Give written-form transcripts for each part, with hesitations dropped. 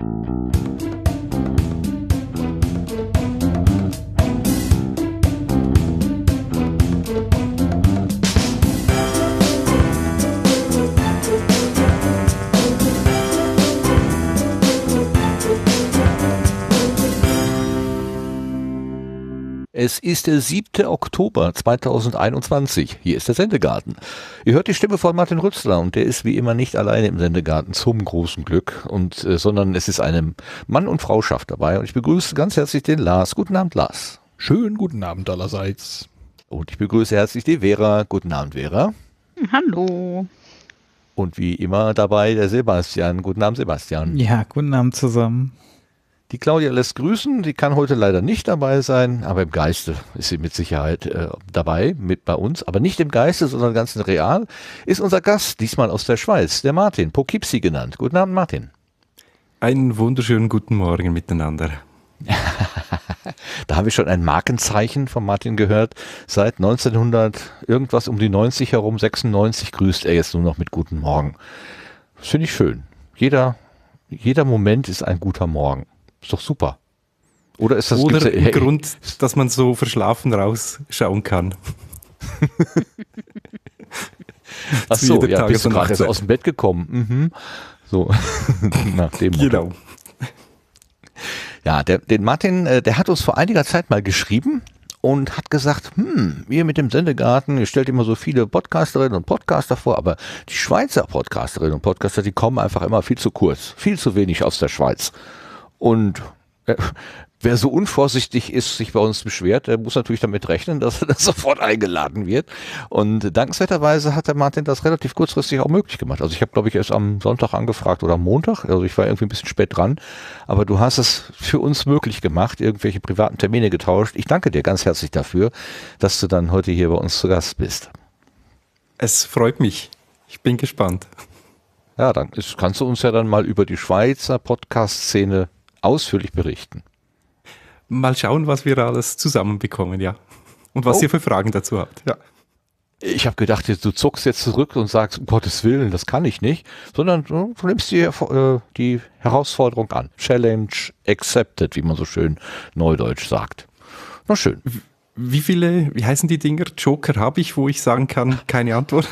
Es ist der 7. Oktober 2021. Hier ist der Sendegarten. Ihr hört die Stimme von Martin Rützler und der ist wie immer nicht alleine im Sendegarten zum großen Glück, sondern es ist eine Mann- und Frauschaft dabei. Und ich begrüße ganz herzlich den Lars. Guten Abend, Lars. Schönen guten Abend allerseits. Und ich begrüße herzlich die Vera. Guten Abend, Vera. Hallo. Und wie immer dabei der Sebastian. Guten Abend, Sebastian. Ja, guten Abend zusammen. Die Claudia lässt grüßen, die kann heute leider nicht dabei sein, aber im Geiste ist sie mit Sicherheit dabei, mit bei uns. Aber nicht im Geiste, sondern ganz real, ist unser Gast, diesmal aus der Schweiz, der Martin, Poughkeepsie genannt. Guten Abend, Martin. Einen wunderschönen guten Morgen miteinander. Da habe ich schon ein Markenzeichen von Martin gehört. Seit 1900, irgendwas um die 90 herum, 96, grüßt er jetzt nur noch mit Guten Morgen. Das finde ich schön. Jeder Moment ist ein guter Morgen. Ist doch super. Oder ist das ein Grund, dass man so verschlafen rausschauen kann? Ach so, ja, bist du gerade erst aus dem Bett gekommen. Mhm. So, nach dem Motto. Genau. Ja, den Martin, der hat uns vor einiger Zeit mal geschrieben und hat gesagt, ihr mit dem Sendegarten, ihr stellt immer so viele Podcasterinnen und Podcaster vor, aber die Schweizer Podcasterinnen und Podcaster, die kommen einfach immer viel zu kurz, viel zu wenig aus der Schweiz. Und wer so unvorsichtig ist, sich bei uns beschwert, der muss natürlich damit rechnen, dass er dann sofort eingeladen wird. Und dankenswerterweise hat der Martin das relativ kurzfristig auch möglich gemacht. Also ich habe, glaube ich, erst am Sonntag angefragt oder am Montag. Also ich war irgendwie ein bisschen spät dran. Aber du hast es für uns möglich gemacht, irgendwelche privaten Termine getauscht. Ich danke dir ganz herzlich dafür, dass du dann heute hier bei uns zu Gast bist. Es freut mich. Ich bin gespannt. Ja, dann kannst du uns ja dann mal über die Schweizer Podcast-Szene ausführlich berichten. Mal schauen, was wir alles zusammenbekommen, ja. Und was ihr für Fragen dazu habt, ja. Ich habe gedacht, du zuckst jetzt zurück und sagst, um Gottes Willen, das kann ich nicht, sondern du nimmst dir die Herausforderung an. Challenge accepted, wie man so schön neudeutsch sagt. Na schön. Wie heißen die Dinger? Joker habe ich, wo ich sagen kann, keine Antwort?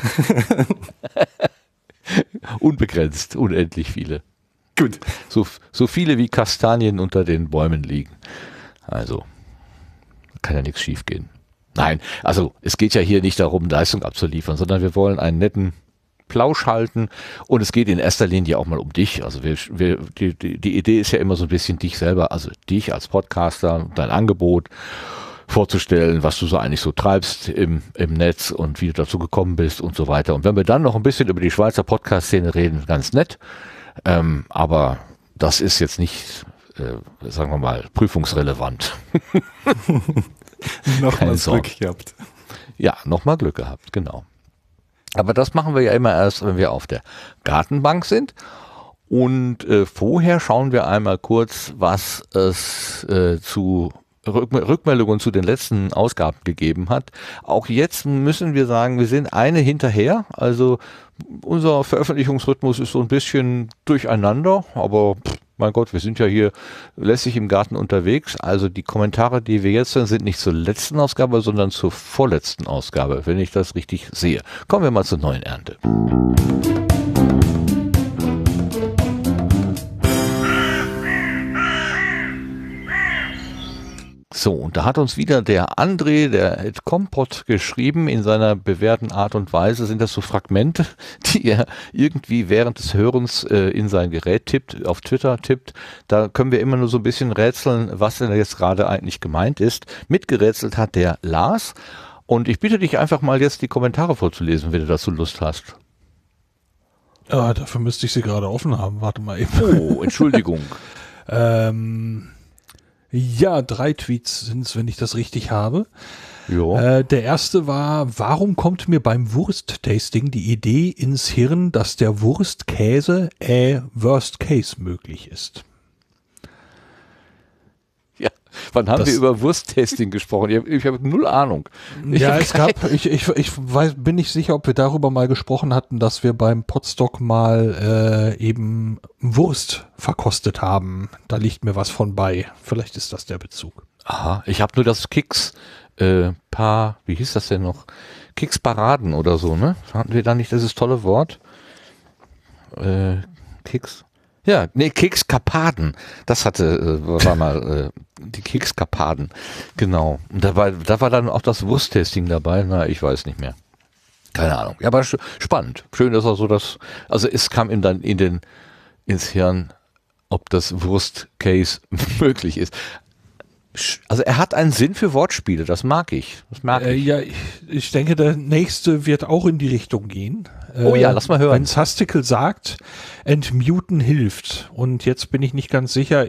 Unbegrenzt, unendlich viele. Gut. So viele wie Kastanien unter den Bäumen liegen. Also, kann ja nichts schief gehen. Nein, also es geht ja hier nicht darum, Leistung abzuliefern, sondern wir wollen einen netten Plausch halten und es geht in erster Linie auch mal um dich. Also die Idee ist ja immer so ein bisschen dich selber, also dich als Podcaster, dein Angebot vorzustellen, was du so eigentlich so treibst im Netz und wie du dazu gekommen bist und so weiter. Und wenn wir dann noch ein bisschen über die Schweizer Podcast-Szene reden, ganz nett. Aber das ist jetzt nicht, sagen wir mal, prüfungsrelevant. Nochmal Glück gehabt. Ja, nochmal Glück gehabt, genau. Aber das machen wir ja immer erst, wenn wir auf der Gartenbank sind. Und vorher schauen wir einmal kurz, was es zu Rückmeldungen zu den letzten Ausgaben gegeben hat. Auch jetzt müssen wir sagen, wir sind eine hinterher. Also unser Veröffentlichungsrhythmus ist so ein bisschen durcheinander, aber mein Gott, wir sind ja hier lässig im Garten unterwegs. Also die Kommentare, die wir jetzt hören, sind nicht zur letzten Ausgabe, sondern zur vorletzten Ausgabe, wenn ich das richtig sehe. Kommen wir mal zur neuen Ernte. So, und da hat uns wieder der André, der Kompott, geschrieben, in seiner bewährten Art und Weise sind das so Fragmente, die er irgendwie während des Hörens in sein Gerät tippt, auf Twitter tippt. Da können wir immer nur so ein bisschen rätseln, was denn jetzt gerade eigentlich gemeint ist. Mitgerätselt hat der Lars und ich bitte dich einfach mal jetzt die Kommentare vorzulesen, wenn du dazu Lust hast. Ja, dafür müsste ich sie gerade offen haben. Warte mal eben. Oh, Entschuldigung. Ja, 3 Tweets sind es, wenn ich das richtig habe. Ja. Der erste war, warum kommt mir beim Wurst-Tasting die Idee ins Hirn, dass der Wurstkäse Worst Case möglich ist? Ja, Wann haben wir über Wursttesting gesprochen? Ich habe null Ahnung. Ja, ich bin nicht sicher, ob wir darüber mal gesprochen hatten, dass wir beim Podstock mal eben Wurst verkostet haben. Da liegt mir was von bei. Vielleicht ist das der Bezug. Aha, ich habe nur das Keks, wie hieß das denn noch? Keksparaden oder so, ne? Hatten wir da nicht dieses tolle Wort? Keks? Ja, nee, Kekskapaden. Das war mal die Kekskapaden. Genau. Und da war dann auch das Wursttesting dabei. Na, ich weiß nicht mehr. Keine Ahnung. Ja, aber spannend. Schön, dass er so also es kam ihm dann ins Hirn, ob das Wurstcase möglich ist. Also er hat einen Sinn für Wortspiele, das mag ich. Ja, ich denke, der nächste wird auch in die Richtung gehen. Oh ja, lass mal hören. Wenn Sastikel sagt, entmuten hilft. Und jetzt bin ich nicht ganz sicher,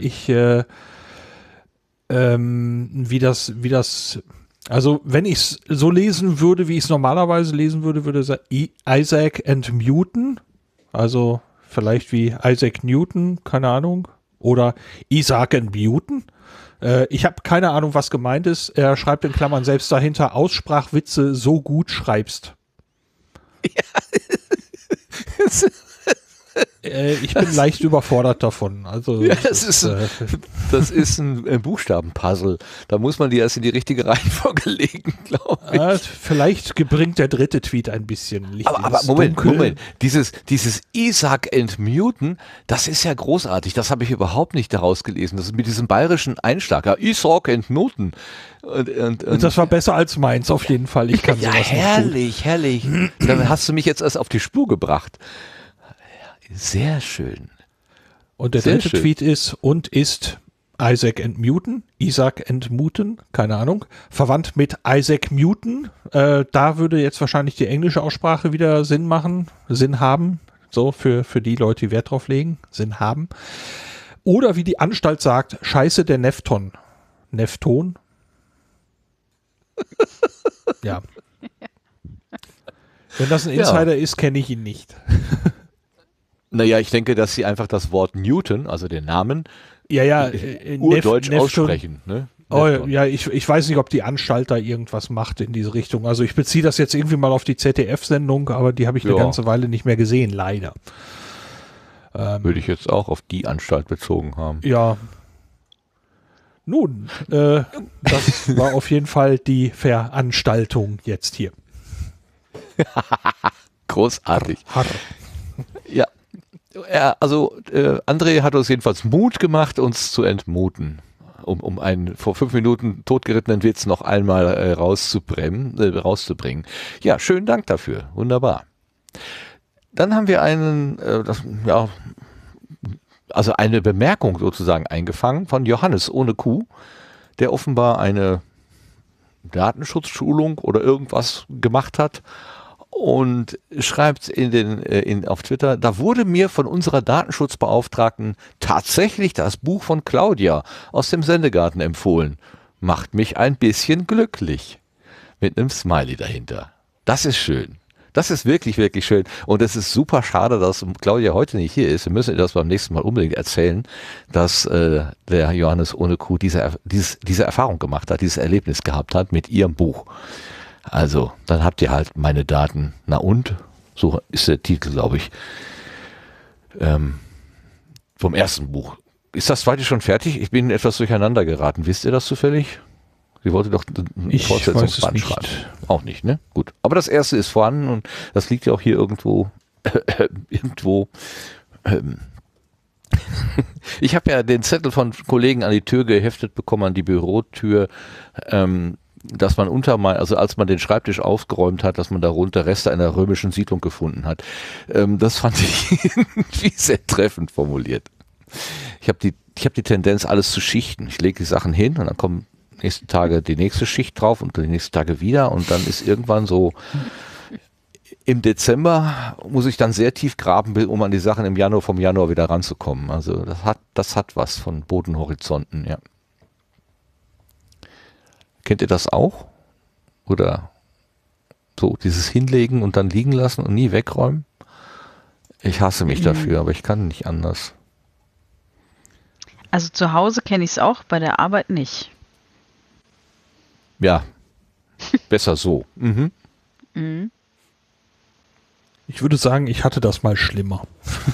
wie das, also wenn ich es so lesen würde, wie ich es normalerweise lesen würde, würde Isaac entmuten, also vielleicht wie Isaac Newton, keine Ahnung, oder Isaac entmuten. Ich habe keine Ahnung, was gemeint ist. Er schreibt in Klammern selbst dahinter, Aussprachwitze so gut schreibst. Ja. Ich bin leicht überfordert davon. Also ja, das ist ein Buchstabenpuzzle. Da muss man die erst in die richtige Reihenfolge legen, glaube ich. Vielleicht bringt der dritte Tweet ein bisschen Licht. Aber Moment. Dieses Isaac entmuten, das ist ja großartig. Das habe ich überhaupt nicht daraus gelesen. Das ist mit diesem bayerischen Einschlag. Ja, Isaac entmuten. Und das war besser als meins, auf jeden Fall. Ich kann sowas herrlich. Dann hast du mich jetzt erst auf die Spur gebracht. Sehr schön. Und der dritte Tweet ist Isaac entmuten, keine Ahnung, verwandt mit Isaac Newton. Da würde jetzt wahrscheinlich die englische Aussprache wieder Sinn haben, so für die Leute, die Wert drauf legen, Sinn haben. Oder wie die Anstalt sagt, Scheiße der Nefton. Nefton? Ja. Wenn das ein Insider ist, kenne ich ihn nicht. Naja, ich denke, dass sie einfach das Wort Newton, also den Namen, urdeutsch aussprechen. Ne? Oh, ja, ich weiß nicht, ob die Anstalt da irgendwas macht in diese Richtung. Also ich beziehe das jetzt irgendwie mal auf die ZDF-Sendung, aber die habe ich eine ganze Weile nicht mehr gesehen, leider. Würde ich jetzt auch auf die Anstalt bezogen haben. Ja. Nun, das war auf jeden Fall die Veranstaltung jetzt hier. Großartig. Ja. Also André hat uns jedenfalls Mut gemacht, uns zu entmuten, um einen vor 5 Minuten totgerittenen Witz noch einmal rauszubringen. Ja, schönen Dank dafür. Wunderbar. Dann haben wir eine Bemerkung sozusagen eingefangen von Johannes ohne Q, der offenbar eine Datenschutzschulung oder irgendwas gemacht hat. Und schreibt auf Twitter, da wurde mir von unserer Datenschutzbeauftragten tatsächlich das Buch von Claudia aus dem Sendegarten empfohlen. Macht mich ein bisschen glücklich. Mit einem Smiley dahinter. Das ist schön. Das ist wirklich, wirklich schön. Und es ist super schade, dass Claudia heute nicht hier ist. Wir müssen ihr das beim nächsten Mal unbedingt erzählen, dass der Johannes ohne Kuh diese Erfahrung gemacht hat, dieses Erlebnis gehabt hat mit ihrem Buch. Also, dann habt ihr halt meine Daten. Na und? So ist der Titel, glaube ich. Vom ersten Buch. Ist das zweite schon fertig? Ich bin etwas durcheinander geraten. Wisst ihr das zufällig? Sie wollte doch ein Fortsetzungsband schreiben. Auch nicht, ne? Gut. Aber das erste ist vorhanden und das liegt ja auch hier irgendwo. Ich habe ja den Zettel von Kollegen an die Tür geheftet bekommen, an die Bürotür, dass man als man den Schreibtisch aufgeräumt hat, dass man darunter Reste einer römischen Siedlung gefunden hat. Das fand ich irgendwie sehr treffend formuliert. Ich habe die Tendenz, alles zu schichten. Ich lege die Sachen hin und dann kommen nächsten Tage die nächste Schicht drauf und die nächsten Tage wieder und dann ist irgendwann so im Dezember muss ich dann sehr tief graben, um an die Sachen vom Januar wieder ranzukommen. Also das hat was von Bodenhorizonten, ja. Kennt ihr das auch? Oder so dieses Hinlegen und dann liegen lassen und nie wegräumen? Ich hasse mich dafür, aber ich kann nicht anders. Also zu Hause kenne ich es auch, bei der Arbeit nicht. Ja, besser so. Mhm. Ich würde sagen, ich hatte das mal schlimmer.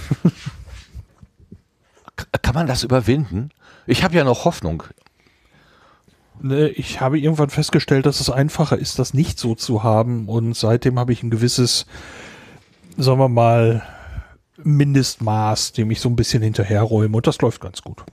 Kann man das überwinden? Ich habe ja noch Hoffnung. Ne, ich habe irgendwann festgestellt, dass es einfacher ist, das nicht so zu haben. Und seitdem habe ich ein gewisses, sagen wir mal, Mindestmaß, dem ich so ein bisschen hinterherräume. Und das läuft ganz gut.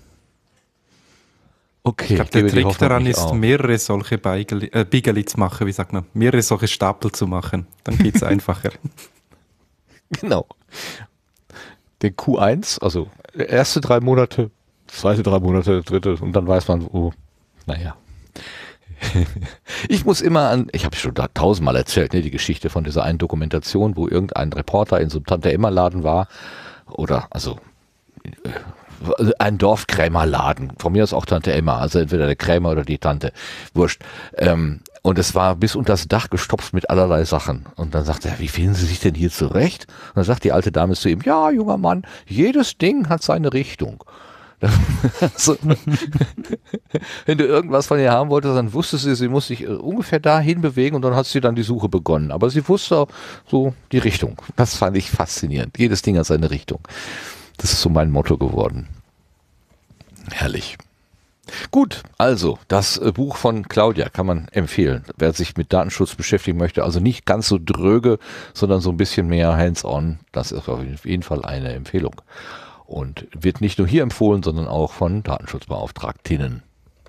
Okay, Ich glaube, der gebe die Trick Hoffnung daran nicht ist, auf. mehrere solche Bigeli zu machen, wie sagt man, mehrere solche Stapel zu machen. Dann geht es einfacher. Genau. Den Q1, also erste 3 Monate, zweite 3 Monate, dritte und dann weiß man, oh, naja. Ich muss immer an, ich habe schon da 1000-mal erzählt, ne, die Geschichte von dieser einen Dokumentation, wo irgendein Reporter in so einem Tante-Emma-Laden war oder, also ein Dorfkrämerladen, von mir aus auch Tante Emma, also entweder der Krämer oder die Tante, wurscht. Und es war bis unter das Dach gestopft mit allerlei Sachen. Und dann sagt er, wie finden Sie sich denn hier zurecht? Und dann sagt die alte Dame zu ihm, ja, junger Mann, jedes Ding hat seine Richtung. Also, wenn du irgendwas von ihr haben wolltest, dann wusste sie muss sich ungefähr dahin bewegen und dann hat sie dann die Suche begonnen. Aber sie wusste auch so die Richtung. Das fand ich faszinierend. Jedes Ding hat seine Richtung. Das ist so mein Motto geworden. Herrlich. Gut, also das Buch von Claudia kann man empfehlen. Wer sich mit Datenschutz beschäftigen möchte, also nicht ganz so dröge, sondern so ein bisschen mehr hands-on, das ist auf jeden Fall eine Empfehlung. Und wird nicht nur hier empfohlen, sondern auch von Datenschutzbeauftragtinnen.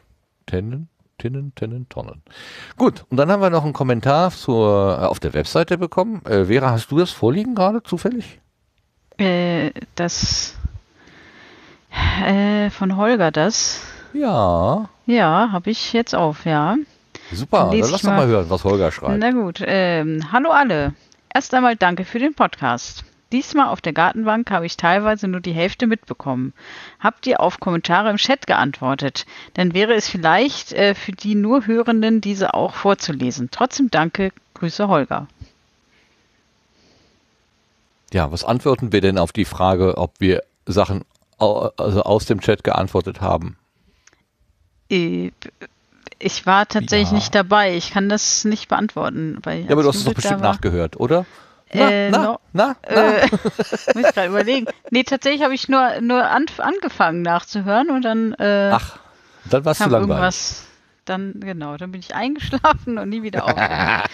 Tonnen. Gut, und dann haben wir noch einen Kommentar auf der Webseite bekommen. Vera, hast du das vorliegen gerade zufällig? Das von Holger, das. Ja. Ja, habe ich jetzt auf, ja. Super, dann lass doch mal hören, was Holger schreibt. Na gut, hallo alle. Erst einmal danke für den Podcast. Diesmal auf der Gartenbank habe ich teilweise nur die Hälfte mitbekommen. Habt ihr auf Kommentare im Chat geantwortet? Dann wäre es vielleicht für die nur Hörenden, diese auch vorzulesen. Trotzdem danke, Grüße Holger. Ja, was antworten wir denn auf die Frage, ob wir Sachen also aus dem Chat geantwortet haben? Ich war tatsächlich nicht dabei. Ich kann das nicht beantworten. Weil ja, aber du hast es doch bestimmt nachgehört, oder? Na? Muss ich gerade überlegen. Nee, tatsächlich habe ich nur angefangen nachzuhören und dann ach, dann warst du langweilig. Irgendwas, dann bin ich eingeschlafen und nie wieder aufgewacht.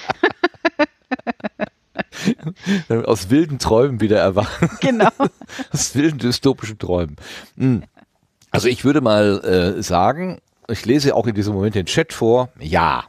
Aus wilden Träumen wieder erwachen. Genau. Aus wilden dystopischen Träumen. Also ich würde mal sagen, ich lese auch in diesem Moment den Chat vor, ja.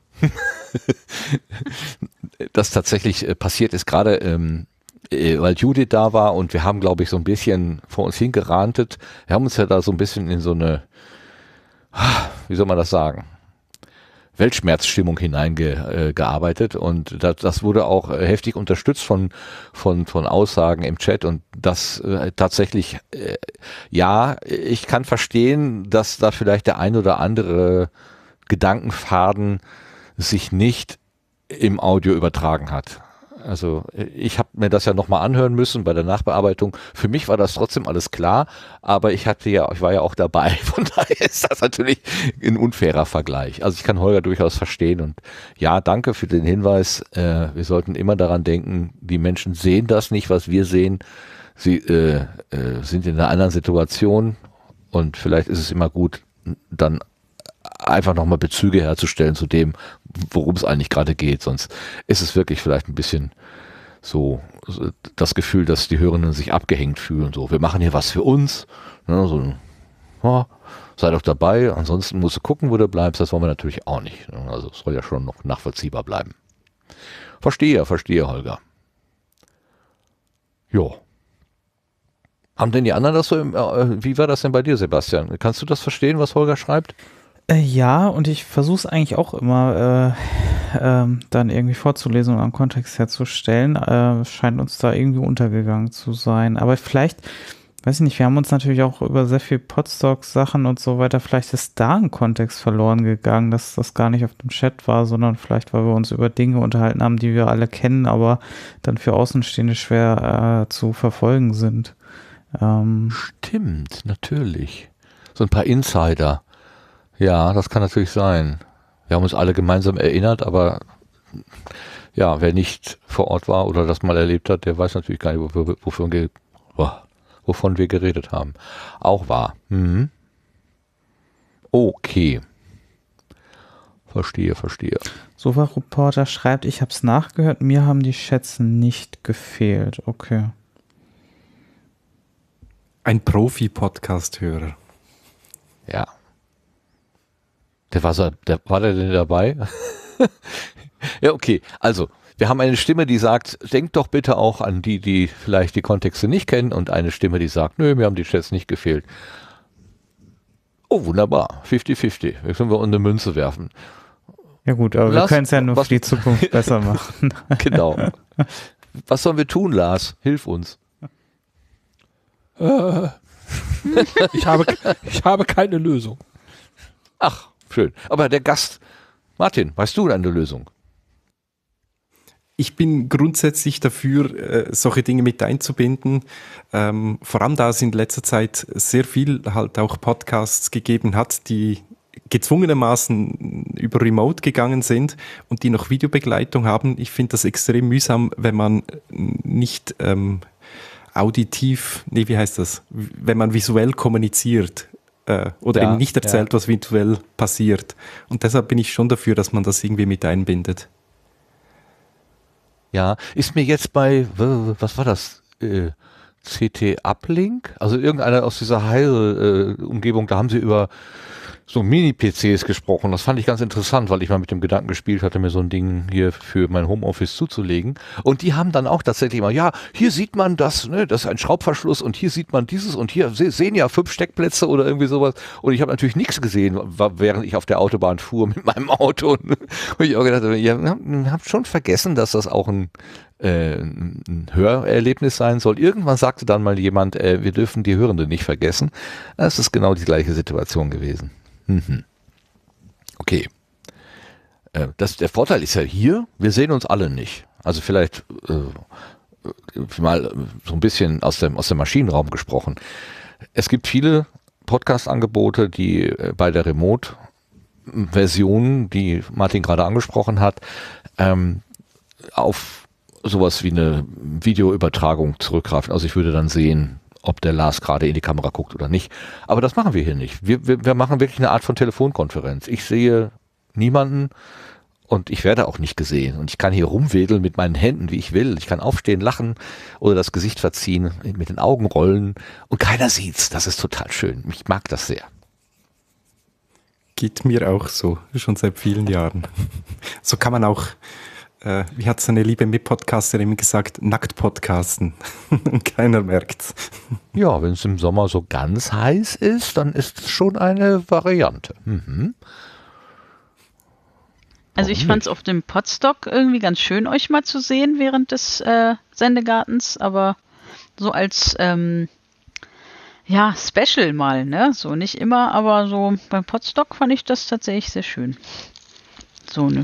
Das tatsächlich passiert ist gerade, weil Judith da war und wir haben, glaube ich, so ein bisschen vor uns hingerantet. Wir haben uns ja da so ein bisschen in so eine, wie soll man das sagen, Weltschmerzstimmung hineingearbeitet und das wurde auch heftig unterstützt von Aussagen im Chat und das tatsächlich, ja, ich kann verstehen, dass da vielleicht der ein oder andere Gedankenfaden sich nicht im Audio übertragen hat. Also ich habe mir das ja nochmal anhören müssen bei der Nachbearbeitung. Für mich war das trotzdem alles klar, aber ich war ja auch dabei. Von daher ist das natürlich ein unfairer Vergleich. Also ich kann Holger durchaus verstehen und ja, danke für den Hinweis. Wir sollten immer daran denken, die Menschen sehen das nicht, was wir sehen. Sie sind in einer anderen Situation und vielleicht ist es immer gut, dann einfach nochmal Bezüge herzustellen zu dem, worum es eigentlich gerade geht. Sonst ist es wirklich vielleicht ein bisschen so das Gefühl, dass die Hörenden sich abgehängt fühlen. So, wir machen hier was für uns. Ne, so, ja, sei doch dabei. Ansonsten musst du gucken, wo du bleibst. Das wollen wir natürlich auch nicht. Also es soll ja schon noch nachvollziehbar bleiben. Verstehe, Holger. Jo. Haben denn die anderen das so wie war das denn bei dir, Sebastian? Kannst du das verstehen, was Holger schreibt? Ja, und ich versuche es eigentlich auch immer dann irgendwie vorzulesen und einen Kontext herzustellen. Scheint uns da irgendwie untergegangen zu sein. Aber vielleicht, weiß ich nicht, wir haben uns natürlich auch über sehr viel Podstock-Sachen und so weiter, vielleicht ist da ein Kontext verloren gegangen, dass das gar nicht auf dem Chat war, sondern vielleicht, weil wir uns über Dinge unterhalten haben, die wir alle kennen, aber dann für Außenstehende schwer zu verfolgen sind. Stimmt, natürlich. So ein paar Insider. Ja, das kann natürlich sein. Wir haben uns alle gemeinsam erinnert, aber ja, wer nicht vor Ort war oder das mal erlebt hat, der weiß natürlich gar nicht, wovon wir geredet haben. Auch wahr. Mhm. Okay. Verstehe. Sofa-Reporter schreibt, ich habe es nachgehört, mir haben die Chats nicht gefehlt. Okay. Ein Profi-Podcast-Hörer. Ja. War der denn dabei? Ja, okay. Also, wir haben eine Stimme, die sagt, denkt doch bitte auch an die vielleicht die Kontexte nicht kennen, und eine Stimme, die sagt, nö, mir haben die Chats nicht gefehlt. Oh, wunderbar. 50-50. Jetzt können wir eine Münze werfen. Ja gut, aber wir können es ja nur für die Zukunft besser machen. Genau. Was sollen wir tun, Lars? Hilf uns. Ich habe keine Lösung. Ach, schön. Aber der Gast, Martin, weißt du eine Lösung? Ich bin grundsätzlich dafür, solche Dinge mit einzubinden. Vor allem, da es in letzter Zeit sehr viel halt auch Podcasts gegeben hat, die gezwungenermaßen über Remote gegangen sind und die noch Videobegleitung haben. Ich finde das extrem mühsam, wenn man nicht wenn man visuell kommuniziert oder eben nicht erzählt, was virtuell passiert. Und deshalb bin ich schon dafür, dass man das irgendwie mit einbindet. Ja, ist mir jetzt bei, was war das? CT Uplink? Also irgendeiner aus dieser Heise-Umgebung, da haben sie über so Mini-PCs gesprochen. Das fand ich ganz interessant, weil ich mal mit dem Gedanken gespielt hatte, mir so ein Ding hier für mein Homeoffice zuzulegen. Und die haben dann auch tatsächlich mal, ja, hier sieht man das, ne, das ist ein Schraubverschluss und hier sieht man dieses und hier sehen ja 5 Steckplätze oder irgendwie sowas. Und ich habe natürlich nichts gesehen, während ich auf der Autobahn fuhr mit meinem Auto. Und ich auch gedacht, ihr habt schon vergessen, dass das auch ein Hörerlebnis sein soll. Irgendwann sagte dann mal jemand, wir dürfen die Hörenden nicht vergessen. Das ist genau die gleiche Situation gewesen. Okay. Der Vorteil ist ja hier, wir sehen uns alle nicht. Also vielleicht mal so ein bisschen aus dem Maschinenraum gesprochen. Es gibt viele Podcast-Angebote, die bei der Remote-Version, die Martin gerade angesprochen hat, auf sowas wie eine Videoübertragung zurückgreifen. Also ich würde dann sehen, ob der Lars gerade in die Kamera guckt oder nicht. Aber das machen wir hier nicht. Wir machen wirklich eine Art von Telefonkonferenz. Ich sehe niemanden und ich werde auch nicht gesehen. Und ich kann hier rumwedeln mit meinen Händen, wie ich will. Ich kann aufstehen, lachen oder das Gesicht verziehen, mit den Augen rollen und keiner sieht's. Das ist total schön. Ich mag das sehr. Geht mir auch so, schon seit vielen Jahren. So kann man auch, wie hat seine liebe Mitpodcasterin gesagt, nackt podcasten. Und keiner merkt's. Ja, wenn es im Sommer so ganz heiß ist, dann ist es schon eine Variante. Mhm. Also ich fand es auf dem Podstock irgendwie ganz schön, euch mal zu sehen während des Sendegartens, aber so als Special mal, ne? So nicht immer, aber so beim Podstock fand ich das tatsächlich sehr schön. So eine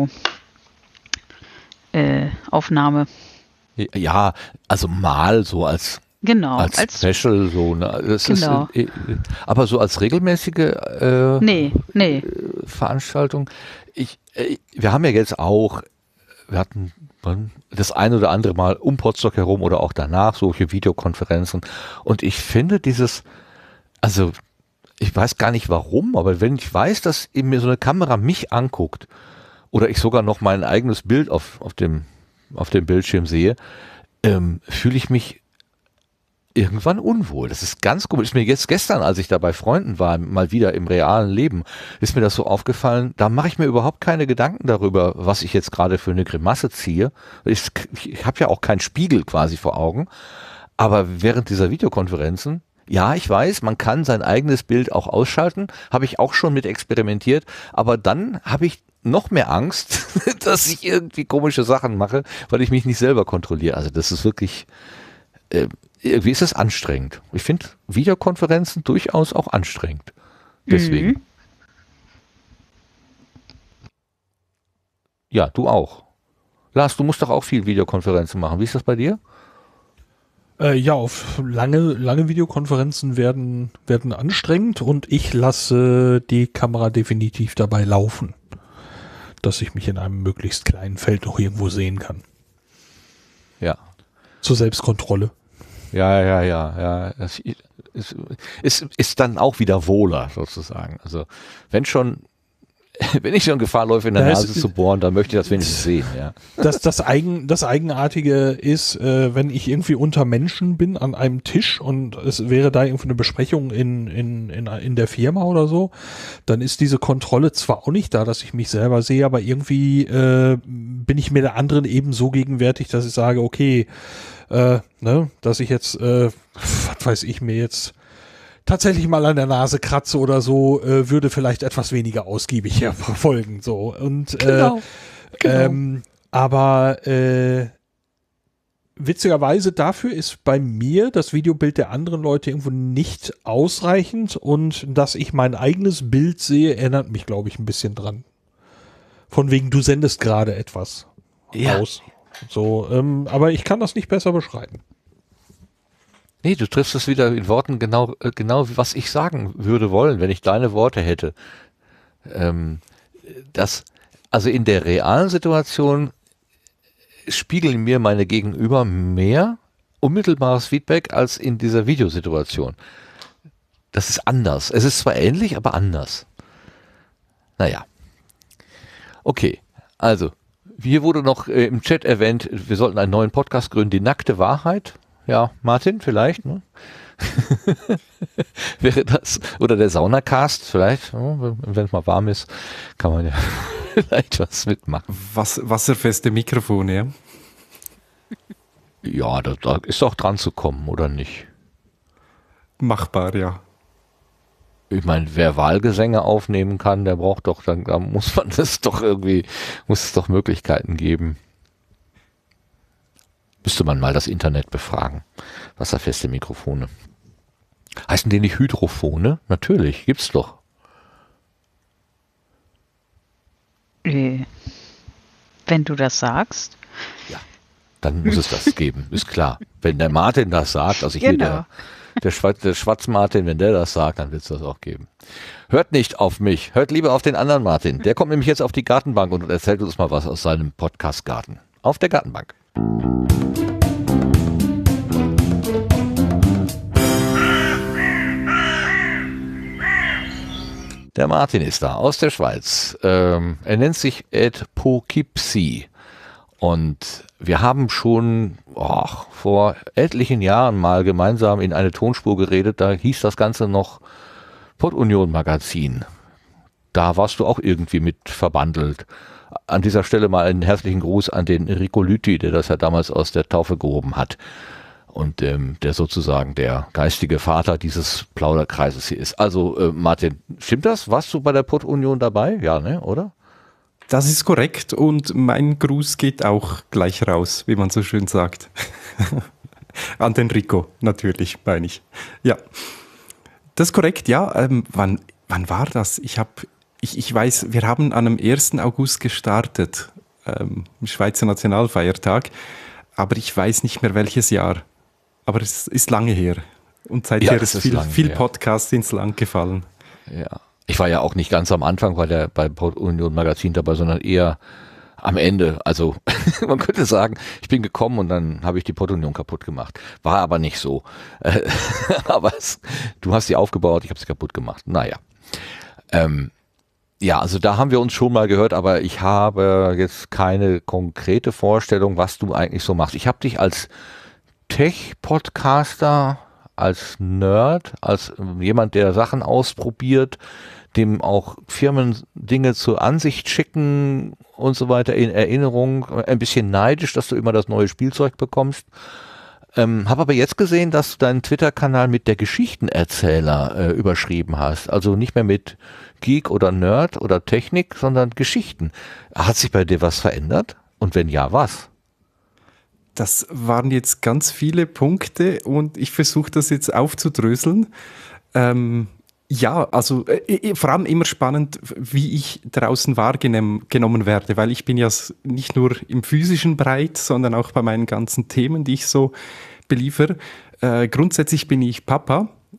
Aufnahme. Ja, also mal so als Special so, ne? Das genau. Ist, aber so als regelmäßige Nee. Veranstaltung. Wir haben ja jetzt auch, wir hatten das ein oder andere Mal um Potsdok herum oder auch danach solche Videokonferenzen, und ich finde also ich weiß gar nicht warum, aber wenn ich weiß, dass eben mir so eine Kamera mich anguckt oder ich sogar noch mein eigenes Bild auf dem Bildschirm sehe, fühle ich mich irgendwann unwohl. Das ist ganz komisch. Ist mir jetzt gestern, als ich da bei Freunden war, mal wieder im realen Leben, ist mir das so aufgefallen, da mache ich mir überhaupt keine Gedanken darüber, was ich jetzt gerade für eine Grimasse ziehe. Ich habe ja auch keinen Spiegel quasi vor Augen, aber während dieser Videokonferenzen, ja, ich weiß, man kann sein eigenes Bild auch ausschalten, habe ich auch schon mit experimentiert, aber dann habe ich noch mehr Angst, dass ich irgendwie komische Sachen mache, weil ich mich nicht selber kontrolliere. Also das ist wirklich, irgendwie ist es anstrengend. Ich finde Videokonferenzen durchaus auch anstrengend. Deswegen. Mhm. Ja, du auch. Lars, du musst doch auch viel Videokonferenzen machen. Wie ist das bei dir? Ja, auf lange Videokonferenzen werden anstrengend und ich lasse die Kamera definitiv dabei laufen. dass ich mich in einem möglichst kleinen Feld noch irgendwo sehen kann. Ja. Zur Selbstkontrolle. Ja. Es ist dann auch wieder wohler, sozusagen. Also, wenn ich schon Gefahr läufe, in der Nase zu bohren, dann möchte ich das wenigstens sehen, ja. Das Eigenartige ist, wenn ich irgendwie unter Menschen bin an einem Tisch und es wäre da irgendwie eine Besprechung in der Firma oder so, dann ist diese Kontrolle zwar auch nicht da, dass ich mich selber sehe, aber irgendwie bin ich mir der anderen eben so gegenwärtig, dass ich sage, okay, dass ich jetzt, was weiß ich, mir jetzt tatsächlich mal an der Nase kratze oder so, würde vielleicht etwas weniger ausgiebig verfolgen. So. Und Genau. Aber witzigerweise dafür ist bei mir das Videobild der anderen Leute irgendwo nicht ausreichend und dass ich mein eigenes Bild sehe, erinnert mich, glaube ich, ein bisschen dran. Von wegen, du sendest gerade etwas aus. So, aber ich kann das nicht besser beschreiben. Nee, du triffst es wieder in Worten genau, was ich sagen würde wollen, wenn ich deine Worte hätte. Also in der realen Situation spiegeln mir meine Gegenüber mehr unmittelbares Feedback als in dieser Videosituation. Das ist anders. Es ist zwar ähnlich, aber anders. Naja. Okay, also, hier wurde noch im Chat erwähnt, wir sollten einen neuen Podcast gründen, die nackte Wahrheit. Ja, Martin, vielleicht, ne? Wäre das, oder der Saunacast, vielleicht, wenn es mal warm ist, kann man ja vielleicht was mitmachen. Wasserfeste Mikrofone, ja? Ja, da ist doch dran zu kommen, oder nicht? Machbar, ja. Ich meine, wer Wahlgesänge aufnehmen kann, der braucht doch, da muss es doch Möglichkeiten geben. Müsste man mal das Internet befragen. Wasserfeste Mikrofone. Heißen die nicht Hydrophone? Natürlich, gibt's doch. Wenn du das sagst. Ja, dann muss es das geben, ist klar. Wenn der Martin das sagt, also hier Genau. der Schwarz-Martin, wenn der das sagt, dann wird es das auch geben. Hört nicht auf mich, hört lieber auf den anderen Martin. Der kommt nämlich jetzt auf die Gartenbank und erzählt uns mal was aus seinem Podcast-Garten. Auf der Gartenbank. Der Martin ist da, aus der Schweiz. Er nennt sich Ed Poughkeepsie. Und wir haben schon vor etlichen Jahren mal gemeinsam in eine Tonspur geredet. Da hieß das Ganze noch Pod-Union Magazin. Da warst du auch irgendwie mit verbandelt. An dieser Stelle mal einen herzlichen Gruß an den Enrico Lüthi, der das ja damals aus der Taufe gehoben hat. Und der sozusagen der geistige Vater dieses Plauderkreises hier ist. Also Martin, stimmt das? Warst du bei der Pod-Union dabei? Ja, ne, oder? Das ist korrekt und mein Gruß geht auch gleich raus, wie man so schön sagt. An den Rico, natürlich, meine ich. Ja, das ist korrekt, ja. Wann war das? Ich weiß, wir haben an dem 1. August gestartet, Schweizer Nationalfeiertag, aber ich weiß nicht mehr welches Jahr. Aber es ist lange her. Und seither ist viel Podcast ins Land gefallen. Ja. Ich war ja auch nicht ganz am Anfang bei Pod-Union Magazin dabei, sondern eher am Ende. Also man könnte sagen, ich bin gekommen und dann habe ich die Pod-Union kaputt gemacht. War aber nicht so. Aber du hast sie aufgebaut, ich habe sie kaputt gemacht. Naja. Ja, also da haben wir uns schon mal gehört, aber ich habe jetzt keine konkrete Vorstellung, was du eigentlich so machst. Ich habe dich als Tech-Podcaster, als Nerd, als jemand, der Sachen ausprobiert, dem auch Firmen Dinge zur Ansicht schicken und so weiter in Erinnerung, ein bisschen neidisch, dass du immer das neue Spielzeug bekommst. Habe aber jetzt gesehen, dass du deinen Twitter-Kanal mit der Geschichtenerzähler überschrieben hast. Also nicht mehr mit Geek oder Nerd oder Technik, sondern Geschichten. Hat sich bei dir was verändert? Und wenn ja, was? Das waren jetzt ganz viele Punkte und ich versuche das jetzt aufzudröseln. Ja, also vor allem immer spannend, wie ich draußen wahrgenommen werde, weil ich bin ja nicht nur im physischen breit, sondern auch bei meinen ganzen Themen, die ich so beliefere. Grundsätzlich bin ich Papa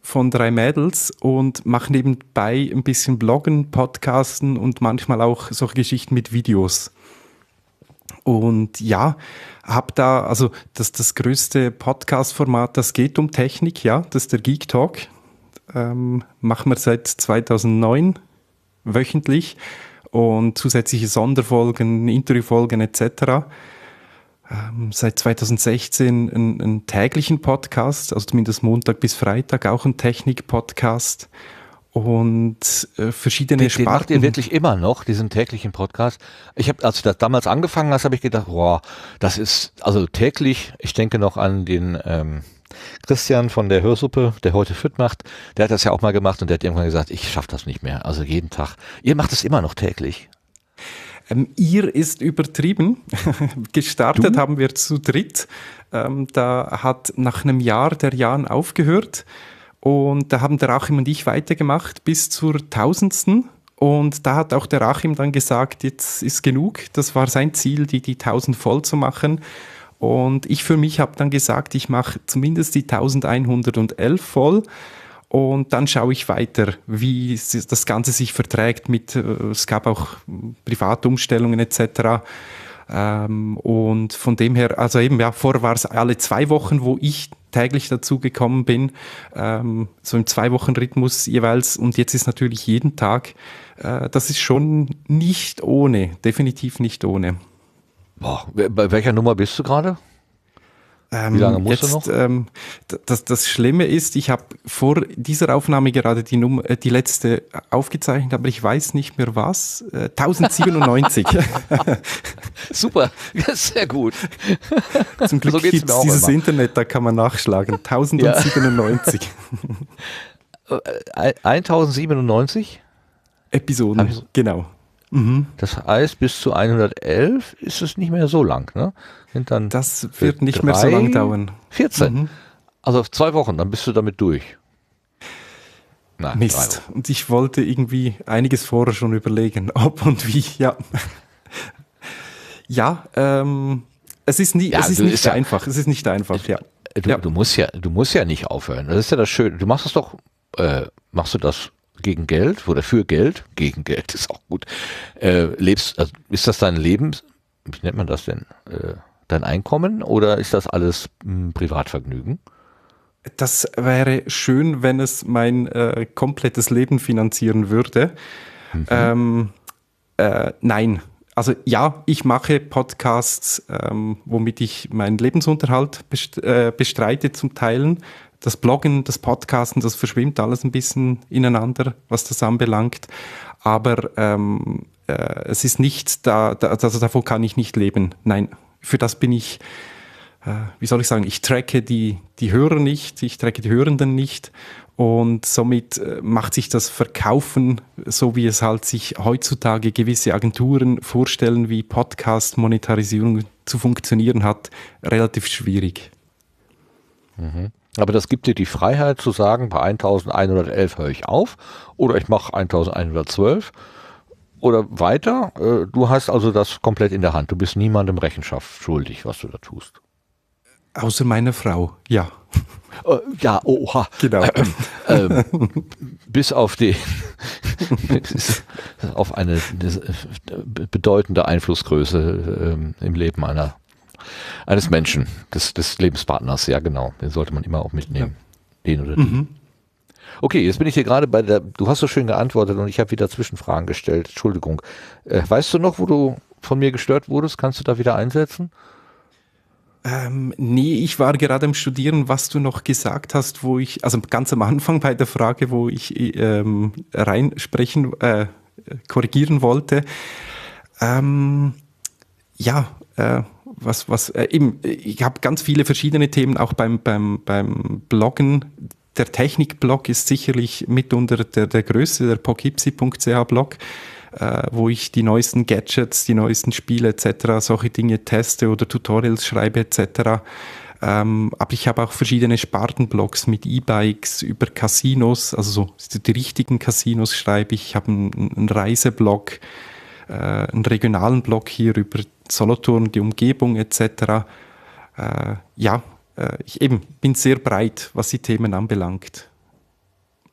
von 3 Mädels und mache nebenbei ein bisschen Bloggen, Podcasten und manchmal auch solche Geschichten mit Videos. Und ja, habe da, also das größte Podcast-Format, das geht um Technik, ja, das ist der Geek Talk. Machen wir seit 2009 wöchentlich und zusätzliche Sonderfolgen, Interviewfolgen etc. Seit 2016 einen täglichen Podcast, also zumindest Montag bis Freitag auch ein Technik-Podcast und verschiedene Den macht ihr Sparten. wirklich immer noch, diesen täglichen Podcast? Ich habe, als du das damals angefangen hast, habe ich gedacht, boah, das ist also täglich. Ich denke noch an den Christian von der Hörsuppe, der heute Fit macht. Der hat das ja auch mal gemacht und der hat irgendwann gesagt, ich schaffe das nicht mehr. Also jeden Tag. Ihr macht es immer noch täglich. Ihr ist übertrieben. Gestartet Du? haben wir zu dritt. Da hat nach einem Jahr der Jan aufgehört und da haben der Achim und ich weitergemacht bis zur 1000. Und da hat auch der Achim dann gesagt, jetzt ist genug. Das war sein Ziel, die 1000 voll zu machen. Und ich für mich habe dann gesagt, ich mache zumindest die 1111 voll. Und dann schaue ich weiter, wie das Ganze sich verträgt mit, es gab auch private Umstellungen etc. Und von dem her, also eben, ja, vorher war es alle 2 Wochen, wo ich täglich dazu gekommen bin, so im 2-Wochen-Rhythmus jeweils und jetzt ist natürlich jeden Tag, das ist schon nicht ohne, definitiv nicht ohne. Boah, bei welcher Nummer bist du gerade? Wie lange musst jetzt, du noch? Das Schlimme ist, ich habe vor dieser Aufnahme gerade die letzte aufgezeichnet, aber ich weiß nicht mehr was. 1097. Super, sehr gut. Zum Glück So geht's gibt mir es auch dieses immer. Internet, da kann man nachschlagen. 1097 1097? Episoden, Hab ich so- genau. Das heißt, bis zu 111 ist es nicht mehr so lang, ne? Sind dann Das wird nicht mehr so lang dauern. 14. Also 2 Wochen, dann bist du damit durch. Na, 3 Mist. Wochen. Und ich wollte irgendwie einiges vorher schon überlegen, ob und wie, ja. Ja, es ist Ja, es ist du nicht ist ja- einfach. Es ist nicht einfach, ja. Du musst ja nicht aufhören. Das ist ja das Schöne. Du machst es doch, machst du das gegen Geld oder für Geld? Gegen Geld ist auch gut. Ist das dein Leben, wie nennt man das denn? Dein Einkommen oder ist das alles Privatvergnügen? Das wäre schön, wenn es mein komplettes Leben finanzieren würde. Nein. Also ja, ich mache Podcasts, womit ich meinen Lebensunterhalt bestreite zum Teilen. Das Bloggen, das Podcasten, das verschwimmt alles ein bisschen ineinander, was das anbelangt. Aber es ist nicht, also davon kann ich nicht leben. Nein, für das bin ich, wie soll ich sagen, ich tracke die Hörer nicht, ich tracke die Hörenden nicht. Und somit macht sich das Verkaufen, so wie es halt sich heutzutage gewisse Agenturen vorstellen, wie Podcast-Monetarisierung zu funktionieren hat, relativ schwierig. Aber das gibt dir die Freiheit zu sagen, bei 1111 höre ich auf oder ich mache 1112 oder weiter. Du hast also das komplett in der Hand. Du bist niemandem Rechenschaft schuldig, was du da tust. Außer meiner Frau, ja. Ja, oha. Genau. Bis auf auf eine bedeutende Einflussgröße im Leben eines Menschen, des Lebenspartners, ja genau. Den sollte man immer auch mitnehmen. Den oder die. Okay, jetzt bin ich hier gerade du hast so schön geantwortet und ich habe wieder Zwischenfragen gestellt. Entschuldigung. Weißt du noch, wo du von mir gestört wurdest? Kannst du da wieder einsetzen? Nee, ich war gerade am Studieren, was du noch gesagt hast, also ganz am Anfang bei der Frage, wo ich korrigieren wollte. Eben, ich habe ganz viele verschiedene Themen, auch beim Bloggen. Der Technikblog ist sicherlich mitunter der größte, der pogipsi.ch Blog, wo ich die neuesten Gadgets, die neuesten Spiele etc., solche Dinge teste oder Tutorials schreibe etc. Aber ich habe auch verschiedene Spartenblogs mit E-Bikes über Casinos, also so die richtigen Casinos schreibe ich. Ich habe einen Reiseblog, einen regionalen Blog hier über Solothurn, die Umgebung etc. Ich bin sehr breit, was die Themen anbelangt.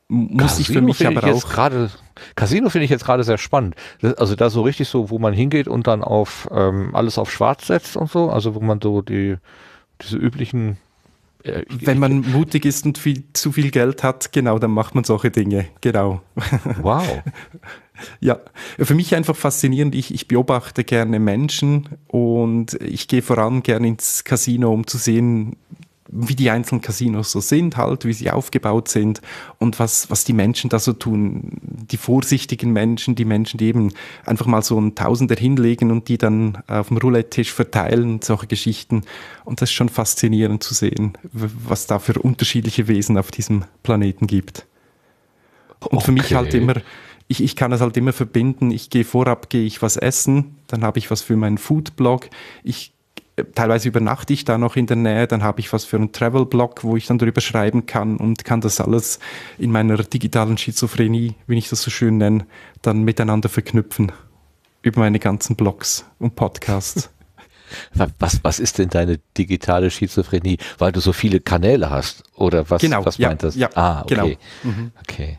muss ich für mich aber auch... Casino finde ich jetzt gerade sehr spannend. Also da so richtig so, wo man hingeht und dann auf alles auf schwarz setzt und so, also wo man so diese üblichen... Wenn man mutig ist und zu viel Geld hat, genau, dann macht man solche Dinge, genau. Wow. Ja, für mich einfach faszinierend. Ich beobachte gerne Menschen und ich gehe vor allem gerne ins Casino, um zu sehen, wie die einzelnen Casinos so sind halt, wie sie aufgebaut sind und was die Menschen da so tun. Die vorsichtigen Menschen, die Menschen, die eben einfach mal so einen Tausender hinlegen und die dann auf dem Roulette-Tisch verteilen, solche Geschichten. Und das ist schon faszinierend zu sehen, was da für unterschiedliche Wesen auf diesem Planeten gibt. Und für mich halt immer, ich kann es halt immer verbinden. Vorab gehe ich was essen, dann habe ich was für meinen Food-Blog. Teilweise übernachte ich da noch in der Nähe, dann habe ich was für einen Travel-Blog, wo ich dann drüber schreiben kann und kann das alles in meiner digitalen Schizophrenie, wie ich das so schön nenne, dann miteinander verknüpfen über meine ganzen Blogs und Podcasts. Was ist denn deine digitale Schizophrenie? Weil du so viele Kanäle hast? Oder was, genau, was meint das? Ja, okay. Genau. Okay.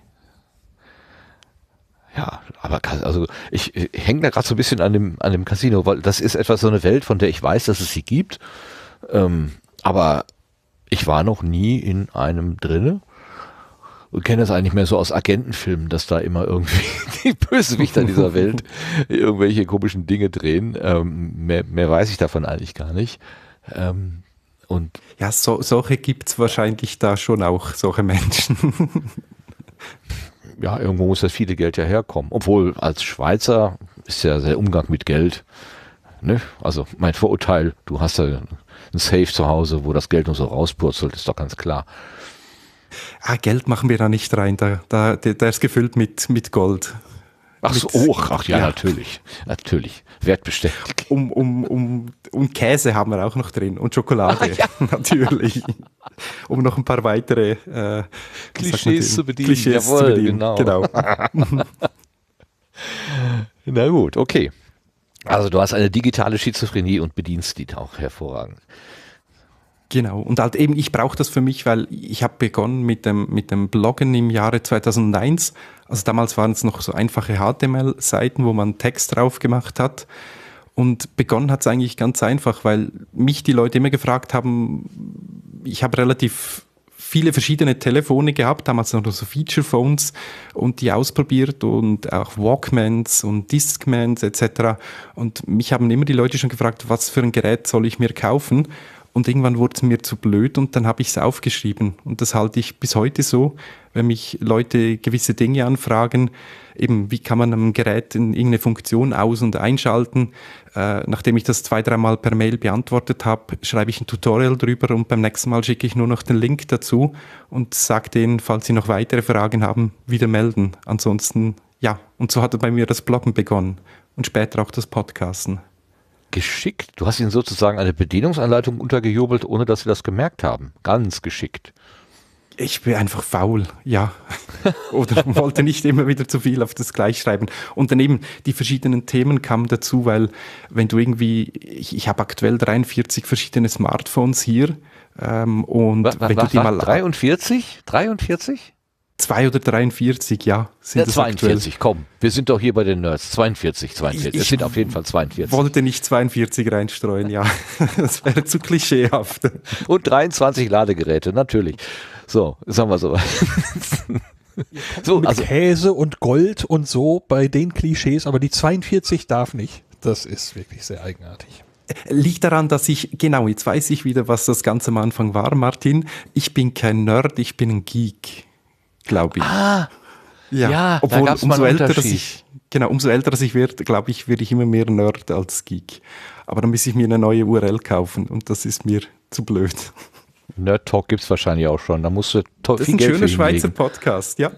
Ja, aber also ich hänge da gerade so ein bisschen an dem Casino, weil das ist etwas so eine Welt, von der ich weiß, dass es sie gibt. Aber ich war noch nie in einem drinne und kenne das eigentlich mehr so aus Agentenfilmen, dass da immer irgendwie die Bösewichter dieser Welt irgendwelche komischen Dinge drehen. Mehr weiß ich davon eigentlich gar nicht. Und ja, solche gibt es wahrscheinlich da schon auch, solche Menschen. Ja, irgendwo muss das viele Geld ja herkommen. Obwohl als Schweizer ist ja der Umgang mit Geld, ne? Also mein Vorurteil, du hast ja ein Safe zu Hause, wo das Geld nur so rauspurzelt, ist doch ganz klar. Geld machen wir da nicht rein, der ist gefüllt mit Gold. Ach so, ja, natürlich. Wertbeständig. Und Käse haben wir auch noch drin und Schokolade, natürlich. Um noch ein paar weitere Klischees zu bedienen. Klischees zu bedienen. Genau. Na gut, okay. Also du hast eine digitale Schizophrenie und bedienst die auch hervorragend. Genau, und halt eben, ich brauche das für mich, weil ich habe begonnen mit dem Bloggen im Jahre 2001. Also damals waren es noch so einfache HTML-Seiten, wo man Text drauf gemacht hat. Und begonnen hat es eigentlich ganz einfach, weil mich die Leute immer gefragt haben, ich habe relativ viele verschiedene Telefone gehabt, damals noch so Feature-Phones und die ausprobiert und auch Walkmans und Discmans etc. Und mich haben immer die Leute schon gefragt, was für ein Gerät soll ich mir kaufen? Und irgendwann wurde es mir zu blöd und dann habe ich es aufgeschrieben. Und das halte ich bis heute so, wenn mich Leute gewisse Dinge anfragen, eben wie kann man am Gerät irgendeine Funktion aus- und einschalten. Nachdem ich das 2-3 Mal per Mail beantwortet habe, schreibe ich ein Tutorial drüber und beim nächsten Mal schicke ich nur noch den Link dazu und sage denen, falls sie noch weitere Fragen haben, wieder melden. Ansonsten, ja, und so hat bei mir das Bloggen begonnen und später auch das Podcasten. Geschickt. Du hast ihnen sozusagen eine Bedienungsanleitung untergejubelt, ohne dass sie das gemerkt haben. Ganz geschickt. Ich bin einfach faul, ja. Oder wollte nicht immer wieder zu viel auf das gleich schreiben. Und daneben die verschiedenen Themen kamen dazu, weil wenn du irgendwie, ich habe aktuell 43 verschiedene Smartphones hier. Und wenn du die mal 43? 43? 2 oder 43, ja. Sind ja, 42, komm. Wir sind doch hier bei den Nerds. 42. Es sind auf jeden Fall 42. Ich wollte nicht 42 reinstreuen, ja. Das wäre zu klischeehaft. Und 23 Ladegeräte, natürlich. So, sagen wir so. So, mit also Käse und Gold und so bei den Klischees, aber die 42 darf nicht. Das ist wirklich sehr eigenartig. Liegt daran, dass jetzt weiß ich wieder, was das Ganze am Anfang war, Martin. Ich bin kein Nerd, ich bin ein Geek. Glaube ich. Ja, obwohl umso älter ich werde, glaube ich, werde ich immer mehr Nerd als Geek. Aber dann muss ich mir eine neue URL kaufen und das ist mir zu blöd. Nerd Talk gibt es wahrscheinlich auch schon. Da musst du das ist ein schöner Schweizer Podcast, ja.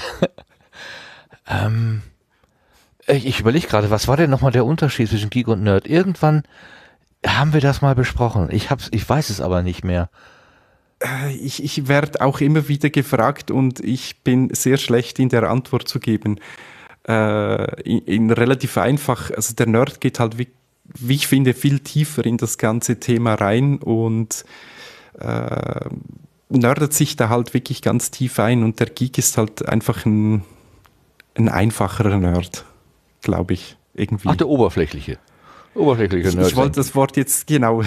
Ich überlege gerade, was war denn nochmal der Unterschied zwischen Geek und Nerd? Irgendwann haben wir das mal besprochen. Ich weiß es aber nicht mehr. Ich werde auch immer wieder gefragt und ich bin sehr schlecht in der Antwort zu geben. In relativ einfach, also der Nerd geht halt, wie ich finde, viel tiefer in das ganze Thema rein und nerdet sich da halt wirklich ganz tief ein und der Geek ist halt einfach ein einfacherer Nerd, glaube ich, irgendwie. Ach, der oberflächliche Nerd. Ich wollte das Wort jetzt, genau.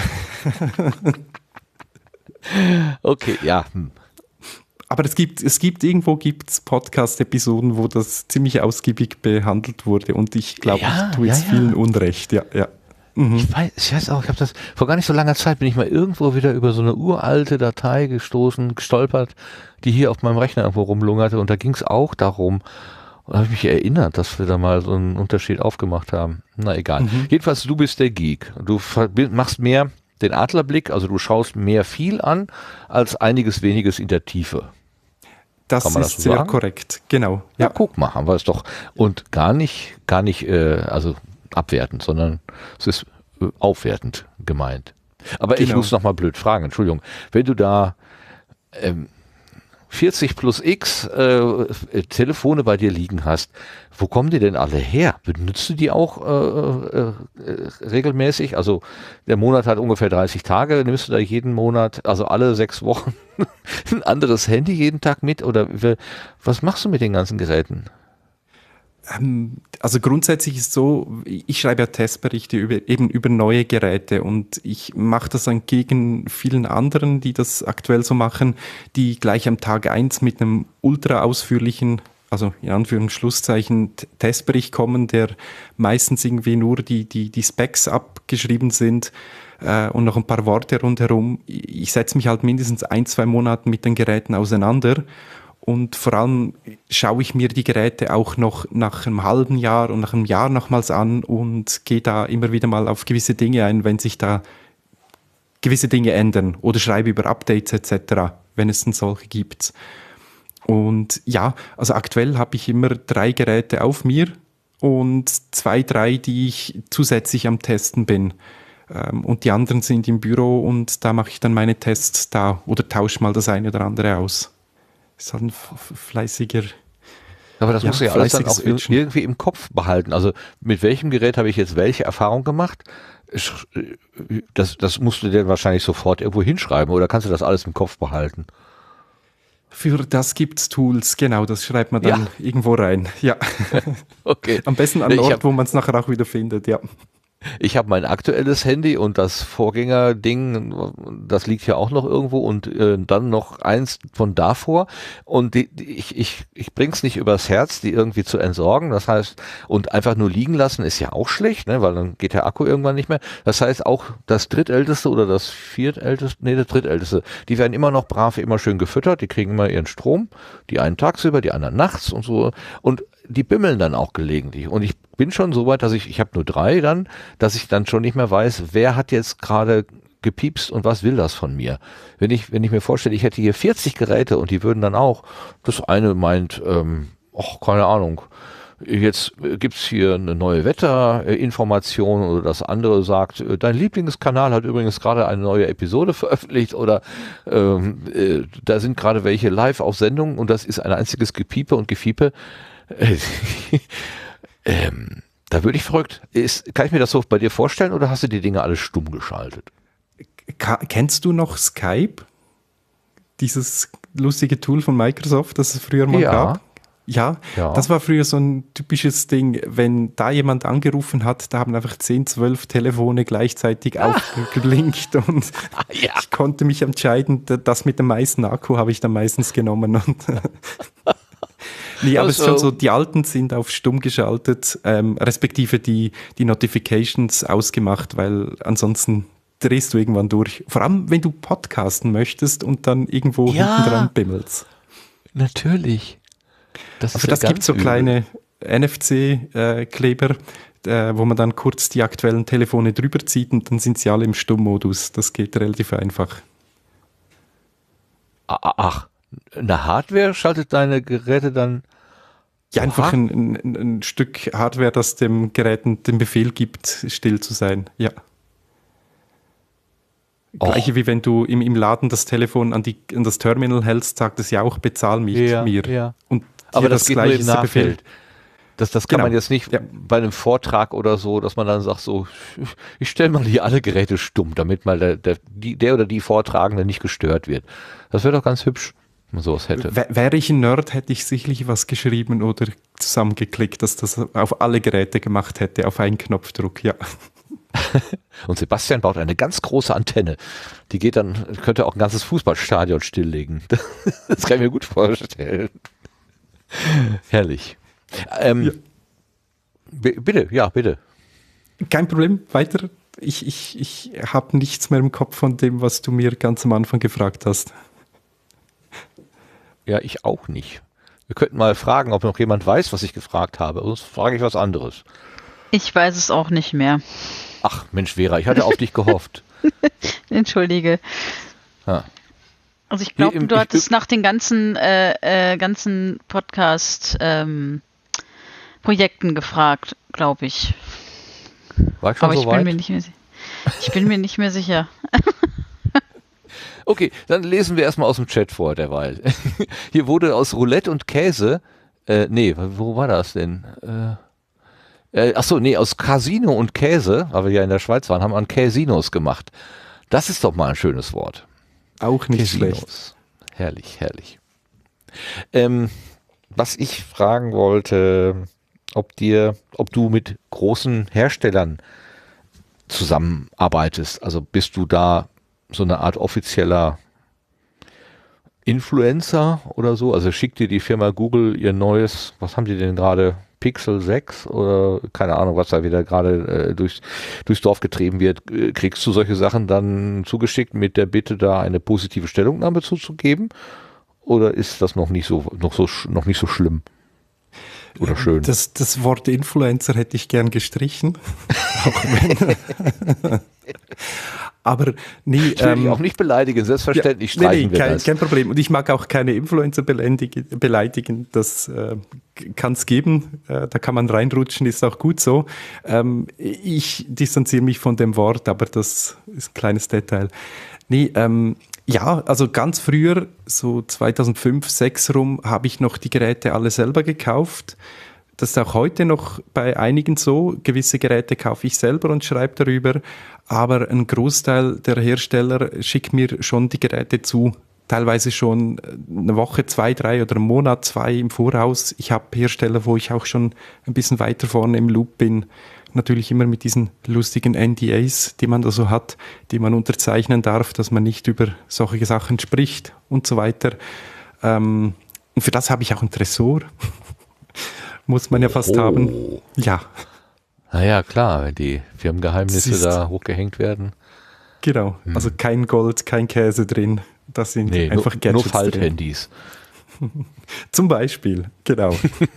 Okay, ja. Aber es gibt Podcast-Episoden, wo das ziemlich ausgiebig behandelt wurde und ich glaube, ich tue jetzt vielen Unrecht, ja. Mhm. Ich weiß auch, ich habe das vor gar nicht so langer Zeit bin ich mal irgendwo wieder über so eine uralte Datei gestolpert, die hier auf meinem Rechner irgendwo rumlungerte und da ging es auch darum, und da habe ich mich erinnert, dass wir da mal so einen Unterschied aufgemacht haben. Na egal. Jedenfalls, du bist der Geek. Du machst mehr den Adlerblick, also du schaust mehr viel an, als einiges weniges in der Tiefe. Das ist so sehr korrekt, genau. Ja, guck mal, haben wir es doch. Und gar nicht also abwertend, sondern es ist aufwertend gemeint. Aber ich muss noch mal blöd fragen, Entschuldigung. Wenn du da 40 plus X Telefone bei dir liegen hast, wo kommen die denn alle her? Benutzt du die auch regelmäßig? Also der Monat hat ungefähr 30 Tage, nimmst du da jeden Monat, also alle 6 Wochen ein anderes Handy jeden Tag mit? Oder was machst du mit den ganzen Geräten? Also grundsätzlich ist so, ich schreibe ja Testberichte über neue Geräte und ich mache das entgegen vielen anderen, die das aktuell so machen, die gleich am Tag 1 mit einem ultra ausführlichen, also in Anführungsschlusszeichen Testbericht kommen, der meistens irgendwie nur die Specs abgeschrieben sind und noch ein paar Worte rundherum. Ich setze mich halt mindestens 1-2 Monate mit den Geräten auseinander. Und vor allem schaue ich mir die Geräte auch noch nach einem halben Jahr und nach einem Jahr nochmals an und gehe da immer wieder mal auf gewisse Dinge ein, wenn sich da gewisse Dinge ändern oder schreibe über Updates etc., wenn es denn solche gibt. Und ja, also aktuell habe ich immer 3 Geräte auf mir und 2, 3, die ich zusätzlich am Testen bin. Und die anderen sind im Büro und da mache ich dann meine Tests da oder tausche mal das eine oder andere aus. Ist halt ein fleißiger. Aber das musst du ja alles dann auch irgendwie im Kopf behalten. Also mit welchem Gerät habe ich jetzt welche Erfahrung gemacht? Das musst du dir wahrscheinlich sofort irgendwo hinschreiben oder kannst du das alles im Kopf behalten? Für das gibt's Tools, genau, das schreibt man dann irgendwo rein. Ja. Okay. Am besten an den Ort, wo man es nachher auch wieder findet, ja. Ich habe mein aktuelles Handy und das Vorgängerding, das liegt ja auch noch irgendwo und dann noch eins von davor und ich bring's nicht übers Herz, die irgendwie zu entsorgen, das heißt, und einfach nur liegen lassen ist ja auch schlecht, ne, weil dann geht der Akku irgendwann nicht mehr, das heißt auch das drittälteste oder das das drittälteste, die werden immer noch brav, immer schön gefüttert, die kriegen immer ihren Strom, die einen tagsüber, die anderen nachts und so und die bimmeln dann auch gelegentlich und ich bin schon so weit, dass ich habe nur 3 dann, dass ich dann schon nicht mehr weiß, wer hat jetzt gerade gepiepst und was will das von mir. Wenn ich mir vorstelle, ich hätte hier 40 Geräte und die würden dann auch, das eine meint, keine Ahnung, jetzt gibt's hier eine neue Wetterinformation oder das andere sagt, dein Lieblingskanal hat übrigens gerade eine neue Episode veröffentlicht oder da sind gerade welche live auf Sendung und das ist ein einziges Gepiepe und Gefiepe. Da würde ich verrückt. Kann ich mir das so bei dir vorstellen oder hast du die Dinge alle stumm geschaltet? Kennst du noch Skype? Dieses lustige Tool von Microsoft, das es früher mal gab? Ja, das war früher so ein typisches Ding, wenn da jemand angerufen hat, da haben einfach 10, 12 Telefone gleichzeitig aufgeblinkt und ich konnte mich entscheiden, das mit dem meisten Akku habe ich dann meistens genommen und nee, aber es ist schon so, die alten sind auf stumm geschaltet, respektive die Notifications ausgemacht, weil ansonsten drehst du irgendwann durch. Vor allem, wenn du podcasten möchtest und dann irgendwo hinten dran bimmelst. Natürlich. Aber das gibt so kleine NFC-Kleber, wo man dann kurz die aktuellen Telefone drüber zieht und dann sind sie alle im Stummmodus. Das geht relativ einfach. Ach, eine Hardware schaltet deine Geräte dann? Ja, einfach ein Stück Hardware, das dem Gerät den Befehl gibt, still zu sein. Ja. Gleiche wie wenn du im Laden das Telefon an das Terminal hältst, sagt es ja auch, bezahl mich mir. Ja. Und aber das geht nur im Nachfeld. Das kann Genau. man jetzt nicht bei einem Vortrag oder so, dass man dann sagt so, ich stelle mal hier alle Geräte stumm, damit mal der oder die Vortragende nicht gestört wird. Das wäre doch ganz hübsch, wenn man sowas hätte. Wäre ich ein Nerd, hätte ich sicherlich was geschrieben oder zusammengeklickt, dass das auf alle Geräte gemacht hätte, auf einen Knopfdruck, ja. Und Sebastian baut eine ganz große Antenne. Die könnte auch ein ganzes Fußballstadion stilllegen. Das kann ich mir gut vorstellen. Herrlich. Ja. Bitte. Kein Problem, weiter. Ich habe nichts mehr im Kopf von dem, was du mir ganz am Anfang gefragt hast. Ja, ich auch nicht. Wir könnten mal fragen, ob noch jemand weiß, was ich gefragt habe. Sonst frage ich was anderes. Ich weiß es auch nicht mehr. Ach, Mensch, Vera, ich hatte auf dich gehofft. Entschuldige. Ja. Also ich glaube, du hattest nach den ganzen Podcast-Projekten gefragt, glaube ich. War ich schon Aber so ich weit? bin mir nicht mehr sicher. Okay, dann lesen wir erstmal aus dem Chat vor derweil. Hier wurde aus Roulette und Käse, wo war das denn? Aus Casino und Käse, weil wir ja in der Schweiz waren, haben wir an Casinos gemacht. Das ist doch mal ein schönes Wort. Auch nicht Casinos. schlecht. Herrlich. Was ich fragen wollte, ob du mit großen Herstellern zusammenarbeitest. Also bist du da so eine Art offizieller Influencer oder so? Also schickt dir die Firma Google ihr neues, was haben die denn gerade? Pixel 6 oder keine Ahnung, was da wieder gerade durchs Dorf getrieben wird. Kriegst du solche Sachen dann zugeschickt mit der Bitte, da eine positive Stellungnahme zuzugeben? Oder ist das noch nicht so schlimm? Oder schön? Das Wort Influencer hätte ich gern gestrichen. Auch wenn. Aber nee. Ich will dich auch nicht beleidigen, selbstverständlich streichen wir das. Kein Problem. Und ich mag auch keine Influencer beleidigen. Das kann es geben. Da kann man reinrutschen, ist auch gut so. Ich distanziere mich von dem Wort, aber das ist ein kleines Detail. Nee, ja, also ganz früher, so 2005, 2006 rum, habe ich noch die Geräte alle selber gekauft. Das ist auch heute noch bei einigen so. Gewisse Geräte kaufe ich selber und schreibe darüber. Aber ein Großteil der Hersteller schickt mir schon die Geräte zu. Teilweise schon eine Woche, 2, 3 oder einen Monat, 2 im Voraus. Ich habe Hersteller, wo ich auch schon ein bisschen weiter vorne im Loop bin. Natürlich immer mit diesen lustigen NDAs, die man da so hat, die man unterzeichnen darf, dass man nicht über solche Sachen spricht und so weiter. Und für das habe ich auch einen Tresor. Muss man ja fast haben. Ja. Naja, klar, wenn die Firmengeheimnisse da hochgehängt werden. Genau, also kein Gold, kein Käse drin. Das sind einfach Gadgets nur Falthandys. Zum Beispiel, genau.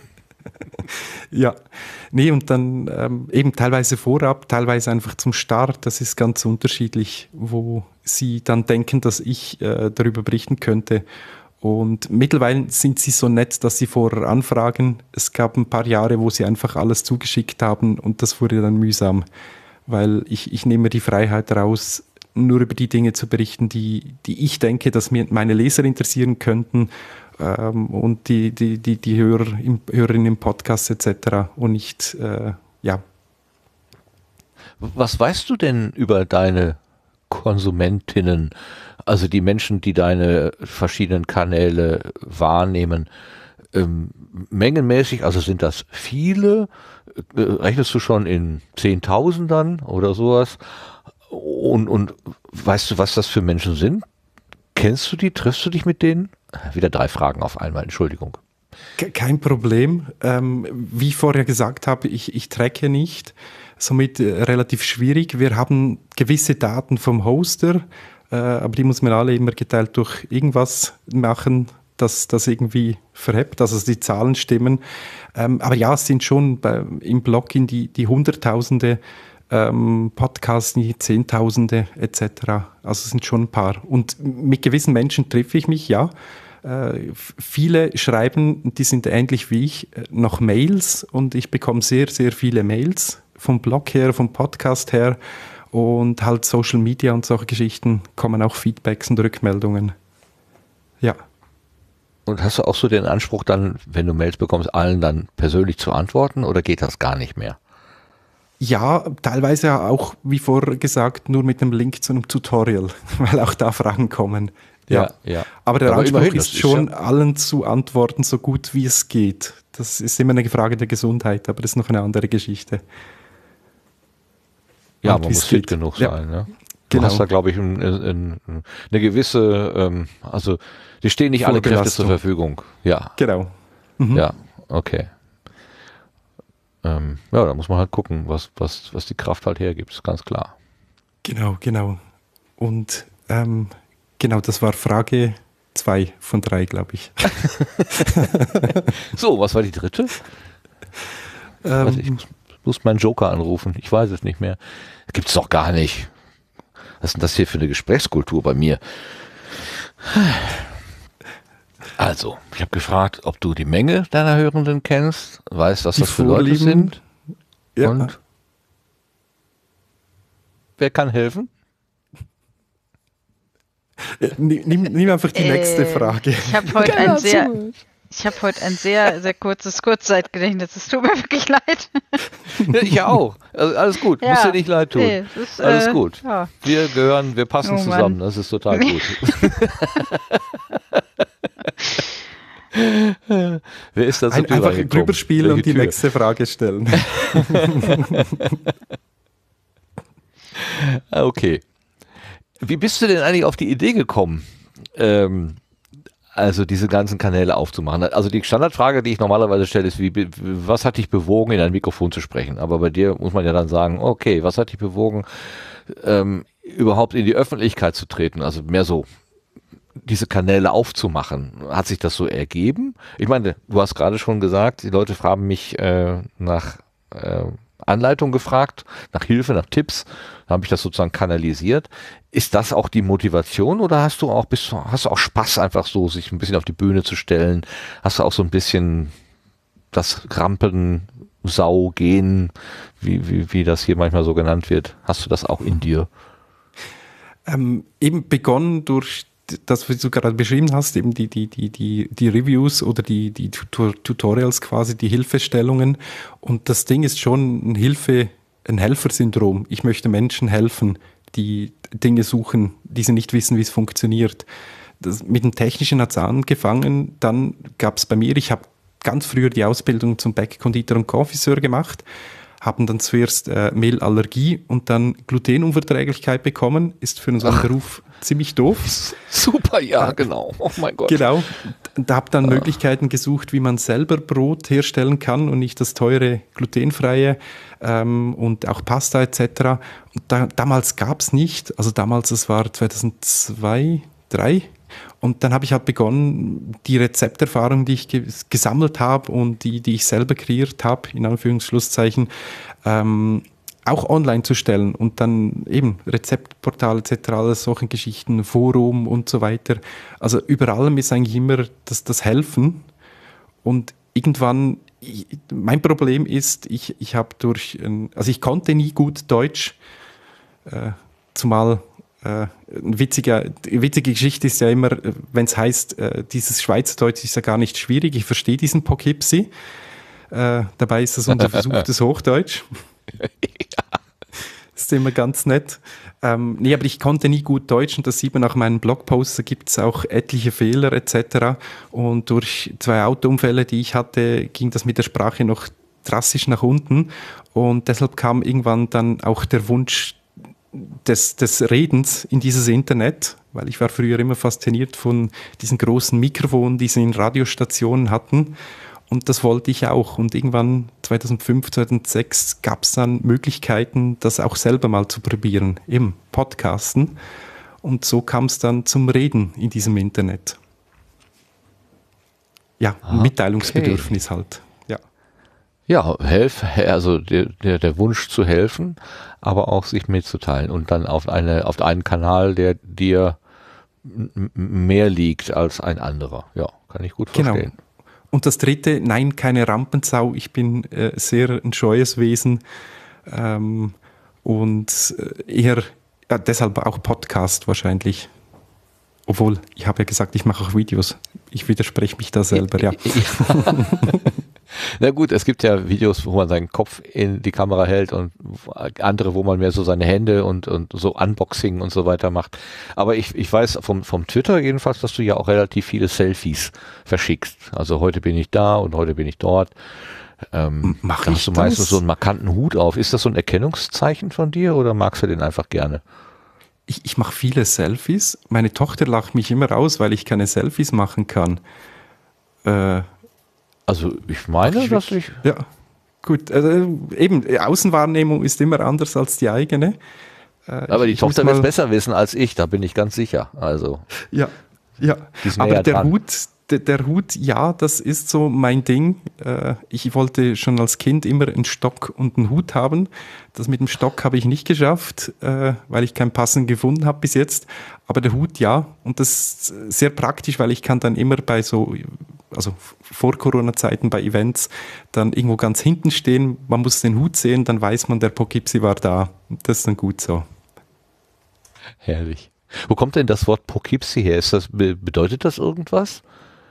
Ja, nee, und dann eben teilweise vorab, teilweise einfach zum Start. Das ist ganz unterschiedlich, wo sie dann denken, dass ich darüber berichten könnte. Und mittlerweile sind sie so nett, dass sie vorher anfragen. Es gab ein paar Jahre, wo sie einfach alles zugeschickt haben und das wurde dann mühsam, weil ich nehme die Freiheit raus, nur über die Dinge zu berichten, die ich denke, dass mir meine Leser interessieren könnten und die Hörerinnen im Podcast etc. und nicht, ja. Was weißt du denn über deine Konsumentinnen, also die Menschen, die deine verschiedenen Kanäle wahrnehmen, mengenmäßig, also sind das viele? Rechnest du schon in Zehntausendern oder sowas? Und weißt du, was das für Menschen sind? Kennst du die? Triffst du dich mit denen? Wieder 3 Fragen auf einmal, Entschuldigung. Kein Problem. Wie ich vorher gesagt habe, ich tracke nicht. Somit relativ schwierig. Wir haben gewisse Daten vom Hoster, aber die muss man alle immer geteilt durch irgendwas machen, dass das irgendwie verhebt, dass also die Zahlen stimmen. Aber ja, es sind schon im Blog in die Hunderttausende, Podcasts in die Zehntausende etc. Also es sind schon ein paar. Und mit gewissen Menschen treffe ich mich, ja. Viele schreiben, die sind ähnlich wie ich, noch Mails und ich bekomme sehr, sehr viele Mails vom Blog her, vom Podcast her und halt Social Media und solche Geschichten kommen auch Feedbacks und Rückmeldungen. Ja. Und hast du auch so den Anspruch dann, wenn du Mails bekommst, allen dann persönlich zu antworten oder geht das gar nicht mehr? Ja, teilweise auch, wie vorher gesagt, nur mit dem Link zu einem Tutorial, weil auch da Fragen kommen. Ja. Aber der Anspruch immerhin, ist schon, allen zu antworten, so gut wie es geht. Das ist immer eine Frage der Gesundheit, aber das ist noch eine andere Geschichte. Ja, Und man wie muss es fit geht. genug Ja. sein. Ne? Du Genau. hast da, glaube ich, eine gewisse, also die stehen nicht alle Kräfte zur Vorbelastung. Verfügung. Ja, Genau. ja, okay. Ja, da muss man halt gucken, was die Kraft halt hergibt, ist ganz klar. Genau. Und genau, das war Frage 2 von 3, glaube ich. So, was war die dritte? Weiß ich muss meinen Joker anrufen, ich weiß es nicht mehr. Gibt's doch gar nicht. Was ist denn das hier für eine Gesprächskultur bei mir? Also, ich habe gefragt, ob du die Menge deiner Hörenden kennst, weißt, was Die das für Leute Vorlieben. sind Ja. und wer kann helfen? Nimm einfach die nächste Frage. Ich habe heute ein sehr, sehr kurzes Kurzzeitgedächtnis. Es tut mir wirklich leid. Ich auch. Also alles gut, Ja. muss dir nicht leid tun. Nee, das ist, Alles gut. Ja. Wir passen Oh Mann. zusammen, das ist total gut. Wer ist da so Einfach drüber spielen und die Tür? nächste Frage stellen. Okay. Wie bist du denn eigentlich auf die Idee gekommen, also diese ganzen Kanäle aufzumachen? Also die Standardfrage, die ich normalerweise stelle, ist, was hat dich bewogen, in ein Mikrofon zu sprechen? Aber bei dir muss man ja dann sagen, okay, was hat dich bewogen, überhaupt in die Öffentlichkeit zu treten? Also mehr so diese Kanäle aufzumachen. Hat sich das so ergeben? Ich meine, du hast gerade schon gesagt, die Leute haben mich nach Anleitung gefragt, nach Hilfe, nach Tipps. Da habe ich das sozusagen kanalisiert. Ist das auch die Motivation oder hast du auch Spaß, einfach so sich ein bisschen auf die Bühne zu stellen? Hast du auch so ein bisschen das Rampen, Sau, Gehen, wie das hier manchmal so genannt wird? Hast du das auch in dir? Eben begonnen durch das, was du gerade beschrieben hast, eben die Reviews oder die Tutorials quasi, die Hilfestellungen. Und das Ding ist schon ein Helfersyndrom. Ich möchte Menschen helfen, die Dinge suchen, die sie nicht wissen, wie es funktioniert. Mit dem Technischen hat es angefangen, dann gab es bei mir, ich habe ganz früher die Ausbildung zum Bäcker-Konditor und Confiseur gemacht, haben dann zuerst Mehlallergie und dann Glutenunverträglichkeit bekommen, ist für unseren Beruf ziemlich doof. Super, ja, genau. Oh mein Gott. Genau. Da habe dann Möglichkeiten gesucht, wie man selber Brot herstellen kann und nicht das teure glutenfreie und auch Pasta etc. Und damals gab es nicht, also damals, das war 2002, 2003. Und dann habe ich halt begonnen, die Rezepterfahrung, die ich gesammelt habe und die ich selber kreiert habe, in Anführungsschlusszeichen, auch online zu stellen und dann eben Rezeptportal etc., alles solche Geschichten, Forum und so weiter. Also über allem ist eigentlich immer das Helfen. Und irgendwann, mein Problem ist, ich konnte nie gut Deutsch, zumal eine witzige Geschichte ist ja immer, wenn es heißt, dieses Schweizerdeutsch ist ja gar nicht schwierig, ich verstehe diesen Poughkeepsie. Dabei ist das unser versuchtes Hochdeutsch. Das ist immer ganz nett. Nee, aber ich konnte nie gut Deutsch und das sieht man auch in meinen Blogposts, da gibt es auch etliche Fehler etc. Und durch 2 Autounfälle, die ich hatte, ging das mit der Sprache noch drastisch nach unten und deshalb kam irgendwann dann auch der Wunsch des Redens in dieses Internet, weil ich war früher immer fasziniert von diesen großen Mikrofonen, die sie in Radiostationen hatten. Und das wollte ich auch. Und irgendwann 2005, 2006 gab es dann Möglichkeiten, das auch selber mal zu probieren, im Podcasten. Und so kam es dann zum Reden in diesem Internet. Ja, ein Mitteilungsbedürfnis halt. Ja, Ja, also der Wunsch zu helfen, aber auch sich mitzuteilen und dann auf einen Kanal, der dir mehr liegt als ein anderer. Ja, kann ich gut verstehen. genau. Und das dritte, nein, keine Rampensau. Ich bin sehr ein scheues Wesen und eher deshalb auch Podcast wahrscheinlich. Obwohl, ich habe ja gesagt, ich mache auch Videos. Ich widerspreche mich da selber, ja. Na gut, es gibt ja Videos, wo man seinen Kopf in die Kamera hält und andere, wo man mehr so seine Hände und so Unboxing und so weiter macht. Aber ich weiß vom Twitter jedenfalls, dass du ja auch relativ viele Selfies verschickst. Also heute bin ich da und heute bin ich dort. Mach da ich hast du meistens das? so einen markanten Hut auf. Ist das so ein Erkennungszeichen von dir oder magst du den einfach gerne? Ich mache viele Selfies. Meine Tochter lacht mich immer aus, weil ich keine Selfies machen kann. Also ich meine, dass ich... Ja, gut. Eben, Außenwahrnehmung ist immer anders als die eigene. Aber die Tochter wird es besser wissen als ich, da bin ich ganz sicher. Also Ja. die ist Aber näher der dran. Der Hut, ja, das ist so mein Ding. Ich wollte schon als Kind immer einen Stock und einen Hut haben. Das mit dem Stock habe ich nicht geschafft, weil ich keinen passenden gefunden habe bis jetzt. Aber der Hut, ja. Und das ist sehr praktisch, weil ich kann dann immer also vor Corona-Zeiten bei Events, dann irgendwo ganz hinten stehen. Man muss den Hut sehen, dann weiß man, der Poughkeepsie war da. Das ist dann gut so. Herrlich. Wo kommt denn das Wort Poughkeepsie her? Bedeutet das irgendwas?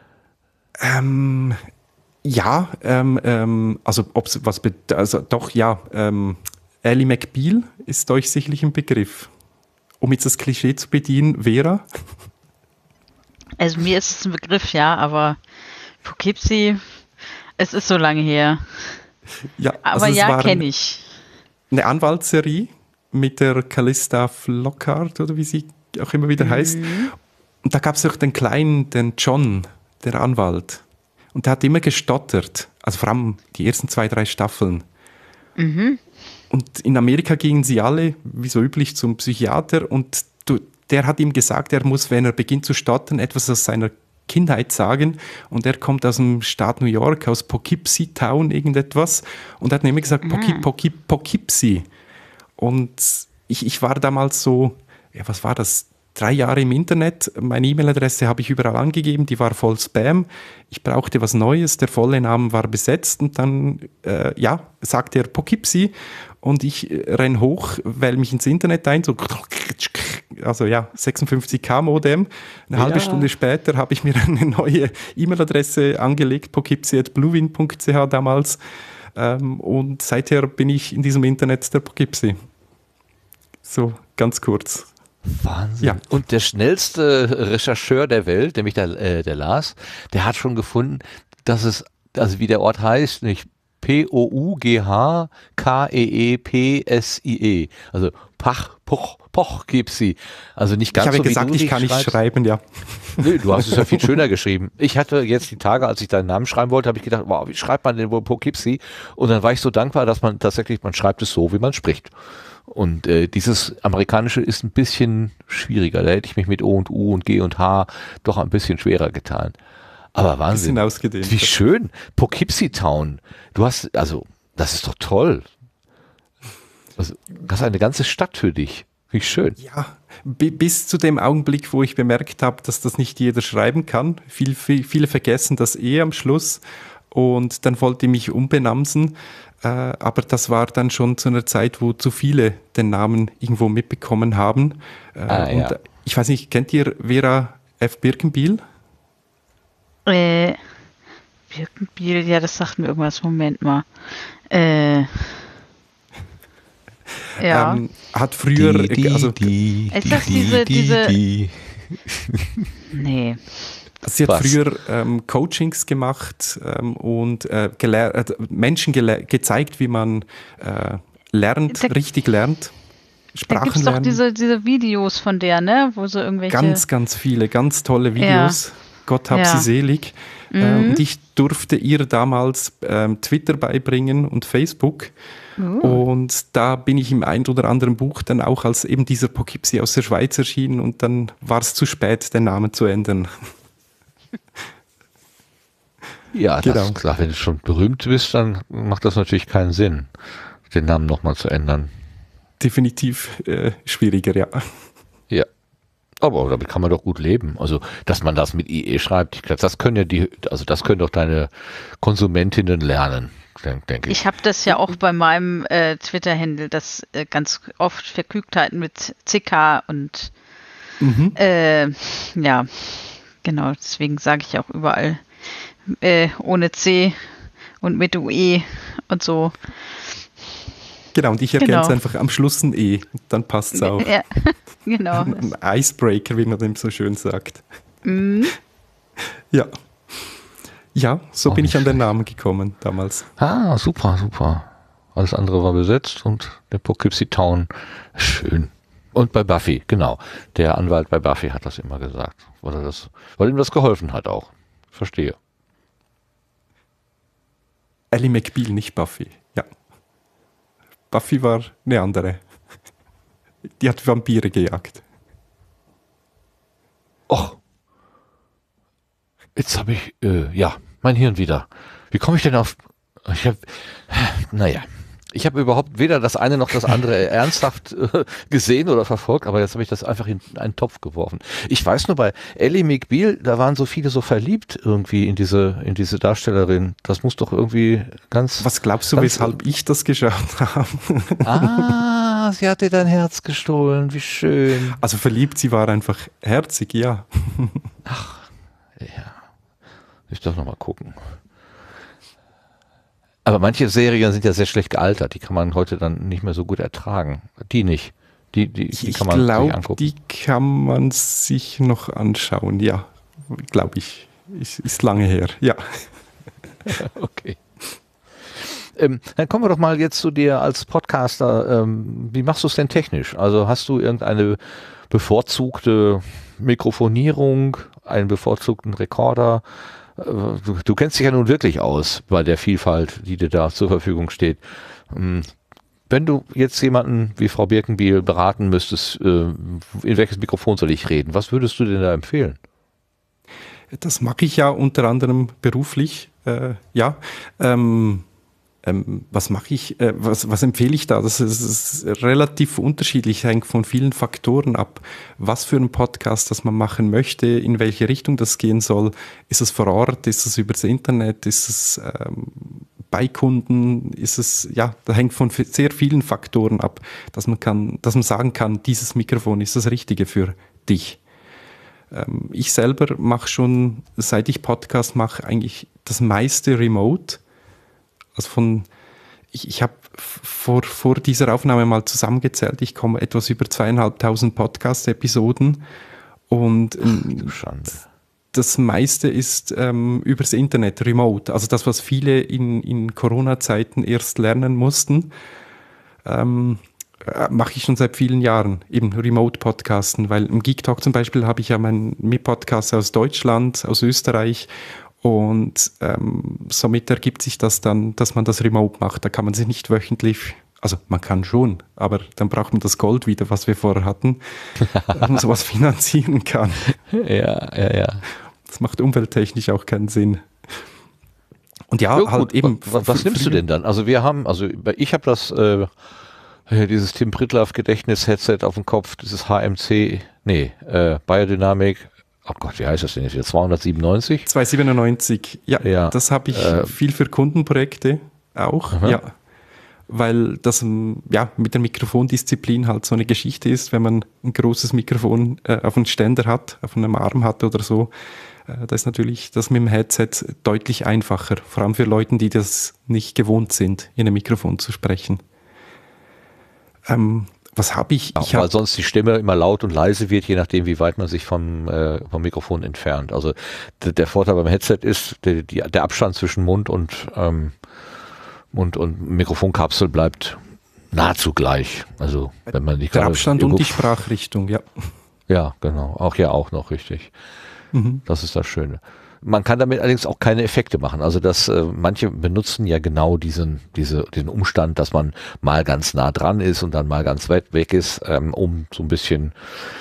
Ja, also ob's was also doch ja, Ally McBeal ist euch sicherlich ein Begriff. Um jetzt das Klischee zu bedienen, Vera? Also mir ist es ein Begriff, ja, aber Poughkeepsie, es ist so lange her. Ja, Aber also ja, kenne ich. Eine Anwaltsserie mit der Callista Flockhart oder wie sie auch immer wieder heißt. Und da gab es auch den Kleinen, den John, der Anwalt. Und der hat immer gestottert. Also vor allem die ersten 2, 3 Staffeln. Und in Amerika gingen sie alle, wie so üblich, zum Psychiater. Und der hat ihm gesagt, er muss, wenn er beginnt zu stottern, etwas aus seiner Kindheit sagen. Und er kommt aus dem Staat New York, aus Poughkeepsie Town, irgendetwas. Und er hat immer gesagt, Poughkeepsie. Und ich war damals so, ja, was war das? 3 Jahre im Internet, meine E-Mail-Adresse habe ich überall angegeben, die war voll Spam. Ich brauchte was Neues, der volle Name war besetzt und dann, sagte er Poughkeepsie und ich renn hoch, wähle mich ins Internet ein, so, also ja, 56K Modem. Eine halbe Stunde später habe ich mir eine neue E-Mail-Adresse angelegt, poughkeepsie@bluewin.ch damals, und seither bin ich in diesem Internet der Poughkeepsie. So, ganz kurz. Wahnsinn. Ja. Und der schnellste Rechercheur der Welt, nämlich der Lars, der hat schon gefunden, dass es, also wie der Ort heißt, nicht Poughkeepsie, also Poughkeepsie. Also nicht ganz Ich habe so, gesagt, wie du ich kann nicht schreibst. schreiben, ja. Nö, du hast es ja viel schöner geschrieben. Ich hatte jetzt die Tage, als ich deinen Namen schreiben wollte, habe ich gedacht, wow, wie schreibt man denn wohl Poughkeepsie? Und dann war ich so dankbar, dass man schreibt es so, wie man spricht. Und dieses Amerikanische ist ein bisschen schwieriger. Da hätte ich mich mit O und U und G und H doch ein bisschen schwerer getan. Aber Wahnsinn. Bisschen ausgedehnt. Wie schön. Poughkeepsie Town. Das ist doch toll. Also, das ist eine ganze Stadt für dich. Wie schön. Ja, bis zu dem Augenblick, wo ich bemerkt habe, dass das nicht jeder schreiben kann. Viele vergessen das am Schluss. Und dann wollte ich mich umbenamsen. Aber das war dann schon zu einer Zeit, wo zu viele den Namen irgendwo mitbekommen haben. Und ich weiß nicht, kennt ihr Vera F. Birkenbiel? Birkenbiel, ja, das sagt mir irgendwas. Moment mal. Ja. Hat früher... Ist das diese... Nee. Sie hat früher Coachings gemacht und Menschen gezeigt, wie man richtig lernt. Da gibt es doch diese Videos von der, ne? Wo so irgendwelche... Ganz, ganz viele, ganz tolle Videos. Ja. Gott hab sie selig. Und ich durfte ihr damals Twitter beibringen und Facebook. Und da bin ich im ein oder anderen Buch dann auch als eben dieser Poughkeepsie aus der Schweiz erschienen und dann war es zu spät, den Namen zu ändern. Ja, das ist klar. Wenn du schon berühmt bist, dann macht das natürlich keinen Sinn, den Namen nochmal zu ändern. Definitiv schwieriger, ja. Ja. Aber damit kann man doch gut leben. Also, dass man das mit IE schreibt, das können ja das können doch deine Konsumentinnen lernen, denke ich. Ich habe das ja auch bei meinem Twitter-Handle, das ganz oft Verfügtheiten mit CK und Ja, genau, deswegen sage ich auch überall ohne C und mit UE und so. Genau, und ich ergänze einfach am Schluss ein E, dann passt es auch. Ja, genau. Ein Icebreaker, wie man dem so schön sagt. Mhm. Ja. Ja, so bin ich an den Namen gekommen damals. Ah, super, super. Alles andere war besetzt und der Poughkeepsie Town. Schön. Und bei Buffy, genau. Der Anwalt bei Buffy hat das immer gesagt, weil ihm das geholfen hat auch. Verstehe. Ally McBeal, nicht Buffy. Ja. Buffy war eine andere. Die hat Vampire gejagt. Och. Jetzt habe ich, mein Hirn wieder. Wie komme ich denn auf... Ich habe überhaupt weder das eine noch das andere ernsthaft gesehen oder verfolgt, aber jetzt habe ich das einfach in einen Topf geworfen. Ich weiß nur, bei Ally McBeal, da waren so viele so verliebt irgendwie in diese Darstellerin. Das muss doch irgendwie ganz... Was glaubst du, weshalb ich das geschaut habe? Ah, sie hat dir dein Herz gestohlen, wie schön. Also verliebt, sie war einfach herzig, ja. Ach, ja. Ich darf noch mal gucken. Aber manche Serien sind ja sehr schlecht gealtert. Die kann man heute dann nicht mehr so gut ertragen. Die nicht. Die kann man sich angucken. Die kann man sich noch anschauen. Ja, glaube ich. Ist lange her. Ja. Okay. Dann kommen wir doch mal jetzt zu dir als Podcaster. Wie machst du es denn technisch? Also hast du irgendeine bevorzugte Mikrofonierung, einen bevorzugten Rekorder? Du kennst dich ja nun wirklich aus bei der Vielfalt, die dir da zur Verfügung steht. Wenn du jetzt jemanden wie Frau Birkenbiel beraten müsstest, in welches Mikrofon soll ich reden, was würdest du denn da empfehlen? Das mache ich ja unter anderem beruflich. Was mache ich? Was empfehle ich da? Das ist relativ unterschiedlich, hängt von vielen Faktoren ab. Was für einen Podcast, das man machen möchte, in welche Richtung das gehen soll. Ist es vor Ort? Ist es übers Internet? Ist es bei Kunden? Da hängt von sehr vielen Faktoren ab, dass man sagen kann, dieses Mikrofon ist das Richtige für dich. Ich selber mache schon, seit ich Podcast mache, eigentlich das meiste remote. Also ich habe vor dieser Aufnahme mal zusammengezählt, ich komme etwas über 2500 Podcast-Episoden und das meiste ist übers Internet, remote. Also das, was viele in Corona-Zeiten erst lernen mussten, mache ich schon seit vielen Jahren, eben Remote-Podcasten, weil im Geek Talk zum Beispiel habe ich ja meinen Podcast aus Deutschland, aus Österreich. Und somit ergibt sich das dann, dass man das remote macht. Da kann man sich nicht wöchentlich, also man kann schon, aber dann braucht man das Gold wieder, was wir vorher hatten, dass man sowas finanzieren kann. Ja. Das macht umwelttechnisch auch keinen Sinn. Und ja, gut, halt eben. Was nimmst du denn dann? Also ich habe dieses Tim Pritlove Gedächtnis-Headset auf dem Kopf, dieses Biodynamic. Oh Gott, wie heißt das denn jetzt wieder? 297? 297, ja. Das habe ich viel für Kundenprojekte auch, Aha. ja. Weil das mit der Mikrofondisziplin halt so eine Geschichte ist, wenn man ein großes Mikrofon auf einem Ständer hat, auf einem Arm hat oder so, da ist natürlich das mit dem Headset deutlich einfacher, vor allem für Leute, die das nicht gewohnt sind, in einem Mikrofon zu sprechen. Was habe ich? Weil sonst die Stimme immer laut und leise wird, je nachdem, wie weit man sich vom Mikrofon entfernt. Also der Vorteil beim Headset ist, der Abstand zwischen Mund und Mikrofonkapsel bleibt nahezu gleich. Also wenn man nicht der Abstand und die Sprachrichtung, ja. Ja, genau. Auch noch richtig. Mhm. Das ist das Schöne. Man kann damit allerdings auch keine Effekte machen. Also manche benutzen ja genau diesen Umstand, dass man mal ganz nah dran ist und dann mal ganz weit weg ist, um so ein bisschen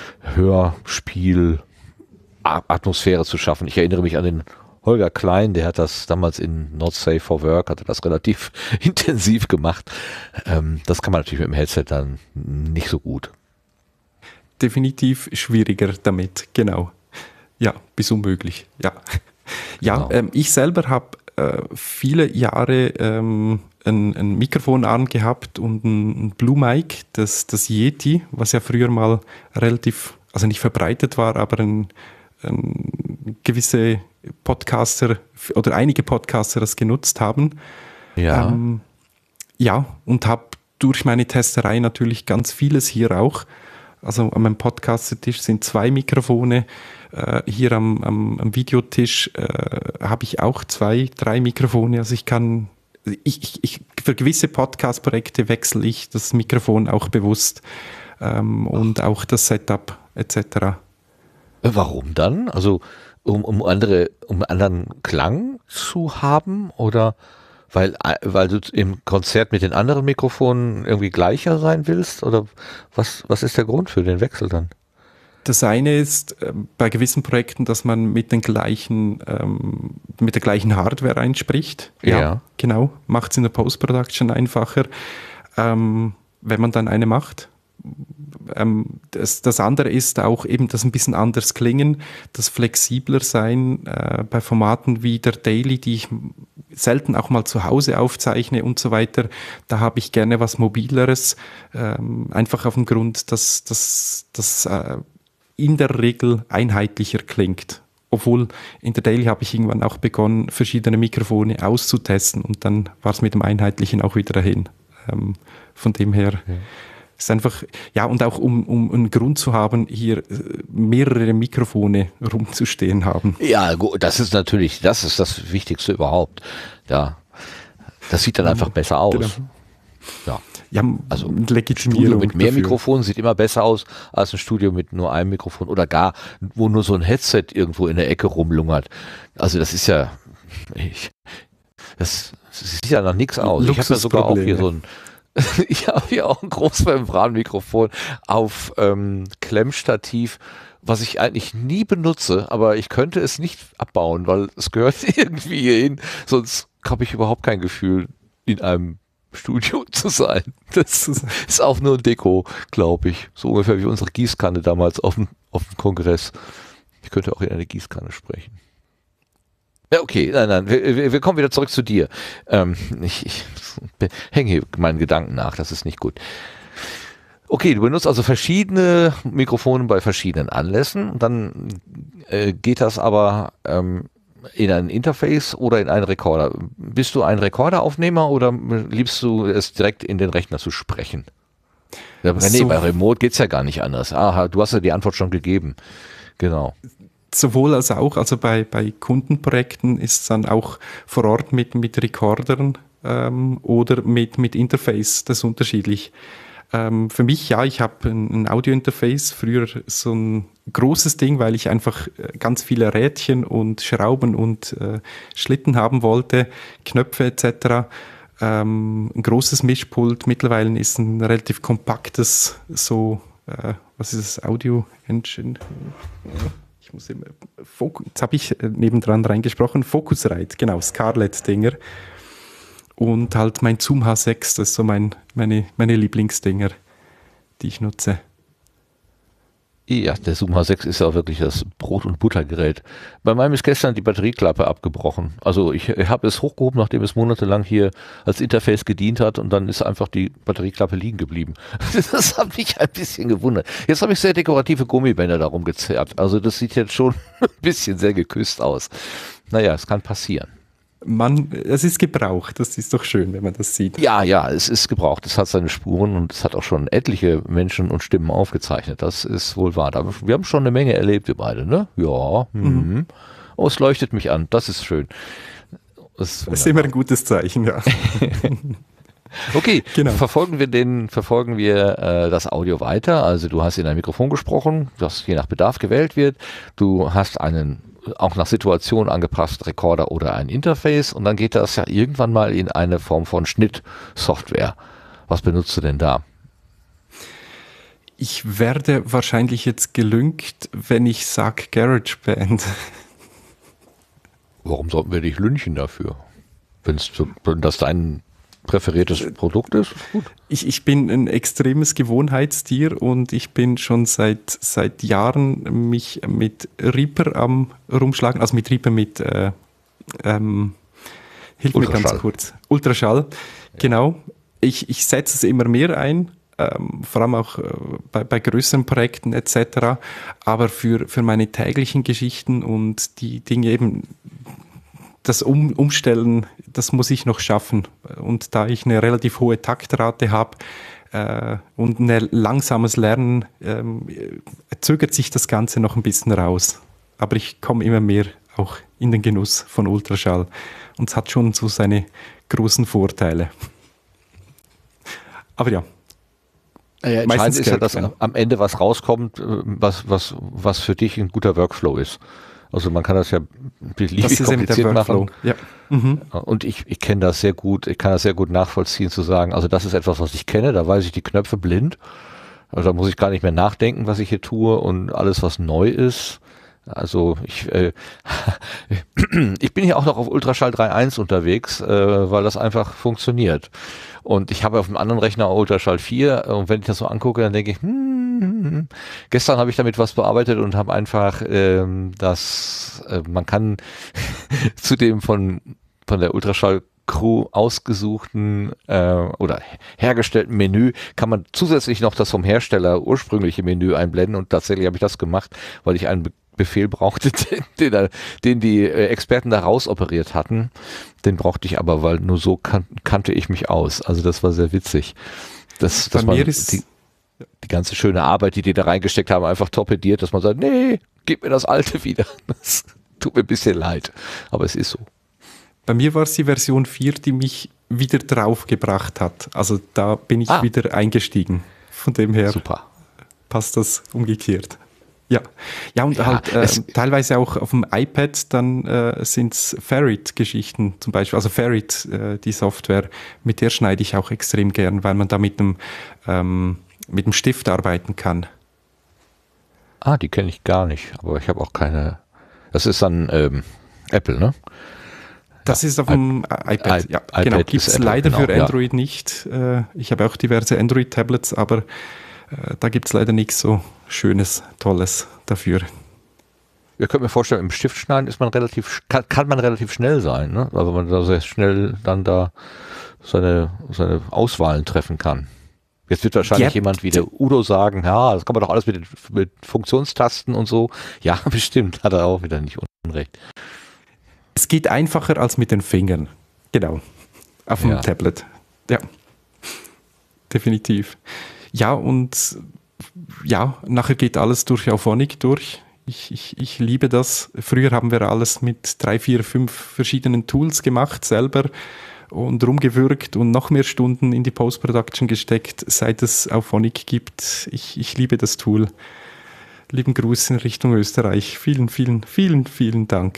Hörspiel-Atmosphäre zu schaffen. Ich erinnere mich an den Holger Klein, der hat das damals in Not Safe for Work, hatte das relativ intensiv gemacht. Das kann man natürlich mit dem Headset dann nicht so gut. Definitiv schwieriger damit, genau. Ja, bis unmöglich, ja. Ja, genau. Ich selber habe viele Jahre ein Mikrofonarm gehabt und ein Blue Mic, das Yeti, was ja früher mal relativ also nicht verbreitet war, aber gewisse Podcaster oder einige Podcaster das genutzt haben. Ja. Ja, und habe durch meine Testerei natürlich ganz vieles hier auch. Also an meinem Podcaster-Tisch sind 2 Mikrofone. Hier am Videotisch habe ich auch 2, 3 Mikrofone. Also ich kann, für gewisse Podcast-Projekte wechsle ich das Mikrofon auch bewusst und auch das Setup etc. Warum dann? Also um anderen Klang zu haben oder weil du im Konzert mit den anderen Mikrofonen irgendwie gleicher sein willst? Oder was ist der Grund für den Wechsel dann? Das eine ist bei gewissen Projekten, dass man mit der gleichen Hardware einspricht. Ja. Genau. Macht es in der Post-Production einfacher, wenn man dann eine macht. Das andere ist auch eben das ein bisschen anders klingen, das flexibler sein bei Formaten wie der Daily, die ich selten auch mal zu Hause aufzeichne und so weiter. Da habe ich gerne was Mobileres, einfach auf dem Grund, dass das in der Regel einheitlicher klingt. Obwohl in der Daily habe ich irgendwann auch begonnen, verschiedene Mikrofone auszutesten und dann war es mit dem Einheitlichen auch wieder dahin. Von dem her... Okay. Ist einfach, ja, und auch um einen Grund zu haben, hier mehrere Mikrofone rumzustehen haben. Ja, gut, das ist das Wichtigste überhaupt. Ja, das sieht dann einfach besser aus. Genau. Ja, also ein Studio mit mehr Mikrofonen sieht immer besser aus als ein Studio mit nur einem Mikrofon oder gar, wo nur so ein Headset irgendwo in der Ecke rumlungert. Also das ist ja, das sieht ja nach nichts aus. Ich habe ja sogar auch hier so ein ich habe hier auch ein Großmembranmikrofon auf Klemmstativ, was ich eigentlich nie benutze, aber ich könnte es nicht abbauen, weil es gehört irgendwie hier hin, sonst habe ich überhaupt kein Gefühl, in einem Studio zu sein. Das ist auch nur ein Deko, glaube ich. So ungefähr wie unsere Gießkanne damals auf dem Kongress. Ich könnte auch in eine Gießkanne sprechen. Ja, okay, nein, wir kommen wieder zurück zu dir. Ich hänge hier meinen Gedanken nach, das ist nicht gut. Okay, du benutzt also verschiedene Mikrofone bei verschiedenen Anlässen, dann geht das aber in ein Interface oder in einen Rekorder. Bist du ein Rekorderaufnehmer oder liebst du es direkt in den Rechner zu sprechen? Ja, nee, bei Remote geht es ja gar nicht anders. Aha, du hast ja die Antwort schon gegeben. Genau. Sowohl als auch, also bei Kundenprojekten ist es dann auch vor Ort mit Recordern oder mit Interface, das ist unterschiedlich. Für mich, ja, ich habe ein Audio-Interface, früher so ein großes Ding, weil ich einfach ganz viele Rädchen und Schrauben und Schlitten haben wollte, Knöpfe etc. Ein großes Mischpult, mittlerweile ist ein relativ kompaktes, so, was ist das, Audio-Engine? Ich muss immer, jetzt habe ich nebendran reingesprochen, Focusrite, genau, Scarlett-Dinger. Und halt mein Zoom H6, das ist so meine Lieblingsdinger, die ich nutze. Ja, der Zoom H6 ist ja auch wirklich das Brot- und Buttergerät. Bei meinem ist gestern die Batterieklappe abgebrochen. Also ich habe es hochgehoben, nachdem es monatelang hier als Interface gedient hat und dann ist einfach die Batterieklappe liegen geblieben. Das hat mich ein bisschen gewundert. Jetzt habe ich sehr dekorative Gummibänder darum gezerrt. Also das sieht jetzt schon ein bisschen sehr geküsst aus. Naja, es kann passieren. Es ist gebraucht, das ist doch schön, wenn man das sieht. Ja, es ist gebraucht, es hat seine Spuren und es hat auch schon etliche Menschen und Stimmen aufgezeichnet, das ist wohl wahr. Wir haben schon eine Menge erlebt, wir beide, ne? Ja, Oh, es leuchtet mich an, das ist schön. Das ist immer ein gutes Zeichen, ja. Okay, genau. Verfolgen wir das Audio weiter, also du hast in ein Mikrofon gesprochen, das je nach Bedarf gewählt wird, du hast einen auch nach Situation angepassten Rekorder oder ein Interface und dann geht das ja irgendwann mal in eine Form von Schnittsoftware. Was benutzt du denn da? Ich werde wahrscheinlich jetzt gelüngt, wenn ich sage GarageBand. Warum sollten wir dich lynchen dafür? Wenn das dein präferiertes Produkt ist? Gut. Ich bin ein extremes Gewohnheitstier und ich bin schon seit Jahren mich mit Reaper am rumschlagen, also mit Reaper hilf mir ganz kurz. Ultraschall, genau. Ich setze es immer mehr ein. vor allem auch bei größeren Projekten etc. Aber für meine täglichen Geschichten und die Dinge eben, das Umstellen, das muss ich noch schaffen. Und da ich eine relativ hohe Taktrate habe und ein langsames Lernen, zögert sich das Ganze noch ein bisschen raus. Aber ich komme immer mehr auch in den Genuss von Ultraschall. Und es hat schon so seine großen Vorteile. Aber ja. Entscheidend ist ja, dass am Ende was rauskommt, was für dich ein guter Workflow ist. Also man kann das ja beliebig kompliziert machen. Ja. Und ich kenne das sehr gut, ich kann das sehr gut nachvollziehen, zu sagen, also das ist etwas, was ich kenne, da weiß ich die Knöpfe blind. Also da muss ich gar nicht mehr nachdenken, was ich hier tue, und alles, was neu ist. Also ich bin hier auch noch auf Ultraschall 3.1 unterwegs, weil das einfach funktioniert. Und ich habe auf einem anderen Rechner Ultraschall 4, und wenn ich das so angucke, dann denke ich, gestern habe ich damit was bearbeitet und habe einfach man kann zu dem von der Ultraschall Crew ausgesuchten oder hergestellten Menü kann man zusätzlich noch das vom Hersteller ursprüngliche Menü einblenden, und tatsächlich habe ich das gemacht, weil ich einen Befehl brauchte, den die Experten da raus operiert hatten. Den brauchte ich aber, weil nur so kannte ich mich aus. Also das war sehr witzig. Dass man die ganze schöne Arbeit, die da reingesteckt haben, einfach torpediert, dass man sagt, nee, gib mir das Alte wieder. Das tut mir ein bisschen leid, aber es ist so. Bei mir war es die Version 4, die mich wieder draufgebracht hat. Also da bin ich wieder eingestiegen. Von dem her super. Passt das umgekehrt. Ja, und halt teilweise auch auf dem iPad, dann sind es Ferrite-Geschichten zum Beispiel. Also Ferrite, die Software, mit der schneide ich auch extrem gern, weil man da mit dem Stift arbeiten kann. Die kenne ich gar nicht, aber ich habe auch keine. Das ist dann Apple, ne? Das ist auf dem iPad, ja. Genau, gibt es leider für Android nicht. Ich habe auch diverse Android-Tablets, aber da gibt es leider nichts so Schönes, Tolles dafür. Ihr könnt mir vorstellen, im Stift schneiden ist man kann man relativ schnell sein, ne? Also man da sehr schnell dann da seine Auswahlen treffen kann. Jetzt wird wahrscheinlich jemand wie der Udo sagen, ja, das kann man doch alles mit Funktionstasten und so. Ja, bestimmt, hat er auch wieder nicht unrecht. Es geht einfacher als mit den Fingern. Genau. Auf dem Tablet. Ja. Definitiv. Ja, und nachher geht alles durch Auphonic durch. Ich liebe das. Früher haben wir alles mit 3, 4, 5 verschiedenen Tools gemacht, selber, und rumgewürgt und noch mehr Stunden in die Post-Production gesteckt, seit es Auphonic gibt. Ich liebe das Tool. Lieben Gruß in Richtung Österreich. Vielen, vielen, vielen, vielen Dank.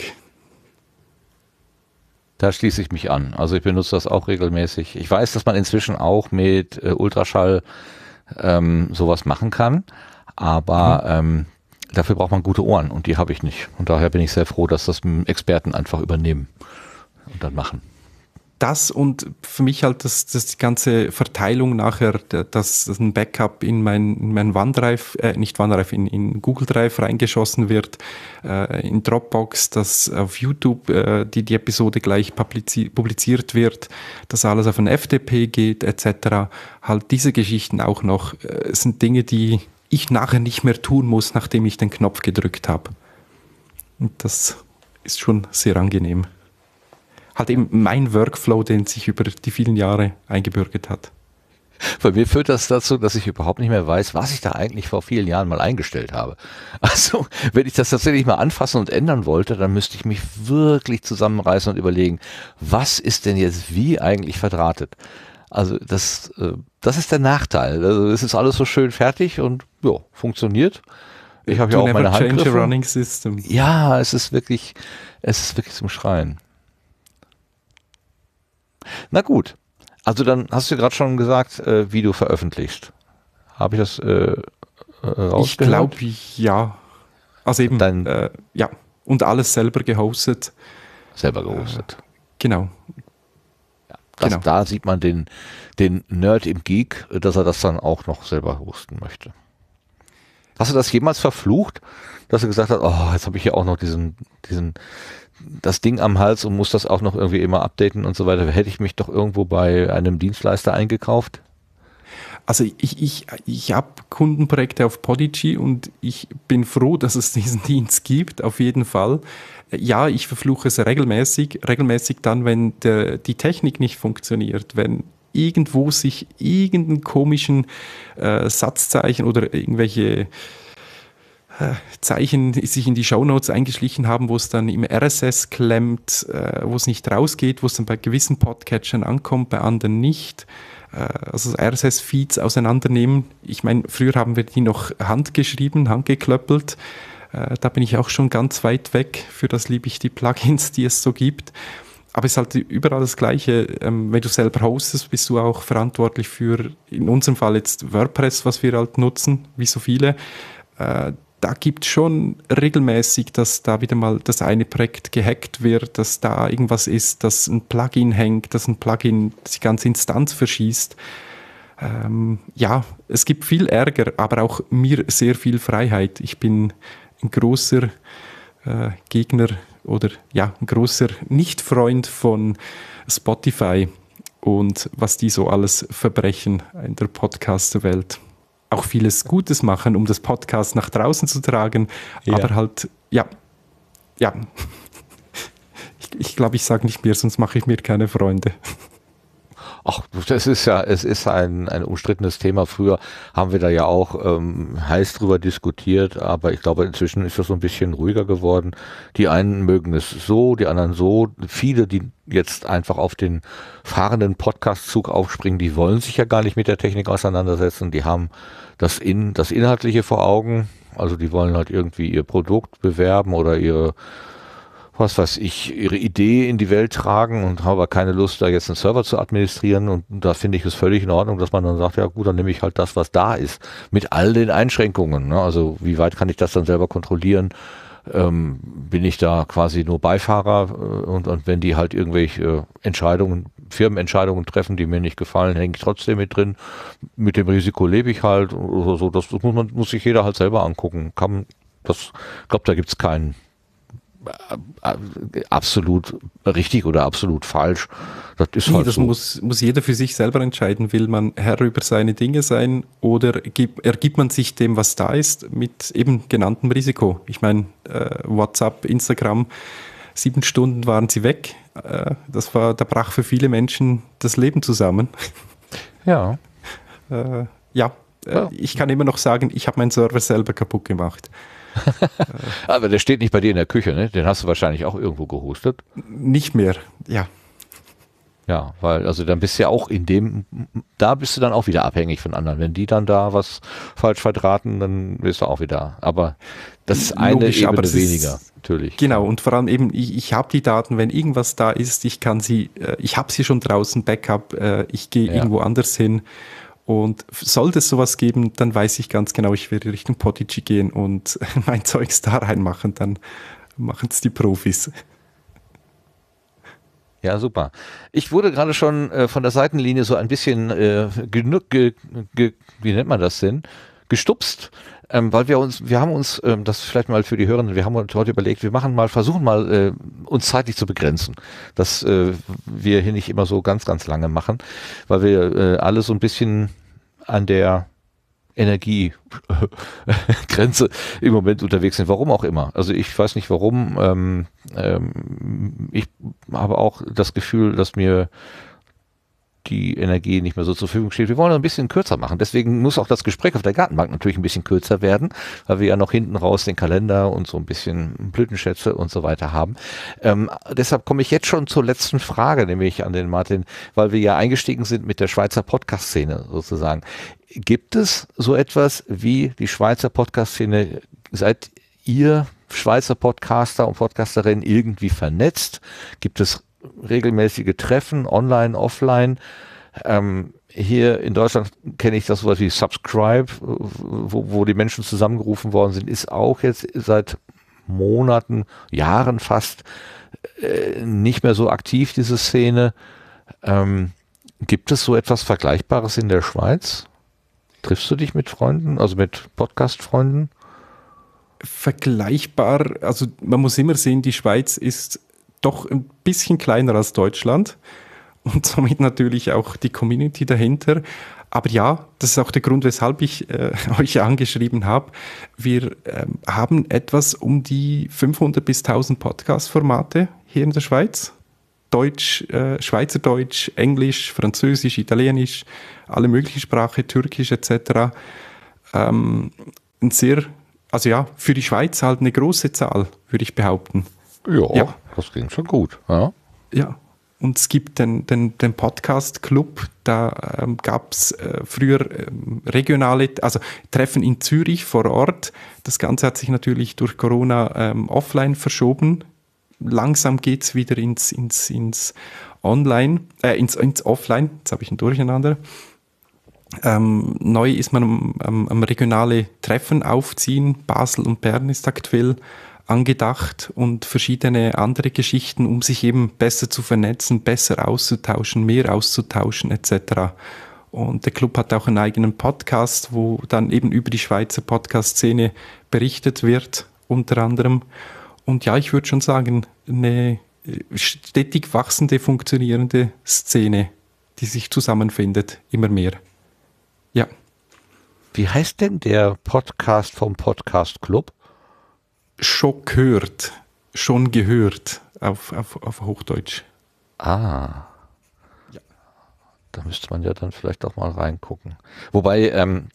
Da schließe ich mich an. Also ich benutze das auch regelmäßig. Ich weiß, dass man inzwischen auch mit Ultraschall sowas machen kann, aber dafür braucht man gute Ohren, und die habe ich nicht. Und daher bin ich sehr froh, dass das Experten einfach übernehmen und dann machen. Das und für mich halt die ganze Verteilung nachher, dass ein Backup in mein OneDrive, nicht OneDrive, in Google Drive reingeschossen wird, in Dropbox, dass auf YouTube die Episode gleich publiziert wird, dass alles auf ein FTP geht, etc. Halt diese Geschichten auch noch sind Dinge, die ich nachher nicht mehr tun muss, nachdem ich den Knopf gedrückt habe. Und das ist schon sehr angenehm. Halt eben mein Workflow, den sich über die vielen Jahre eingebürgert hat. Bei mir führt das dazu, dass ich überhaupt nicht mehr weiß, was ich da eigentlich vor vielen Jahren mal eingestellt habe. Also, wenn ich das tatsächlich mal anfassen und ändern wollte, dann müsste ich mich wirklich zusammenreißen und überlegen, was ist denn jetzt wie eigentlich verdrahtet? Also, das ist der Nachteil. Also, es ist alles so schön fertig und funktioniert. Ich habe ja auch meine Handgriffe. Change a running system. Ja, es ist wirklich zum Schreien. Na gut, also dann hast du gerade schon gesagt, wie du veröffentlichst. Habe ich das rausgehört? Ich glaube, ja. Also eben, ja. Und alles selber gehostet. Genau. Ja, da sieht man den Nerd im Geek, dass er das dann auch noch selber hosten möchte. Hast du das jemals verflucht, dass du gesagt hast, oh, jetzt habe ich hier auch noch das Ding am Hals und muss das auch noch irgendwie immer updaten und so weiter? Hätte ich mich doch irgendwo bei einem Dienstleister eingekauft? Also ich habe Kundenprojekte auf Podigy und ich bin froh, dass es diesen Dienst gibt, auf jeden Fall. Ja, ich verfluche es regelmäßig dann, wenn die Technik nicht funktioniert, wenn irgendwo sich irgendeinen komischen Satzzeichen oder irgendwelche Zeichen sich in die Shownotes eingeschlichen haben, wo es dann im RSS klemmt, wo es nicht rausgeht, wo es dann bei gewissen Podcatchern ankommt, bei anderen nicht. Also RSS-Feeds auseinandernehmen. Ich meine, früher haben wir die noch handgeschrieben, handgeklöppelt. Da bin ich auch schon ganz weit weg. Für das liebe ich die Plugins, die es so gibt. Aber es ist halt überall das Gleiche. Wenn du selber hostest, bist du auch verantwortlich für, in unserem Fall jetzt WordPress, was wir halt nutzen, wie so viele. Da gibt es schon regelmäßig, dass da wieder mal das eine Projekt gehackt wird, dass da irgendwas ist, dass ein Plugin hängt, dass ein Plugin die ganze Instanz verschießt. Ja, es gibt viel Ärger, aber auch mir sehr viel Freiheit. Ich bin ein großer Gegner oder ja, ein großer Nicht-Freund von Spotify und was die so alles verbrechen in der Podcaster-Welt. Auch vieles Gutes machen, um das Podcast nach draußen zu tragen, aber halt, ja. Ich glaube, ich sage nicht mehr, sonst mache ich mir keine Freunde. Ach, es ist ein umstrittenes Thema. Früher haben wir da ja auch heiß drüber diskutiert, aber ich glaube, inzwischen ist das so ein bisschen ruhiger geworden. Die einen mögen es so, die anderen so. Viele, die jetzt einfach auf den fahrenden Podcast-Zug aufspringen, die wollen sich ja gar nicht mit der Technik auseinandersetzen. Die haben das Inhaltliche vor Augen. Also die wollen halt irgendwie ihr Produkt bewerben oder ihre Idee in die Welt tragen und habe aber keine Lust, da jetzt einen Server zu administrieren. Und da finde ich es völlig in Ordnung, dass man dann sagt, ja gut, dann nehme ich halt das, was da ist, mit all den Einschränkungen. Ne? Also wie weit kann ich das dann selber kontrollieren? Bin ich da quasi nur Beifahrer und wenn die halt irgendwelche Firmenentscheidungen treffen, die mir nicht gefallen, hänge ich trotzdem mit drin. Mit dem Risiko lebe ich halt oder so. Das muss sich jeder halt selber angucken. Ich glaube, da gibt es keinen absolut richtig oder absolut falsch. Das ist halt das so. muss jeder für sich selber entscheiden. Will man Herr über seine Dinge sein oder ergibt man sich dem, was da ist, mit eben genanntem Risiko? Ich meine, WhatsApp, Instagram, 7 Stunden waren sie weg. Da brach für viele Menschen das Leben zusammen. Ja. Ich kann immer noch sagen, ich habe meinen Server selber kaputt gemacht. Aber der steht nicht bei dir in der Küche, ne? Den hast du wahrscheinlich auch irgendwo gehostet. Nicht mehr, ja. Ja, weil, also dann bist du ja auch da bist du dann auch wieder abhängig von anderen. Wenn die dann da was falsch verdrahten, dann bist du auch wieder. Aber das ist eine Ebene weniger, natürlich. Genau, und vor allem eben, ich habe die Daten, wenn irgendwas da ist, ich habe sie schon draußen, Backup, ich gehe irgendwo anders hin. Und sollte es sowas geben, dann weiß ich ganz genau, ich werde Richtung Podigy gehen und mein Zeugs da reinmachen, dann machen es die Profis. Ja, super. Ich wurde gerade schon von der Seitenlinie so ein bisschen wie nennt man das denn? Gestupst, weil wir haben uns, das vielleicht mal für die Hörenden, wir haben uns heute überlegt, versuchen mal uns zeitlich zu begrenzen, dass wir hier nicht immer so ganz, ganz lange machen, weil wir alle so ein bisschen an der Energiegrenze im Moment unterwegs sind, warum auch immer. Also ich weiß nicht warum, ich habe auch das Gefühl, dass mir die Energie nicht mehr so zur Verfügung steht. Wir wollen ein bisschen kürzer machen. Deswegen muss auch das Gespräch auf der Gartenbank natürlich ein bisschen kürzer werden, weil wir ja noch hinten raus den Kalender und so ein bisschen Blütenschätze und so weiter haben. Deshalb komme ich jetzt schon zur letzten Frage, nämlich an den Martin, weil wir ja eingestiegen sind mit der Schweizer Podcast-Szene sozusagen. Gibt es so etwas wie die Schweizer Podcast-Szene? Seid ihr Schweizer Podcaster und Podcasterinnen irgendwie vernetzt? Gibt es regelmäßige Treffen, online, offline? Hier in Deutschland kenne ich das sowas wie Subscribe, wo die Menschen zusammengerufen worden sind, ist auch jetzt seit Monaten, Jahren fast nicht mehr so aktiv, diese Szene. Gibt es so etwas Vergleichbares in der Schweiz? Triffst du dich mit Freunden, also mit Podcast-Freunden? Vergleichbar, also man muss immer sehen, die Schweiz ist doch ein bisschen kleiner als Deutschland und somit natürlich auch die Community dahinter. Aber ja, das ist auch der Grund, weshalb ich euch angeschrieben habe. Wir haben etwas um die 500 bis 1000 Podcast-Formate hier in der Schweiz. Deutsch, Schweizerdeutsch, Englisch, Französisch, Italienisch, alle möglichen Sprachen, Türkisch etc. Also ja, für die Schweiz halt eine große Zahl, würde ich behaupten. Ja, das ging schon gut. Ja. Und es gibt den Podcast-Club, da gab es früher regionale, also Treffen in Zürich vor Ort. Das Ganze hat sich natürlich durch Corona offline verschoben. Langsam geht es wieder ins Online, ins Offline. Jetzt habe ich ein Durcheinander. Neu ist man am regionale Treffen aufziehen. Basel und Bern ist aktuell angedacht und verschiedene andere Geschichten, um sich eben besser zu vernetzen, besser auszutauschen, mehr auszutauschen etc. Und der Club hat auch einen eigenen Podcast, wo dann eben über die Schweizer Podcast-Szene berichtet wird, unter anderem. Und ja, ich würde schon sagen, eine stetig wachsende, funktionierende Szene, die sich zusammenfindet, immer mehr. Ja. Wie heißt denn der Podcast vom Podcast Club? Schon gehört auf Hochdeutsch. Ah. Ja. Da müsste man ja dann vielleicht auch mal reingucken. Wobei,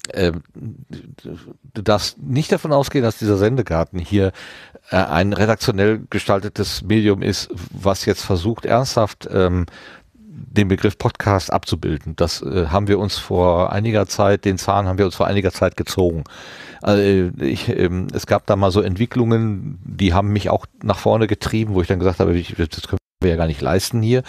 du darfst nicht davon ausgehen, dass dieser Sendegarten hier ein redaktionell gestaltetes Medium ist, was jetzt versucht, ernsthaft den Begriff Podcast abzubilden. Das haben wir uns vor einiger Zeit, den Zahn haben wir uns vor einiger Zeit gezogen. Also es gab da mal so Entwicklungen, die haben mich auch nach vorne getrieben, wo ich dann gesagt habe, das können wir ja gar nicht leisten hier.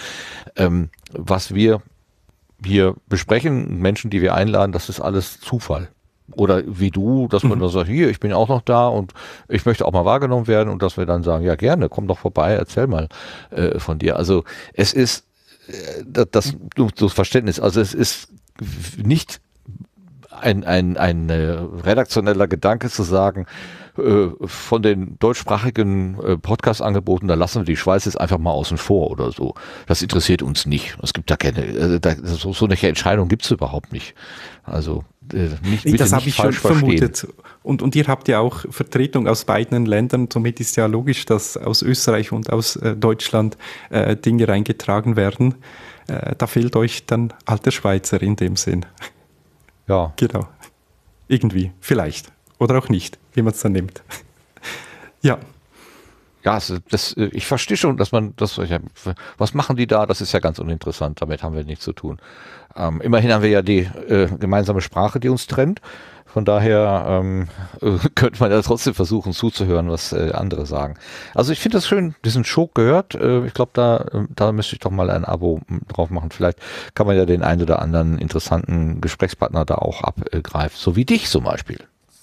Was wir hier besprechen, Menschen, die wir einladen, das ist alles Zufall. Oder wie du, dass man dann sagt, hier, ich bin auch noch da und ich möchte auch mal wahrgenommen werden und dass wir dann sagen, ja gerne, komm doch vorbei, erzähl mal von dir. Also es ist das Verständnis, also es ist nicht ein redaktioneller Gedanke zu sagen, von den deutschsprachigen Podcast-Angeboten, da lassen wir die Schweiz jetzt einfach mal außen vor oder so. Das interessiert uns nicht. Es gibt da keine, so eine Entscheidung gibt es überhaupt nicht. Also das habe ich schon vermutet. Und ihr habt ja auch Vertretung aus beiden Ländern, somit ist ja logisch, dass aus Österreich und aus Deutschland Dinge reingetragen werden. Da fehlt euch dann halt der Schweizer in dem Sinn. Ja. Genau. Irgendwie, vielleicht. Oder auch nicht, wie man es dann nimmt. Ja. Ja, ich verstehe schon, dass was machen die da? Das ist ja ganz uninteressant, damit haben wir nichts zu tun. Immerhin haben wir ja die gemeinsame Sprache, die uns trennt. Von daher könnte man ja trotzdem versuchen zuzuhören, was andere sagen. Also ich finde das schön, diesen Show gehört. Ich glaube, da müsste ich doch mal ein Abo drauf machen. Vielleicht kann man ja den einen oder anderen interessanten Gesprächspartner da auch abgreifen, so wie dich zum Beispiel.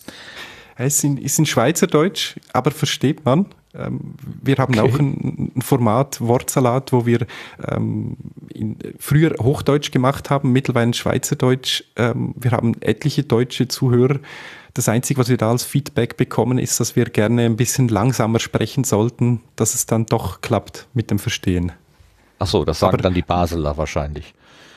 Es ist in Schweizerdeutsch, aber versteht man. Wir haben auch ein Format Wortsalat, wo wir früher Hochdeutsch gemacht haben, mittlerweile Schweizerdeutsch. Wir haben etliche deutsche Zuhörer. Das Einzige, was wir da als Feedback bekommen, ist, dass wir gerne ein bisschen langsamer sprechen sollten, dass es dann doch klappt mit dem Verstehen. Ach so, das sagen dann die Basler wahrscheinlich.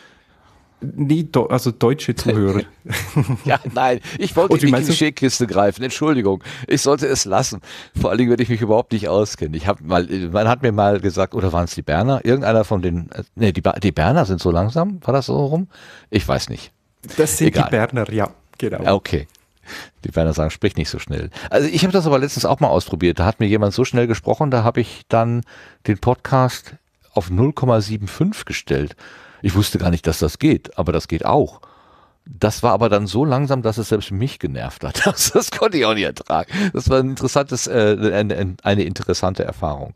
Nee, also deutsche Zuhörer. Ja, nein, ich wollte in die Klischeekiste greifen, Entschuldigung, ich sollte es lassen. Vor allen Dingen, wenn ich mich überhaupt nicht auskenne. Man hat mir mal gesagt, oder waren es die Berner? Irgendeiner von den, die Berner sind so langsam, war das so rum? Ich weiß nicht. Das sind die Berner, ja, genau. Okay. Die Berner sagen, sprich nicht so schnell. Also ich habe das aber letztens auch mal ausprobiert. Da hat mir jemand so schnell gesprochen, da habe ich dann den Podcast auf 0,75 gestellt. Ich wusste gar nicht, dass das geht, aber das geht auch. Das war aber dann so langsam, dass es selbst mich genervt hat. Das konnte ich auch nicht ertragen. Das war eine interessante Erfahrung.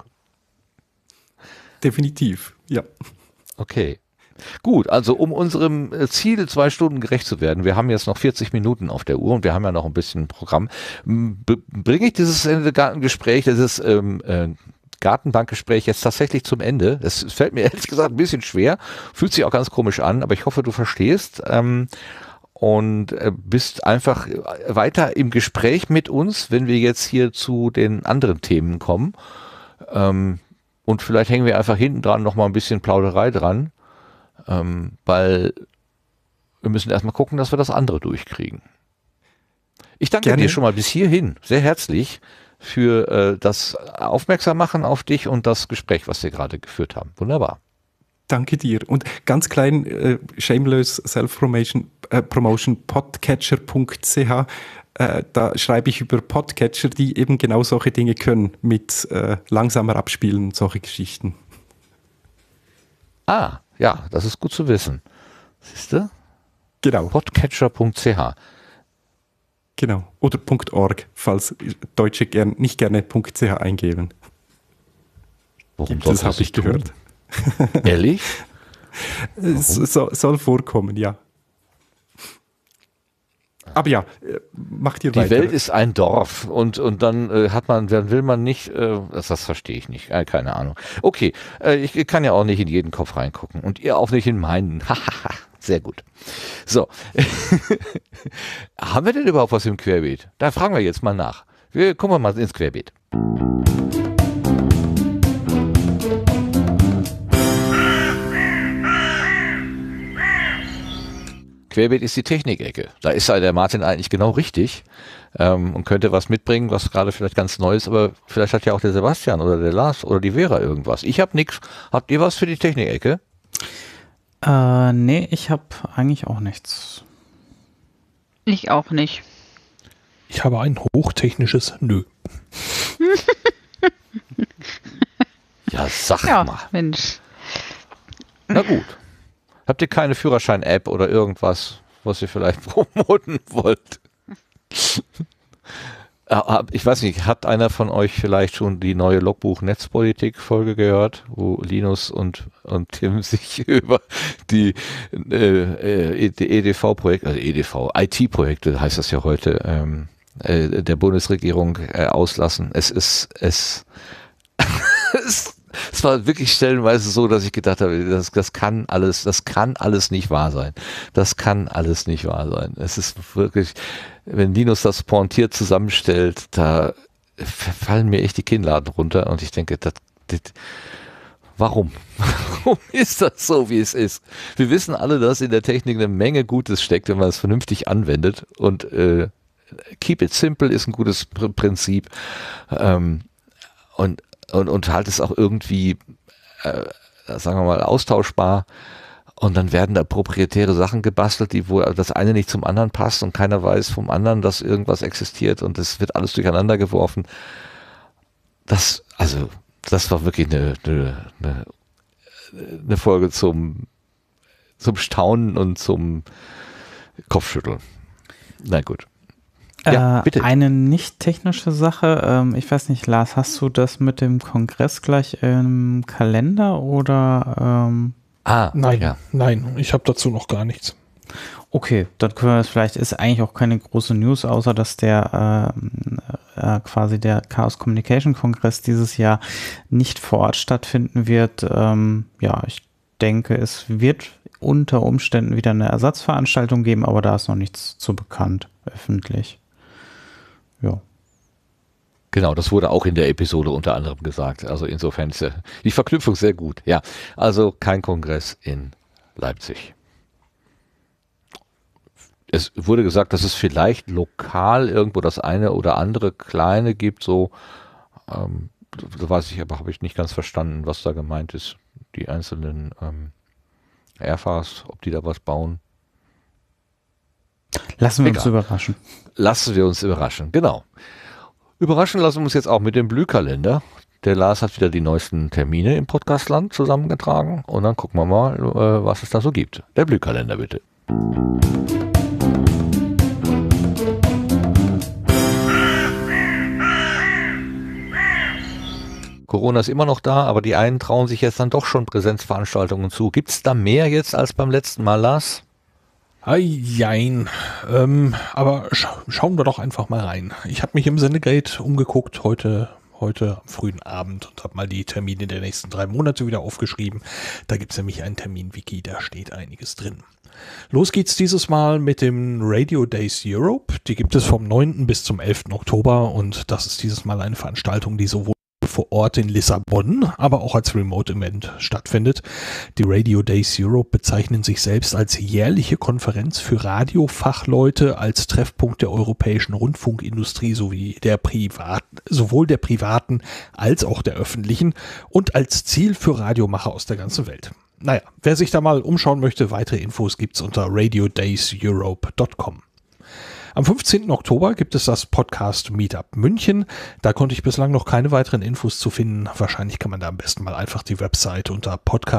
Definitiv, ja. Okay. Gut, also um unserem Ziel 2 Stunden gerecht zu werden, wir haben jetzt noch 40 Minuten auf der Uhr und wir haben ja noch ein bisschen Programm, bringe ich dieses Gartengespräch, dieses Gartenbankgespräch jetzt tatsächlich zum Ende. Es fällt mir ehrlich gesagt ein bisschen schwer, fühlt sich auch ganz komisch an, aber ich hoffe, du verstehst und bist einfach weiter im Gespräch mit uns, wenn wir jetzt hier zu den anderen Themen kommen. Und vielleicht hängen wir einfach hinten dran noch mal ein bisschen Plauderei dran, weil wir müssen erstmal gucken, dass wir das andere durchkriegen. Ich danke Gerne. dir schon mal bis hierhin sehr herzlich für das Aufmerksammachen auf dich und das Gespräch, was wir gerade geführt haben. Wunderbar. Danke dir. Und ganz klein, shameless Self-Promotion, podcatcher.ch, da schreibe ich über Podcatcher, die eben genau solche Dinge können, mit langsamer abspielen, solche Geschichten. Ah, ja, das ist gut zu wissen. Siehst du? Genau. Podcatcher.ch. Genau. Oder .org, falls Deutsche nicht gerne .ch eingeben. Warum Das habe ich tun? gehört. Ehrlich? Es soll vorkommen, ja. Aber ja, macht ihr Die weiter. Welt ist ein Dorf und dann will man nicht, das verstehe ich nicht, keine Ahnung. Okay, ich kann ja auch nicht in jeden Kopf reingucken und ihr auch nicht in meinen. Sehr gut. So, haben wir denn überhaupt was im Querbeet? Da fragen wir jetzt mal nach. Wir gucken mal ins Querbeet. Querbeet ist die Technikecke. Da ist der Martin eigentlich genau richtig und könnte was mitbringen, was gerade vielleicht ganz neu ist, aber vielleicht hat ja auch der Sebastian oder der Lars oder die Vera irgendwas. Ich habe nichts. Habt ihr was für die Technikecke? Nee, ich habe eigentlich auch nichts. Ich auch nicht. Ich habe ein hochtechnisches Nö. Ja, sag Ja, mal. Mensch. Na gut. Habt ihr keine Führerschein-App oder irgendwas, was ihr vielleicht promoten wollt? Ich weiß nicht, hat einer von euch vielleicht schon die neue Logbuch-Netzpolitik-Folge gehört, wo Linus und Tim sich über die EDV-Projekte, also EDV, IT-Projekte heißt das ja heute, der Bundesregierung auslassen. Es war wirklich stellenweise so, dass ich gedacht habe, das kann alles nicht wahr sein. Das kann alles nicht wahr sein. Es ist wirklich, wenn Linus das pointiert zusammenstellt, da fallen mir echt die Kinnladen runter und ich denke, warum? Warum ist das so, wie es ist? Wir wissen alle, dass in der Technik eine Menge Gutes steckt, wenn man es vernünftig anwendet und keep it simple ist ein gutes Prinzip und halt es auch irgendwie, sagen wir mal, austauschbar und dann werden da proprietäre Sachen gebastelt, wo das eine nicht zum anderen passt und keiner weiß vom anderen, dass irgendwas existiert und es wird alles durcheinander geworfen. Das war wirklich eine Folge zum Staunen und zum Kopfschütteln. Na gut. Ja, bitte. Eine nicht technische Sache, ich weiß nicht, Lars, hast du das mit dem Kongress gleich im Kalender oder? Nein, ja. nein, ich habe dazu noch gar nichts. Okay, dann können wir das vielleicht, ist eigentlich auch keine große News, außer dass der quasi der Chaos Communication Kongress dieses Jahr nicht vor Ort stattfinden wird. Ja, ich denke, es wird unter Umständen wieder eine Ersatzveranstaltung geben, aber da ist noch nichts zu bekannt, öffentlich. Ja. Genau, das wurde auch in der Episode unter anderem gesagt. Also insofern ist die Verknüpfung sehr gut. Ja, also kein Kongress in Leipzig. Es wurde gesagt, dass es vielleicht lokal irgendwo das eine oder andere kleine gibt, so weiß ich, aber habe ich nicht ganz verstanden, was da gemeint ist. Die einzelnen Airfars, ob die da was bauen. Lassen wir uns überraschen. Lassen wir uns überraschen, genau. Überraschen lassen wir uns jetzt auch mit dem Blühkalender. Der Lars hat wieder die neuesten Termine im Podcastland zusammengetragen und dann gucken wir mal, was es da so gibt. Der Blühkalender bitte. Corona ist immer noch da, aber die einen trauen sich jetzt dann doch schon Präsenzveranstaltungen zu. Gibt es da mehr jetzt als beim letzten Mal, Lars? Jein. Aber schauen wir doch einfach mal rein. Ich habe mich im Sendegate umgeguckt heute am frühen Abend und habe mal die Termine der nächsten 3 Monate wieder aufgeschrieben. Da gibt es nämlich ein Termin-Wiki, da steht einiges drin. Los geht's dieses Mal mit dem Radio Days Europe. Die gibt es vom 9. bis zum 11. Oktober und das ist dieses Mal eine Veranstaltung, die sowohl vor Ort in Lissabon, aber auch als Remote-Event stattfindet. Die Radio Days Europe bezeichnen sich selbst als jährliche Konferenz für Radiofachleute, als Treffpunkt der europäischen Rundfunkindustrie sowohl der privaten als auch der öffentlichen und als Ziel für Radiomacher aus der ganzen Welt. Naja, wer sich da mal umschauen möchte, weitere Infos gibt's unter radiodayseurope.com. Am 15. Oktober gibt es das Podcast Meetup München. Da konnte ich bislang noch keine weiteren Infos zu finden. Wahrscheinlich kann man da am besten mal einfach die Website unter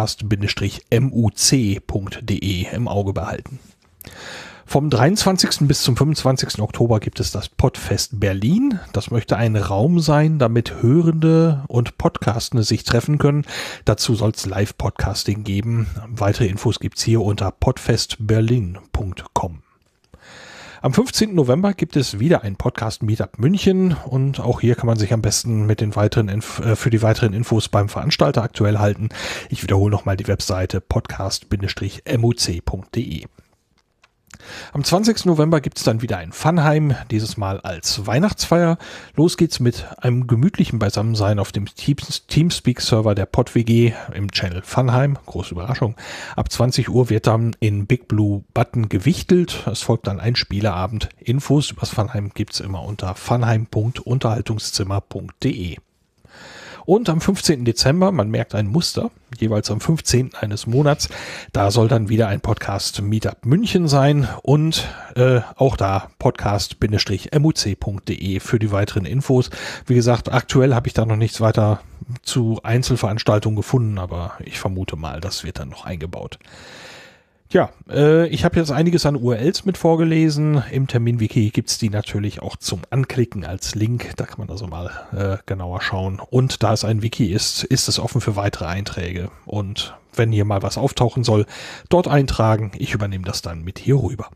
podcast-muc.de im Auge behalten. Vom 23. bis zum 25. Oktober gibt es das Podfest Berlin. Das möchte ein Raum sein, damit Hörende und Podcastende sich treffen können. Dazu soll es Live-Podcasting geben. Weitere Infos gibt's hier unter podfestberlin.com. Am 15. November gibt es wieder ein Podcast Meetup München und auch hier kann man sich am besten mit den für die weiteren Infos beim Veranstalter aktuell halten. Ich wiederhole nochmal die Webseite podcast-muc.de. Am 20. November gibt es dann wieder ein Funheim, dieses Mal als Weihnachtsfeier. Los geht's mit einem gemütlichen Beisammensein auf dem Teamspeak-Server der PodWG im Channel Funheim. Große Überraschung. Ab 20 Uhr wird dann in Big Blue Button gewichtelt. Es folgt dann ein Spieleabend. Infos übers Funheim gibt's immer unter funheim.unterhaltungszimmer.de. Und am 15. Dezember, man merkt ein Muster, jeweils am 15. eines Monats, da soll dann wieder ein Podcast Meetup München sein und auch da podcast-muc.de für die weiteren Infos. Wie gesagt, aktuell habe ich da noch nichts weiter zu Einzelveranstaltungen gefunden, aber ich vermute mal, das wird dann noch eingebaut. Ja, ich habe jetzt einiges an URLs mit vorgelesen. Im Terminwiki gibt's die natürlich auch zum Anklicken als Link. Da kann man also mal genauer schauen. Und da es ein Wiki ist, ist es offen für weitere Einträge. Und wenn hier mal was auftauchen soll, dort eintragen. Ich übernehme das dann mit hier rüber.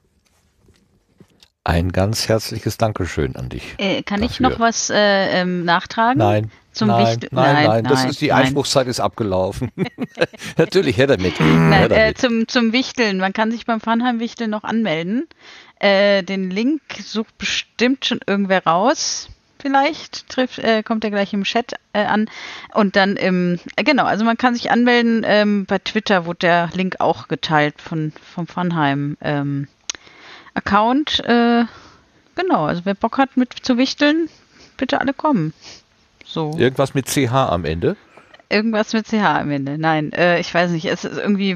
Ein ganz herzliches Dankeschön an dich. Kann ich noch was nachtragen? Nein. Nein, das ist die Einspruchszeit ist abgelaufen. Natürlich, her damit. Zum Wichteln. Man kann sich beim Funheim-Wichteln noch anmelden. Den Link sucht bestimmt schon irgendwer raus. Vielleicht kommt er gleich im Chat an. Und dann genau, also man kann sich anmelden. Bei Twitter wurde der Link auch geteilt vom Funheim Account. Genau, also wer Bock hat mit zu wichteln, bitte alle kommen. So. Irgendwas mit CH am Ende? Irgendwas mit CH am Ende. Nein, ich weiß nicht. Es ist irgendwie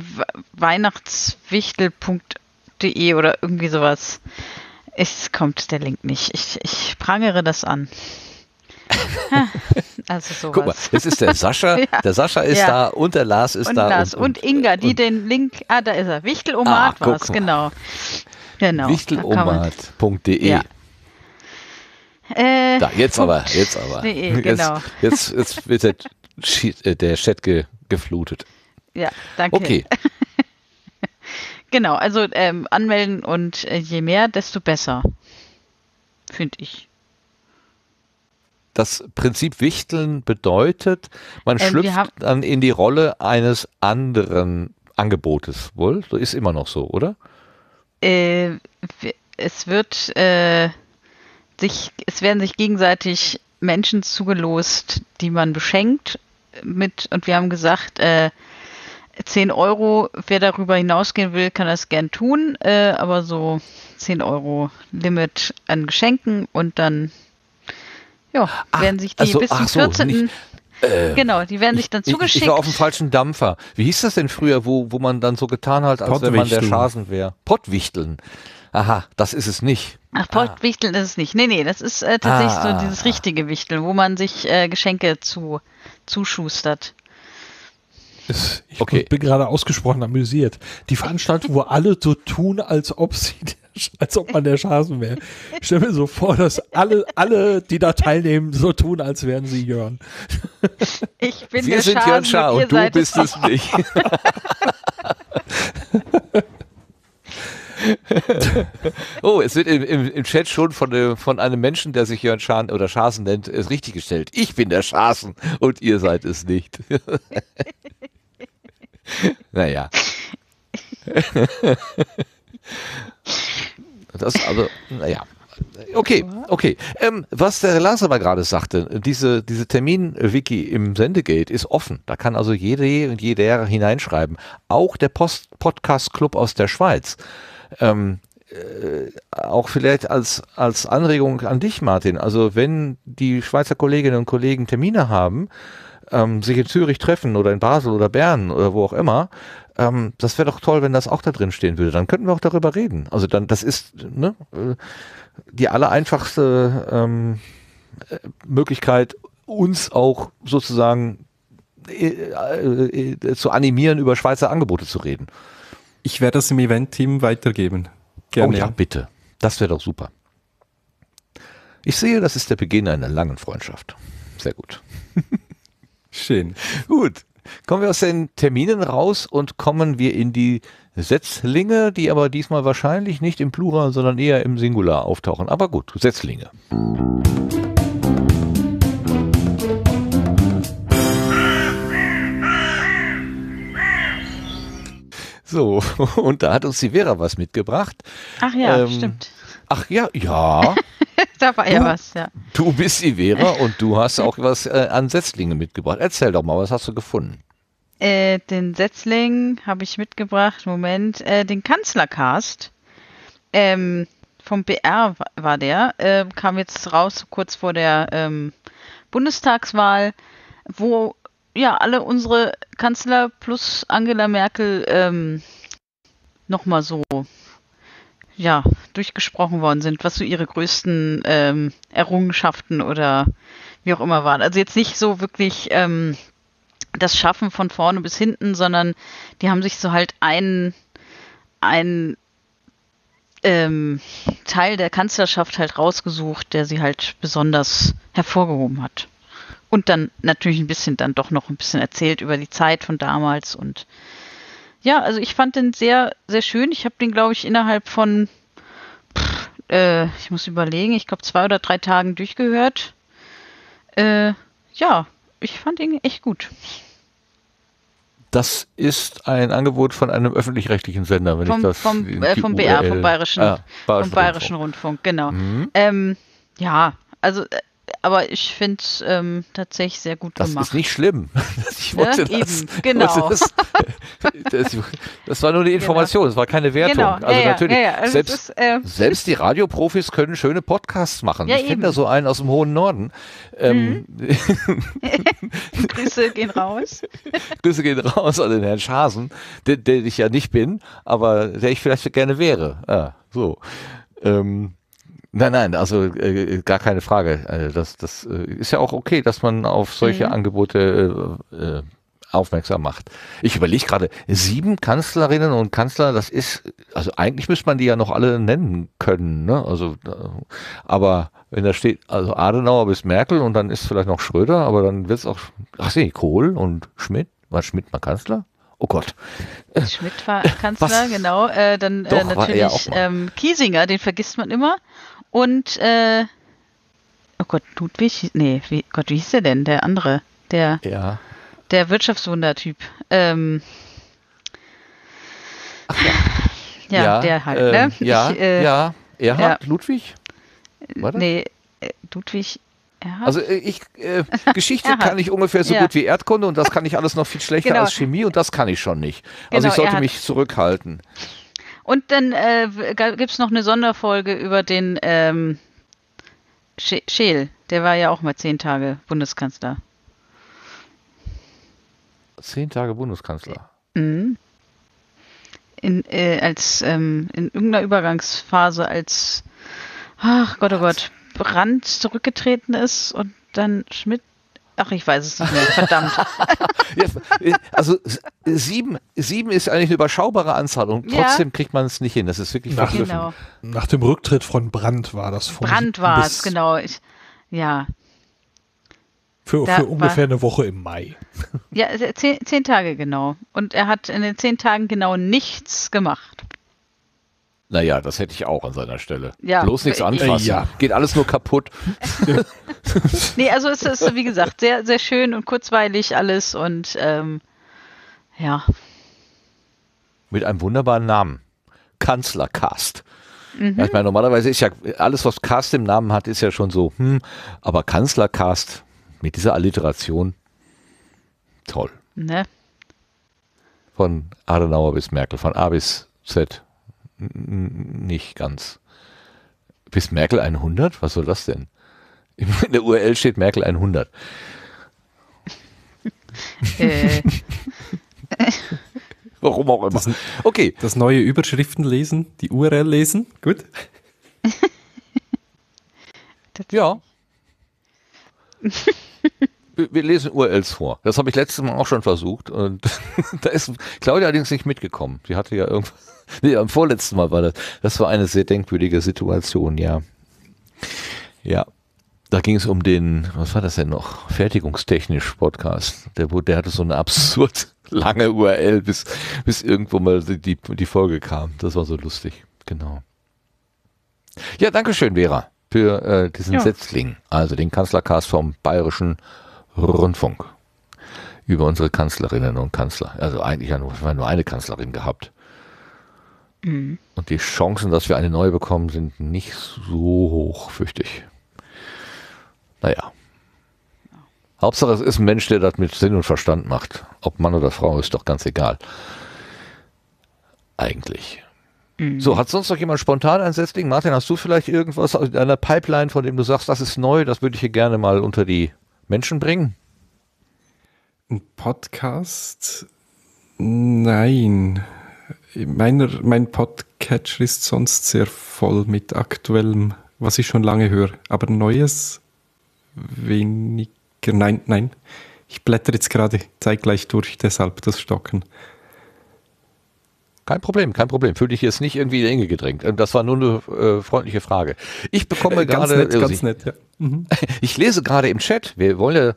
weihnachtswichtel.de oder irgendwie sowas. Es kommt der Link nicht. Ich prangere das an. Also sowas. Guck mal, das ist der Sascha. Ja. Der Sascha ist da und der Lars ist da. Und Inga, die den Link. Da ist er. Wichtelomat war es, genau. Wichtelomat.de. Ja. Jetzt aber. Genau. Jetzt wird der Chat geflutet. Ja, danke. Okay. Genau, also anmelden und je mehr, desto besser. Finde ich. Das Prinzip Wichteln bedeutet, man schlüpft dann in die Rolle eines anderen Angebotes, wohl? So ist immer noch so, oder? Es werden sich gegenseitig Menschen zugelost, die man beschenkt und wir haben gesagt, 10 Euro, wer darüber hinausgehen will, kann das gern tun, aber so 10 Euro Limit an Geschenken und dann werden sich die bis zum 14. Genau, die werden sich dann zugeschickt. Ich war auf dem falschen Dampfer. Wie hieß das denn früher, wo man dann so getan hat, als wenn man der Schasen wäre? Pottwichteln. Aha, das ist es nicht. Ach, Pottwichteln ist es nicht. Nee, das ist tatsächlich so dieses richtige Wichteln, wo man sich Geschenke zuschustert. Ich bin gerade ausgesprochen amüsiert. Die Veranstaltung, wo alle so tun, als ob man der Schasen wäre. Ich stelle mir so vor, dass alle, die da teilnehmen, so tun, als wären sie Jörn. Ich bin Wir sind Jörn Schaar und du bist es nicht. Oh, es wird im Chat schon von einem Menschen, der sich Jörn Schaar oder Schasen nennt, richtig gestellt. Ich bin der Schasen und ihr seid es nicht. Naja. Okay. Was der Lars aber gerade sagte, diese Termin-Wiki im Sendegate ist offen. Da kann also jede und jeder hineinschreiben. Auch der Podcast-Club aus der Schweiz. Auch vielleicht als Anregung an dich, Martin. Also wenn die Schweizer Kolleginnen und Kollegen Termine haben, sich in Zürich treffen oder in Basel oder Bern oder wo auch immer, das wäre doch toll, wenn das auch da drin stehen würde. Dann könnten wir auch darüber reden. Also dann, das ist die allereinfachste Möglichkeit, uns auch sozusagen zu animieren, über Schweizer Angebote zu reden. Ich werde das im Event-Team weitergeben. Gerne. Oh ja, bitte. Das wäre doch super. Ich sehe, das ist der Beginn einer langen Freundschaft. Sehr gut. Schön. Gut. Kommen wir aus den Terminen raus und kommen wir in die Setzlinge, die aber diesmal wahrscheinlich nicht im Plural, sondern eher im Singular auftauchen. Aber gut, Setzlinge. So, und da hat uns die Vera was mitgebracht. Ach ja, stimmt. Ach ja, ja. Da war ja was, ja. Du bist die Vera und du hast auch was an Setzlinge mitgebracht. Erzähl doch mal, was hast du gefunden? Den Setzling habe ich mitgebracht, Moment, den Kanzlercast. Vom BR war der, kam jetzt raus kurz vor der Bundestagswahl, wo ja alle unsere Kanzler plus Angela Merkel nochmal so durchgesprochen worden sind, was so ihre größten Errungenschaften oder wie auch immer waren. Also jetzt nicht so wirklich das Schaffen von vorne bis hinten, sondern die haben sich so halt einen Teil der Kanzlerschaft halt rausgesucht, der sie halt besonders hervorgehoben hat. Und dann natürlich doch noch ein bisschen erzählt über die Zeit von damals. Und ja, also ich fand den sehr, sehr schön. Ich habe den, glaube ich, innerhalb von, ich muss überlegen, ich glaube 2 oder 3 Tagen durchgehört. Ja, ich fand ihn echt gut. Das ist ein Angebot von einem öffentlich-rechtlichen Sender, wenn ich das... Vom BR, vom Bayerischen Rundfunk, genau. Mhm. Ja, also... Aber ich finde es tatsächlich sehr gut gemacht. Das ist nicht schlimm. Ich wollte eben, genau. Das war nur eine Information, das war keine Wertung. Genau. Also natürlich, Also selbst die Radioprofis können schöne Podcasts machen. Ich kenne da so einen aus dem hohen Norden. Grüße gehen raus. Grüße gehen raus an den Herrn Schasen, der ich ja nicht bin, aber der ich vielleicht gerne wäre. So. Nein, also gar keine Frage. Das ist ja auch okay, dass man auf solche Angebote aufmerksam macht. Ich überlege gerade, 7 Kanzlerinnen und Kanzler, das ist, also eigentlich müsste man die ja noch alle nennen können, ne? Also, aber wenn da steht, also Adenauer bis Merkel und dann ist vielleicht noch Schröder, aber dann wird es auch, Kohl und Schmidt. War Schmidt mal Kanzler? Oh Gott. Schmidt war Kanzler, genau. Dann Doch, natürlich Kiesinger, den vergisst man immer. Und, oh Gott, Ludwig, wie hieß der denn? Der andere, der Wirtschaftswundertyp. Der halt, ne? Erhard, Ludwig? Nee, Ludwig, Erhard? Also Geschichte kann ich ungefähr so gut wie Erdkunde und das kann ich alles noch viel schlechter als Chemie und das kann ich schon nicht. Also ich sollte mich zurückhalten. Und dann gibt es noch eine Sonderfolge über den Scheel. Der war ja auch mal 10 Tage Bundeskanzler. 10 Tage Bundeskanzler? Mhm. In irgendeiner Übergangsphase, als Brandt zurückgetreten ist und dann Schmidt. Ach, ich weiß es nicht mehr. Verdammt. Also 7 ist eigentlich eine überschaubare Anzahl und trotzdem kriegt man es nicht hin. Das ist wirklich verblüffend. Nach dem Rücktritt von Brandt war das. Brandt war es, genau. Für ungefähr eine Woche im Mai. Ja, 10 Tage genau. Und er hat in den 10 Tagen genau nichts gemacht. Naja, das hätte ich auch an seiner Stelle. Ja, bloß nichts anfassen. Geht alles nur kaputt. Nee, also es ist, wie gesagt, sehr, sehr schön und kurzweilig alles und Mit einem wunderbaren Namen. Kanzlercast. Ja, ich meine, normalerweise ist ja alles, was Cast im Namen hat, ist ja schon so, aber Kanzlercast mit dieser Alliteration, toll. Ne? Von Adenauer bis Merkel, von A bis Z, nicht ganz. Bis Merkel 100? Was soll das denn? In der URL steht Merkel 100. Warum auch immer. Okay. Das neue Überschriften lesen, die URL lesen, gut. Ja. Wir lesen URLs vor. Das habe ich letztes Mal auch schon versucht. Und da ist Claudia allerdings nicht mitgekommen. Sie hatte ja irgendwas. Nee, am vorletzten Mal war das. Das war eine sehr denkwürdige Situation, ja. Ja. Da ging es um den, was war das denn noch? Fertigungstechnisch Podcast. Der hatte so eine absurd lange URL, bis irgendwo mal die Folge kam. Das war so lustig. Genau. Ja, danke schön, Vera, für diesen Setzling. Also den Kanzlercast vom Bayerischen Rundfunk. Über unsere Kanzlerinnen und Kanzler. Also eigentlich haben wir nur eine Kanzlerin gehabt. Mhm. Und die Chancen, dass wir eine neue bekommen, sind nicht so hoch, fürchte ich. Naja. Hauptsache, es ist ein Mensch, der das mit Sinn und Verstand macht. Ob Mann oder Frau, ist doch ganz egal. Eigentlich. Mhm. So, hat sonst noch jemand spontan ein Setzling? Martin, hast du vielleicht irgendwas aus einer Pipeline, von dem du sagst, das ist neu, das würde ich hier gerne mal unter die Menschen bringen? Ein Podcast? Nein. Mein Podcatcher ist sonst sehr voll mit Aktuellem, was ich schon lange höre. Aber Neues weniger. Nein. Ich blätter jetzt gerade zeitgleich durch, deshalb das Stocken. Kein Problem. Fühl dich jetzt nicht irgendwie in die Enge gedrängt. Das war nur eine freundliche Frage. Ich bekomme gerade... Ganz nett, ja. Mhm. Ich lese gerade im Chat, wir wollen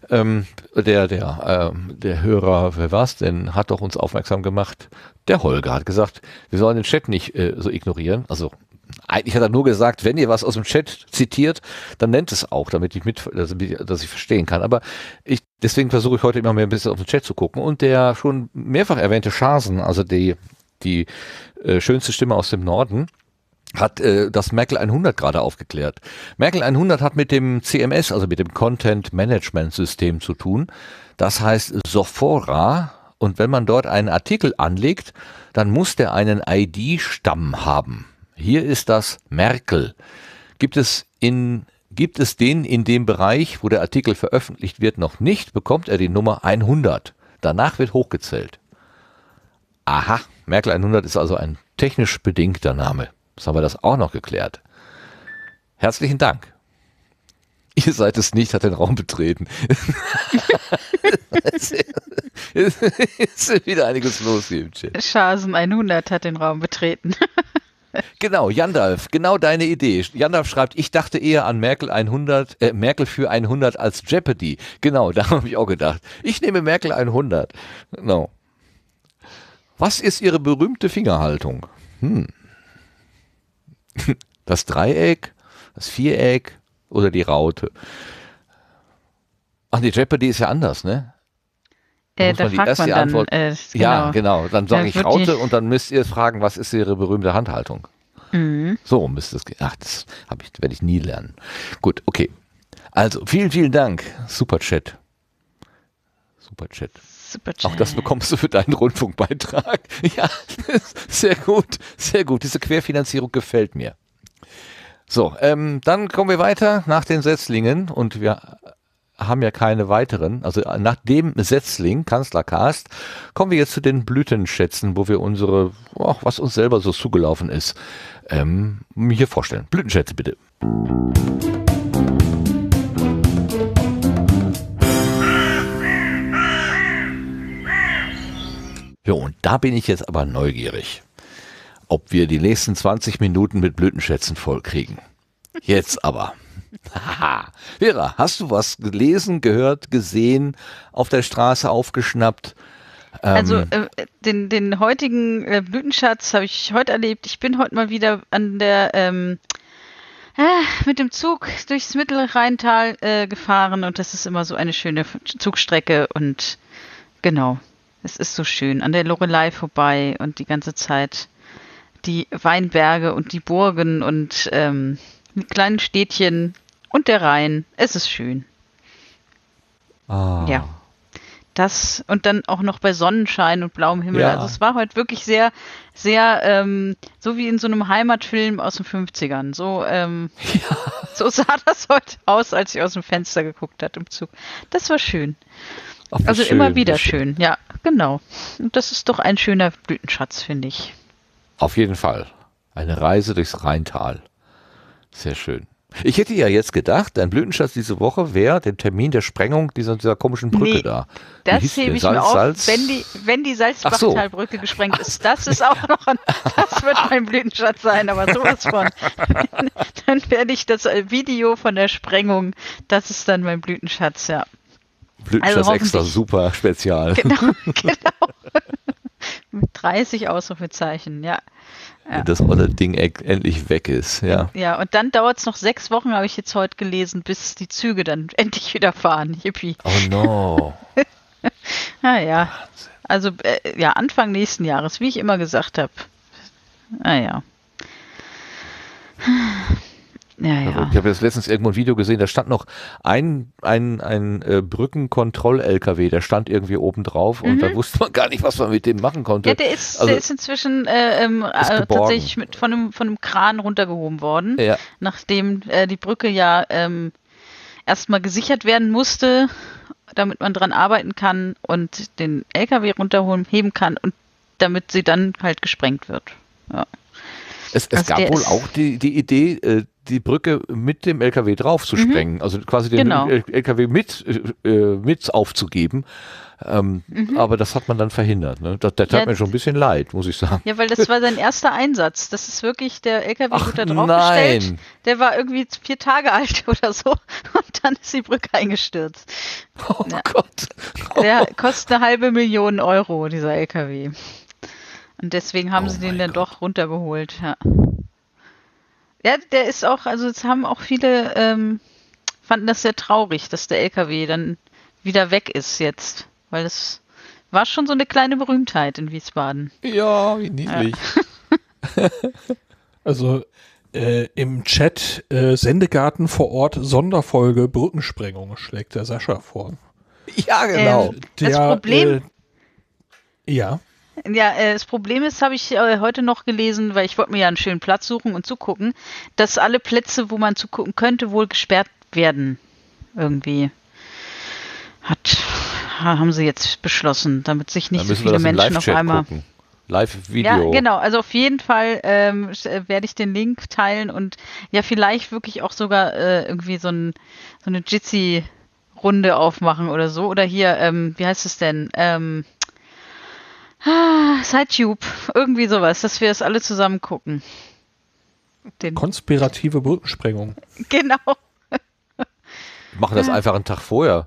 der Hörer, wer war's denn, hat doch uns aufmerksam gemacht. Der Holger hat gesagt, wir sollen den Chat nicht so ignorieren. Also eigentlich hat er nur gesagt, wenn ihr was aus dem Chat zitiert, dann nennt es auch, damit ich dass ich verstehen kann. Aber deswegen versuche ich heute immer mehr ein bisschen auf den Chat zu gucken. Und der schon mehrfach erwähnte Schasen, also die schönste Stimme aus dem Norden, hat das Merkel 100 gerade aufgeklärt. Merkel 100 hat mit dem CMS, also mit dem Content Management System zu tun. Das heißt Sophora. Und wenn man dort einen Artikel anlegt, dann muss der einen ID-Stamm haben. Hier ist das Merkel. Gibt es den in dem Bereich, wo der Artikel veröffentlicht wird, noch nicht, bekommt er die Nummer 100. Danach wird hochgezählt. Aha, Merkel 100 ist also ein technisch bedingter Name. Jetzt haben wir das auch noch geklärt. Herzlichen Dank. Ihr seid es nicht, hat den Raum betreten. Ist wieder einiges los hier im Chat. Schasen 100 hat den Raum betreten. Genau, Jandalf, genau deine Idee. Jandalf schreibt, ich dachte eher an Merkel für 100 als Jeopardy. Genau, da habe ich auch gedacht. Ich nehme Merkel 100. Genau. Was ist Ihre berühmte Fingerhaltung? Das Dreieck, das Viereck oder die Raute? Ach, die Jeopardy ist ja anders, ne? Da fragt man dann. Genau. Ja, genau. Dann sage ich Raute und dann müsst ihr fragen, was ist Ihre berühmte Handhaltung? Mhm. So müsste es gehen. Ach, das werde ich nie lernen. Gut, okay. Also, vielen, vielen Dank. Super Chat. Auch das bekommst du für deinen Rundfunkbeitrag. Ja, sehr gut, sehr gut. Diese Querfinanzierung gefällt mir. So, dann kommen wir weiter nach den Setzlingen und wir haben ja keine weiteren. Also nach dem Setzling, Kanzlercast, kommen wir jetzt zu den Blütenschätzen, wo wir was uns selber so zugelaufen ist, hier vorstellen. Blütenschätze bitte. Ja, und da bin ich jetzt aber neugierig, ob wir die nächsten 20 Minuten mit Blütenschätzen vollkriegen. Jetzt aber. Vera, hast du was gelesen, gehört, gesehen, auf der Straße aufgeschnappt? Also den heutigen Blütenschatz habe ich heute erlebt. Ich bin heute mal wieder mit dem Zug durchs Mittelrheintal gefahren und das ist immer so eine schöne Zugstrecke und genau, es ist so schön. An der Loreley vorbei und die ganze Zeit die Weinberge und die Burgen und die kleinen Städtchen und der Rhein. Es ist schön. Ah. Ja. Das und dann auch noch bei Sonnenschein und blauem Himmel. Ja. Also es war heute wirklich sehr, sehr, so wie in so einem Heimatfilm aus den 50ern. So, so sah das heute aus, als ich aus dem Fenster geguckt habe im Zug. Das war schön. Ach, wie Also schön, immer wieder wie schön. Ja, genau. Und das ist doch ein schöner Blütenschatz, finde ich. Auf jeden Fall. Eine Reise durchs Rheintal. Sehr schön. Ich hätte ja jetzt gedacht, dein Blütenschatz diese Woche wäre der Termin der Sprengung dieser komischen Brücke Nee, da. Wie Das hieß die hebe denn? ich mir auf, Salz? wenn die Ach so. Salzbachtalbrücke gesprengt ist. Das ist auch noch das wird mein Blütenschatz sein, aber sowas von. Dann werde ich das Video von der Sprengung, das ist dann mein Blütenschatz, ja. Blütenschatz Also extra hoffentlich. super spezial. Genau. Mit 30 Ausrufezeichen, ja. Wenn das olle Ding endlich weg ist. Ja. Ja, und dann dauert es noch 6 Wochen, habe ich jetzt heute gelesen, bis die Züge dann endlich wieder fahren. Yippie. Oh no. Ja. Also, ja, Anfang nächsten Jahres, wie ich immer gesagt habe. Ja. Ja. Ich habe jetzt letztens irgendwo ein Video gesehen, da stand noch ein Brückenkontroll-LKW, der stand irgendwie oben drauf und da wusste man gar nicht, was man mit dem machen konnte. Ja, der ist inzwischen geborgen. tatsächlich von einem Kran runtergehoben worden, Ja. nachdem die Brücke ja erstmal gesichert werden musste, damit man dran arbeiten kann und den LKW runterheben kann und damit sie dann halt gesprengt wird. Ja. Es Also gab der wohl ist- auch die Idee, die Brücke mit dem LKW drauf zu sprengen, also quasi den Genau. LKW mit aufzugeben. Aber das hat man dann verhindert. Ne? Der tat Ja. mir schon ein bisschen leid, muss ich sagen. Ja, weil das war sein erster Einsatz. Das ist wirklich, der LKW Ach, wird da draufgestellt. nein. Der war irgendwie 4 Tage alt oder so und dann ist die Brücke eingestürzt. Oh Ja. Gott. Der kostet 500.000 Euro, dieser LKW. Und deswegen haben Oh sie den mein dann Gott. doch runtergeholt. Ja. Ja, der ist auch, also es haben auch viele, fanden das sehr traurig, dass der LKW dann wieder weg ist jetzt. Weil das war schon so eine kleine Berühmtheit in Wiesbaden. Ja, wie niedlich. Also im Chat Sendegarten vor Ort Sonderfolge Brückensprengung schlägt der Sascha vor. Ja, genau. Das Problem- Ja. Ja, das Problem ist, habe ich heute noch gelesen, weil ich wollte mir ja einen schönen Platz suchen und zugucken, dass alle Plätze, wo man zugucken könnte, wohl gesperrt werden. Irgendwie. Haben sie jetzt beschlossen, damit sich nicht Dann so müssen wir viele das im Menschen auf Live-Chat einmal. gucken. Live-Video. Ja, genau. Also auf jeden Fall werde ich den Link teilen und ja, vielleicht wirklich auch sogar irgendwie so eine Jitsi-Runde aufmachen oder so. Oder hier, wie heißt es denn? SciTube, irgendwie sowas, dass wir es alle zusammen gucken. Konspirative Brückensprengung. Genau. Wir machen das einfach einen Tag vorher.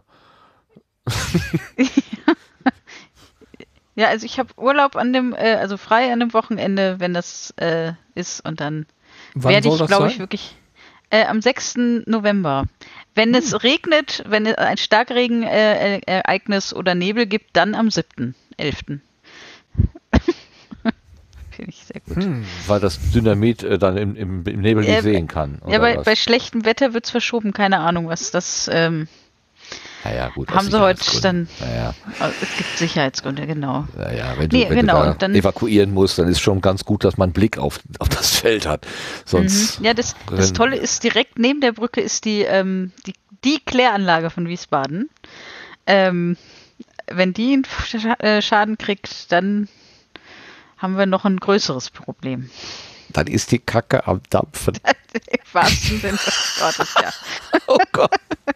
Ja, also ich habe Urlaub also frei an dem Wochenende, wenn das ist und dann Wann werde soll ich, das glaube ich, sein? wirklich am 6. November. Wenn es regnet, wenn es ein Starkregenereignis oder Nebel gibt, dann am 7.11. Finde ich sehr gut. Weil das Dynamit dann im Nebel nicht sehen kann. Ja, oder bei was? schlechtem Wetter wird es verschoben, keine Ahnung, was das. Naja, gut. aus haben sie heute Sicherheitsgründen. Naja, Es gibt Sicherheitsgründe, genau. wenn Nee, du genau, da dann- evakuieren musst, dann ist schon ganz gut, dass man einen Blick auf das Feld hat. Sonst. Ja, das Tolle ist, direkt neben der Brücke ist die Kläranlage von Wiesbaden. Wenn die einen Schaden kriegt, dann haben wir noch ein größeres Problem. Dann ist die Kacke am Dampfen. Im wahrsten Sinne des Wortes, ja. Oh Gott.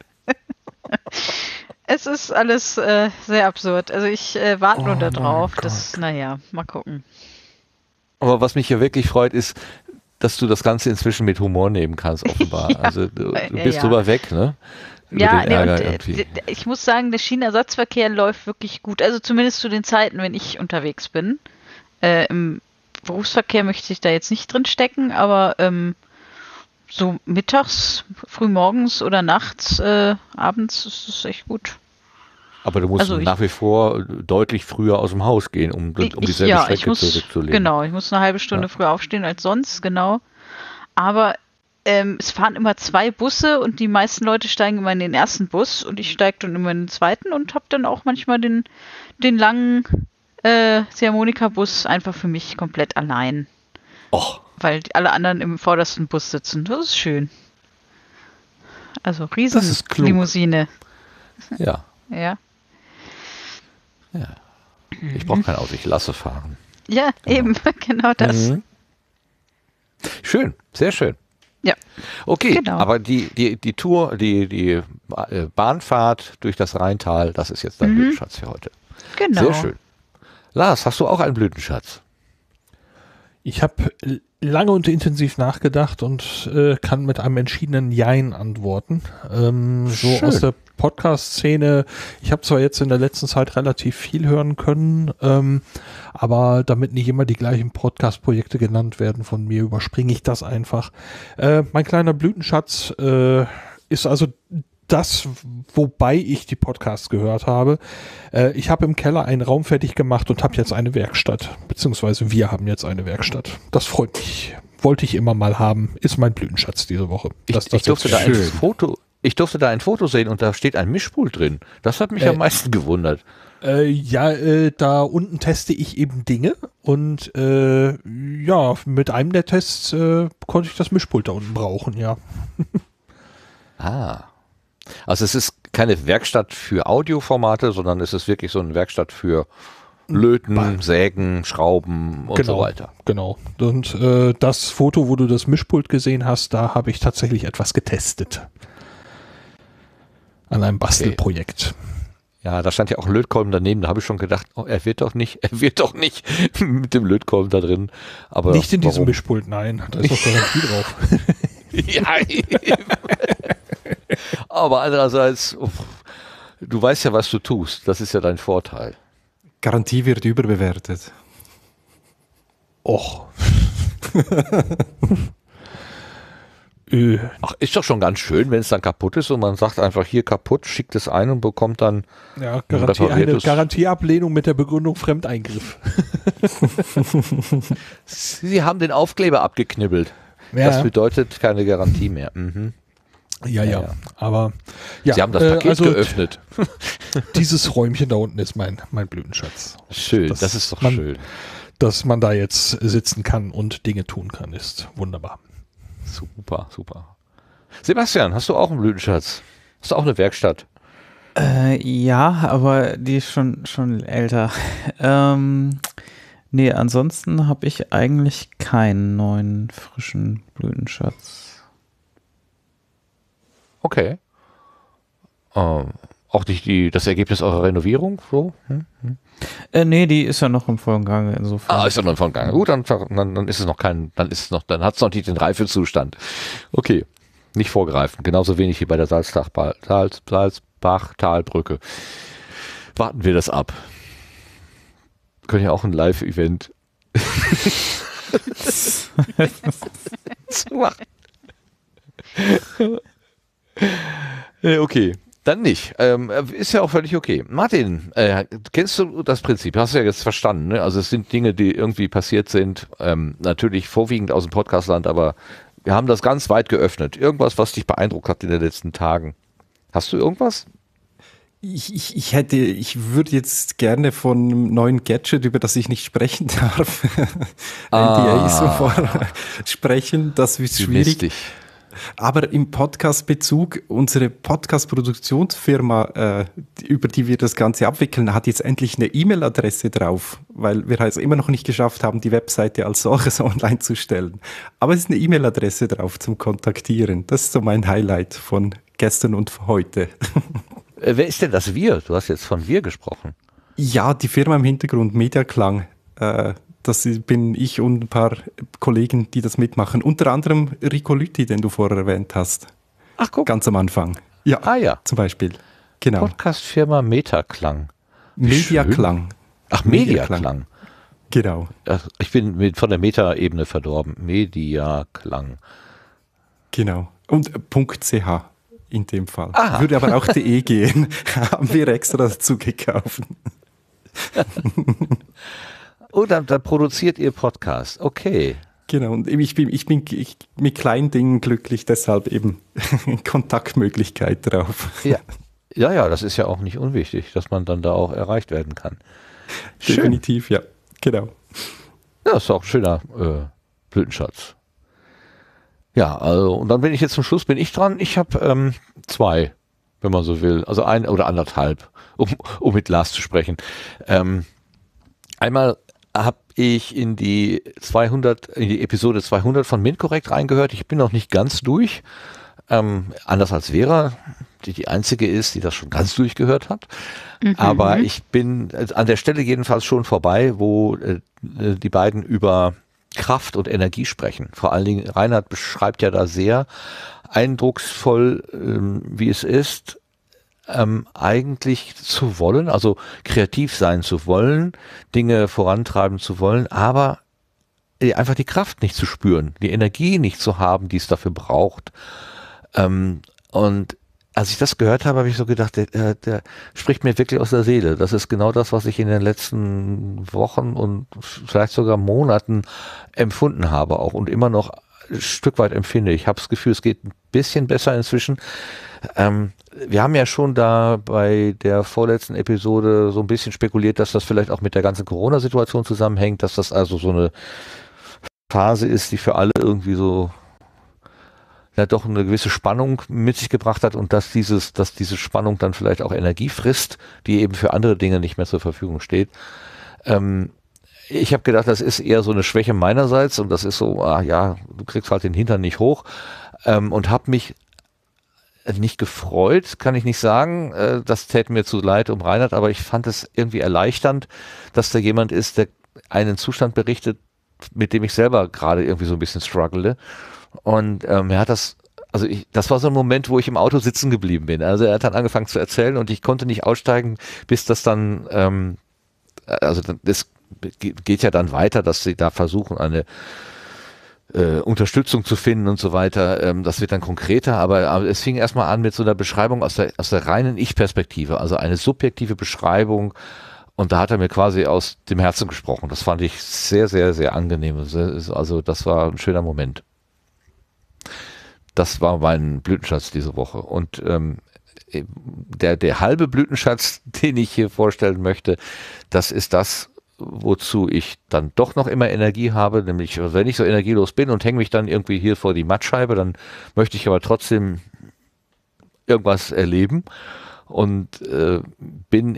Es ist alles sehr absurd. Also ich warte nur Oh da drauf. mein Das, naja, mal gucken. Aber was mich hier wirklich freut, ist, dass du das Ganze inzwischen mit Humor nehmen kannst, offenbar. Ja. Also du Ja, bist ja. drüber weg, ne? Über Ja, den nee, Ärger und, irgendwie. ich muss sagen, der Schienenersatzverkehr läuft wirklich gut. Also zumindest zu den Zeiten, wenn ich unterwegs bin. Im Berufsverkehr möchte ich da jetzt nicht drin stecken, aber so mittags, frühmorgens oder nachts, abends ist es echt gut. Aber du musst Also nach wie vor deutlich früher aus dem Haus gehen, um dieselbe Strecke zurückzulegen. Genau, ich muss eine halbe Stunde früher aufstehen als sonst, genau. Aber es fahren immer 2 Busse und die meisten Leute steigen immer in den ersten Bus und ich steige dann immer in den zweiten und habe dann auch manchmal den langen Ziehharmonika-Bus einfach für mich komplett allein. Och, Weil alle anderen im vordersten Bus sitzen. Das ist schön. Also Das riesen ist klug. Limousine. ja. Ja. Ich brauche kein Auto, ich lasse fahren. Ja, eben, genau das. Mhm. Schön, sehr schön. Ja. Okay, Genau. aber die Tour, die Bahnfahrt durch das Rheintal, das ist jetzt dein Blütenschatz für heute. Genau. Sehr schön. Lars, hast du auch einen Blütenschatz? Ich habe lange und intensiv nachgedacht und kann mit einem entschiedenen Jein antworten. So Schön. aus der Podcast-Szene, ich habe zwar jetzt in der letzten Zeit relativ viel hören können, aber damit nicht immer die gleichen Podcast-Projekte genannt werden von mir, überspringe ich das einfach. Mein kleiner Blütenschatz ist also das, wobei ich die Podcasts gehört habe. Ich habe im Keller einen Raum fertig gemacht und habe jetzt eine Werkstatt, beziehungsweise wir haben jetzt eine Werkstatt. Das freut mich. Wollte ich immer mal haben. Ist mein Blütenschatz diese Woche. Ich durfte da ein Foto sehen und da steht ein Mischpult drin. Das hat mich am meisten gewundert. Da unten teste ich eben Dinge und mit einem der Tests konnte ich das Mischpult da unten brauchen, ja. Also es ist keine Werkstatt für Audioformate, sondern es ist wirklich so eine Werkstatt für Löten, Sägen, Schrauben und so weiter. Genau. Und das Foto, wo du das Mischpult gesehen hast, da habe ich tatsächlich etwas getestet. An einem Bastelprojekt. Ja, da stand ja auch ein Lötkolben daneben, da habe ich schon gedacht, er wird doch nicht mit dem Lötkolben da drin. Aber nicht in diesem warum? Mischpult, nein. Da ist doch Garantie drauf. Ja, aber andererseits, du weißt ja, was du tust. Das ist ja dein Vorteil. Garantie wird überbewertet. Och. Ach, ist doch schon ganz schön, wenn es dann kaputt ist und man sagt einfach hier kaputt, schickt es ein und bekommt dann Ja, repariertes- eine Garantieablehnung mit der Begründung Fremdeingriff. Sie haben den Aufkleber abgeknibbelt. Ja. Das bedeutet keine Garantie mehr. Mhm. Ja. Aber ja, Sie haben das Paket also geöffnet. Dieses Räumchen da unten ist mein Blütenschatz. Schön, Das- das ist doch man- schön. Dass man da jetzt sitzen kann und Dinge tun kann, ist wunderbar. Super. Sebastian, hast du auch einen Blütenschatz? Hast du auch eine Werkstatt? Ja, aber die ist schon älter. Nee, ansonsten habe ich eigentlich keinen neuen, frischen Blütenschatz. Okay. Auch nicht das Ergebnis eurer Renovierung? So? Nee, die ist ja noch im vollen Gange, insofern. Ist ja noch von Gang. Gut, dann ist es noch dann hat es noch nicht den Reifezustand. Okay. Nicht vorgreifen. Genauso wenig wie bei der Salzbach-Talbrücke. Warten wir das ab. Wir können ja auch ein Live-Event zu machen. Okay. Dann nicht. Ist ja auch völlig okay. Martin, kennst du das Prinzip? Hast du ja jetzt verstanden, ne? Also es sind Dinge, die irgendwie passiert sind, natürlich vorwiegend aus dem Podcastland, aber wir haben das ganz weit geöffnet. Irgendwas, was dich beeindruckt hat in den letzten Tagen. Hast du irgendwas? Ich würde jetzt gerne von einem neuen Gadget, über das ich nicht sprechen darf, NDA sofort sprechen. Das ist schwierig. Mistig. Aber im Podcast-Bezug, unsere Podcast-Produktionsfirma, über die wir das Ganze abwickeln, hat jetzt endlich eine E-Mail-Adresse drauf, weil wir es immer noch nicht geschafft haben, die Webseite als solches online zu stellen. Aber es ist eine E-Mail-Adresse drauf zum Kontaktieren. Das ist so mein Highlight von gestern und heute. Wer ist denn das Wir? Du hast jetzt von Wir gesprochen. Ja, die Firma im Hintergrund, Mediaklang. Das bin ich und ein paar Kollegen, die das mitmachen. Unter anderem Rico Lüthi, den du vorher erwähnt hast. Ach, guck. Ganz am Anfang. Ja, Ja. zum Beispiel. Genau. Podcast-Firma Metaklang. Wie Mediaklang. Ach, Mediaklang. Genau. Ach, ich bin von der Meta-Ebene verdorben. Mediaklang. Genau. Und .ch. in dem Fall. Ah. Würde aber auch .de gehen. Haben wir extra dazu gekauft. Oh, dann produziert ihr Podcast. Okay. Genau, und ich bin mit kleinen Dingen glücklich, deshalb eben Kontaktmöglichkeit drauf. Ja, das ist ja auch nicht unwichtig, dass man dann da auch erreicht werden kann. Schön. Definitiv, ja, genau. Ja, ist auch ein schöner Blütenschatz. Ja, also, und dann bin ich jetzt zum Schluss, bin ich dran. Ich habe 2, wenn man so will, also 1 oder 1,5, um mit Lars zu sprechen. Einmal habe ich in die Episode 200 von MINT-Korrekt reingehört. Ich bin noch nicht ganz durch. Anders als Vera, die einzige ist, die das schon ganz durchgehört hat. Aber ich bin an der Stelle jedenfalls schon vorbei, wo die beiden über Kraft und Energie sprechen. Vor allen Dingen, Reinhard beschreibt ja da sehr eindrucksvoll, wie es ist, eigentlich zu wollen, also kreativ sein zu wollen, Dinge vorantreiben zu wollen, aber einfach die Kraft nicht zu spüren, die Energie nicht zu haben, die es dafür braucht. Und als ich das gehört habe, habe ich so gedacht, der spricht mir wirklich aus der Seele. Das ist genau das, was ich in den letzten Wochen und vielleicht sogar Monaten empfunden habe auch und immer noch ein Stück weit empfinde. Ich habe das Gefühl, es geht ein bisschen besser inzwischen. Wir haben ja schon da bei der vorletzten Episode so ein bisschen spekuliert, dass das vielleicht auch mit der ganzen Corona-Situation zusammenhängt, dass das also so eine Phase ist, die für alle irgendwie so ja doch eine gewisse Spannung mit sich gebracht hat und dass diese Spannung dann vielleicht auch Energie frisst, die eben für andere Dinge nicht mehr zur Verfügung steht. Ich habe gedacht, das ist eher so eine Schwäche meinerseits und das ist so, du kriegst halt den Hintern nicht hoch und habe mich nicht gefreut, kann ich nicht sagen, das täte mir zu leid um Reinhard, aber ich fand es irgendwie erleichternd, dass da jemand ist, der einen Zustand berichtet, mit dem ich selber gerade irgendwie so ein bisschen struggle. Und er hat das war so ein Moment, wo ich im Auto sitzen geblieben bin. Also er hat dann angefangen zu erzählen und ich konnte nicht aussteigen, bis das dann, das geht ja dann weiter, dass sie da versuchen, eine Unterstützung zu finden und so weiter. Das wird dann konkreter, aber es fing erstmal an mit so einer Beschreibung aus der reinen Ich-Perspektive, also eine subjektive Beschreibung. Und da hat er mir quasi aus dem Herzen gesprochen. Das fand ich sehr, sehr, sehr angenehm. Also das war ein schöner Moment. Das war mein Blütenschatz diese Woche. Und der halbe Blütenschatz, den ich hier vorstellen möchte, das ist das, wozu ich dann doch noch immer Energie habe. Nämlich, wenn ich so energielos bin und hänge mich dann irgendwie hier vor die Mattscheibe, dann möchte ich aber trotzdem irgendwas erleben. Und bin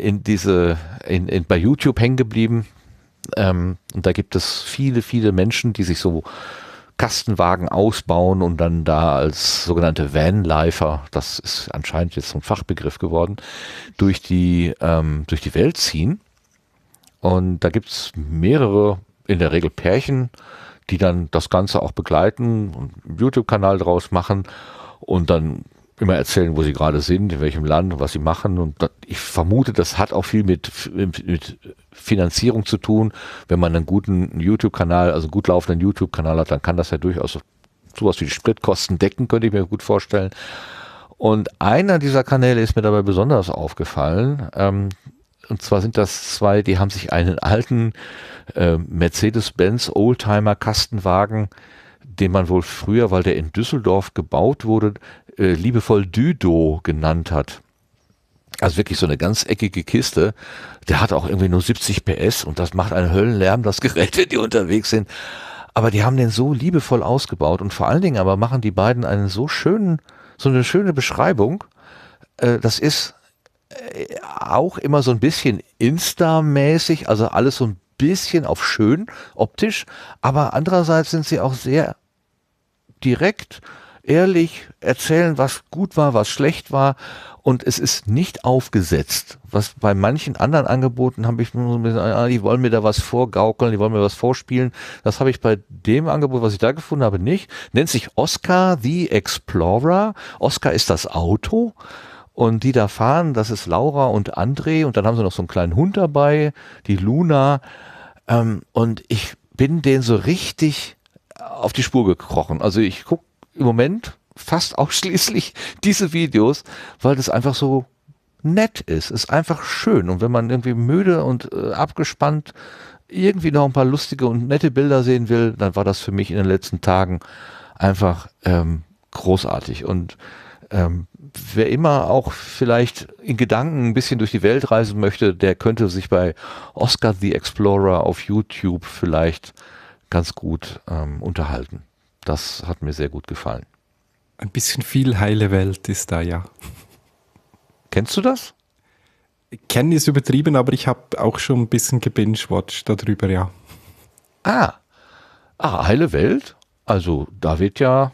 bei YouTube hängen geblieben. Und da gibt es viele, viele Menschen, die sich so Kastenwagen ausbauen und dann da als sogenannte Vanlifer, das ist anscheinend jetzt so ein Fachbegriff geworden, durch die Welt ziehen. Und da gibt es mehrere, in der Regel Pärchen, die dann das Ganze auch begleiten und einen YouTube-Kanal draus machen und dann immer erzählen, wo sie gerade sind, in welchem Land, was sie machen. Und ich vermute, das hat auch viel mit Finanzierung zu tun. Wenn man einen guten YouTube-Kanal, also gut laufenden YouTube-Kanal hat, dann kann das ja durchaus sowas wie die Spritkosten decken, könnte ich mir gut vorstellen. Und einer dieser Kanäle ist mir dabei besonders aufgefallen. Und zwar sind das zwei, die haben sich einen alten Mercedes-Benz Oldtimer Kastenwagen, den man wohl früher, weil der in Düsseldorf gebaut wurde, liebevoll Düdo genannt hat. Also wirklich so eine ganz eckige Kiste. Der hat auch irgendwie nur 70 PS und das macht einen Höllenlärm, das Gerät, wenn die unterwegs sind. Aber die haben den so liebevoll ausgebaut und vor allen Dingen aber machen die beiden so eine schöne Beschreibung. Das ist auch immer so ein bisschen Insta-mäßig, also alles so ein bisschen auf schön optisch, aber andererseits sind sie auch sehr direkt, ehrlich, erzählen, was gut war, was schlecht war und es ist nicht aufgesetzt. Was bei manchen anderen Angeboten habe ich nur so ein bisschen, die wollen mir da was vorgaukeln, die wollen mir was vorspielen. Das habe ich bei dem Angebot, was ich da gefunden habe, nicht. Nennt sich Oscar the Explorer. Oscar ist das Auto. Und die da fahren, das ist Laura und André und dann haben sie noch so einen kleinen Hund dabei, die Luna. Und ich bin denen so richtig auf die Spur gekrochen. Also ich gucke im Moment fast ausschließlich diese Videos, weil das einfach so nett ist. Ist einfach schön. Und wenn man irgendwie müde und abgespannt irgendwie noch ein paar lustige und nette Bilder sehen will, dann war das für mich in den letzten Tagen einfach großartig. Und wer immer auch vielleicht in Gedanken ein bisschen durch die Welt reisen möchte, der könnte sich bei Oscar the Explorer auf YouTube vielleicht ganz gut unterhalten. Das hat mir sehr gut gefallen. Ein bisschen viel heile Welt ist da, ja. Kennst du das? Kennen ist übertrieben, aber ich habe auch schon ein bisschen gebingewatcht darüber, ja. Heile Welt? Also da wird ja...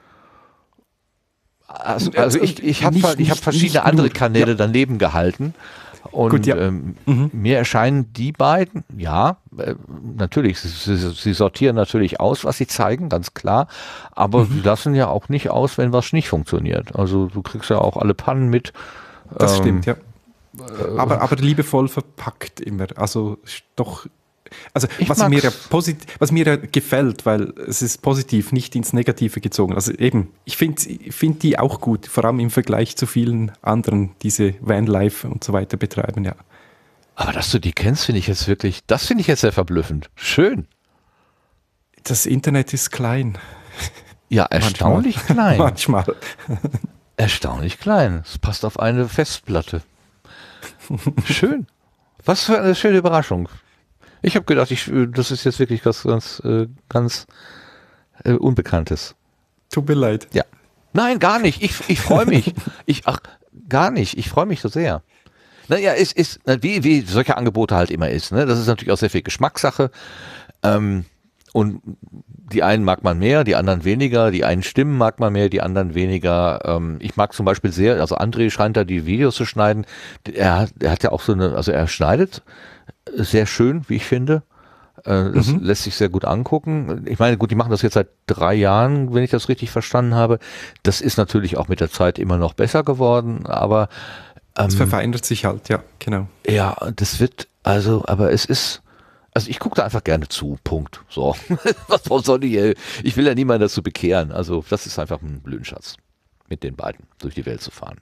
Also ich habe verschiedene andere Kanäle daneben gehalten. Und gut, ja. Mir erscheinen die beiden, natürlich, sie sortieren natürlich aus, was sie zeigen, ganz klar, aber sie lassen ja auch nicht aus, wenn was nicht funktioniert. Also du kriegst ja auch alle Pannen mit. Das stimmt, ja. Aber liebevoll verpackt immer. Also doch. Also was mir ja gefällt, weil es ist positiv, nicht ins Negative gezogen. Also eben, ich finde die auch gut, vor allem im Vergleich zu vielen anderen, diese Vanlife und so weiter betreiben, ja. Aber dass du die kennst, finde ich jetzt sehr verblüffend. Schön. Das Internet ist klein. Ja, erstaunlich klein. Manchmal. Erstaunlich klein. Es passt auf eine Festplatte. Schön. Was für eine schöne Überraschung. Ich habe gedacht, das ist jetzt wirklich ganz Unbekanntes. Tut mir leid. Ja. Nein, gar nicht. Ich freue mich. Gar nicht. Ich freue mich so sehr. Naja, es ist, wie solche Angebote halt immer ist. Ne? Das ist natürlich auch sehr viel Geschmackssache. Und die einen mag man mehr, die anderen weniger. Die einen Stimmen mag man mehr, die anderen weniger. Ich mag zum Beispiel sehr, also André scheint da die Videos zu schneiden. Er hat ja auch er schneidet sehr schön, wie ich finde. Das lässt sich sehr gut angucken. Ich meine, gut, die machen das jetzt seit 3 Jahren, wenn ich das richtig verstanden habe. Das ist natürlich auch mit der Zeit immer noch besser geworden, aber es verfeinert sich halt, ja, genau. Ja, das wird, aber es ist, ich gucke da einfach gerne zu, Punkt. So, was soll ich will ja niemanden dazu bekehren. Also das ist einfach ein Blütenschatz, mit den beiden durch die Welt zu fahren.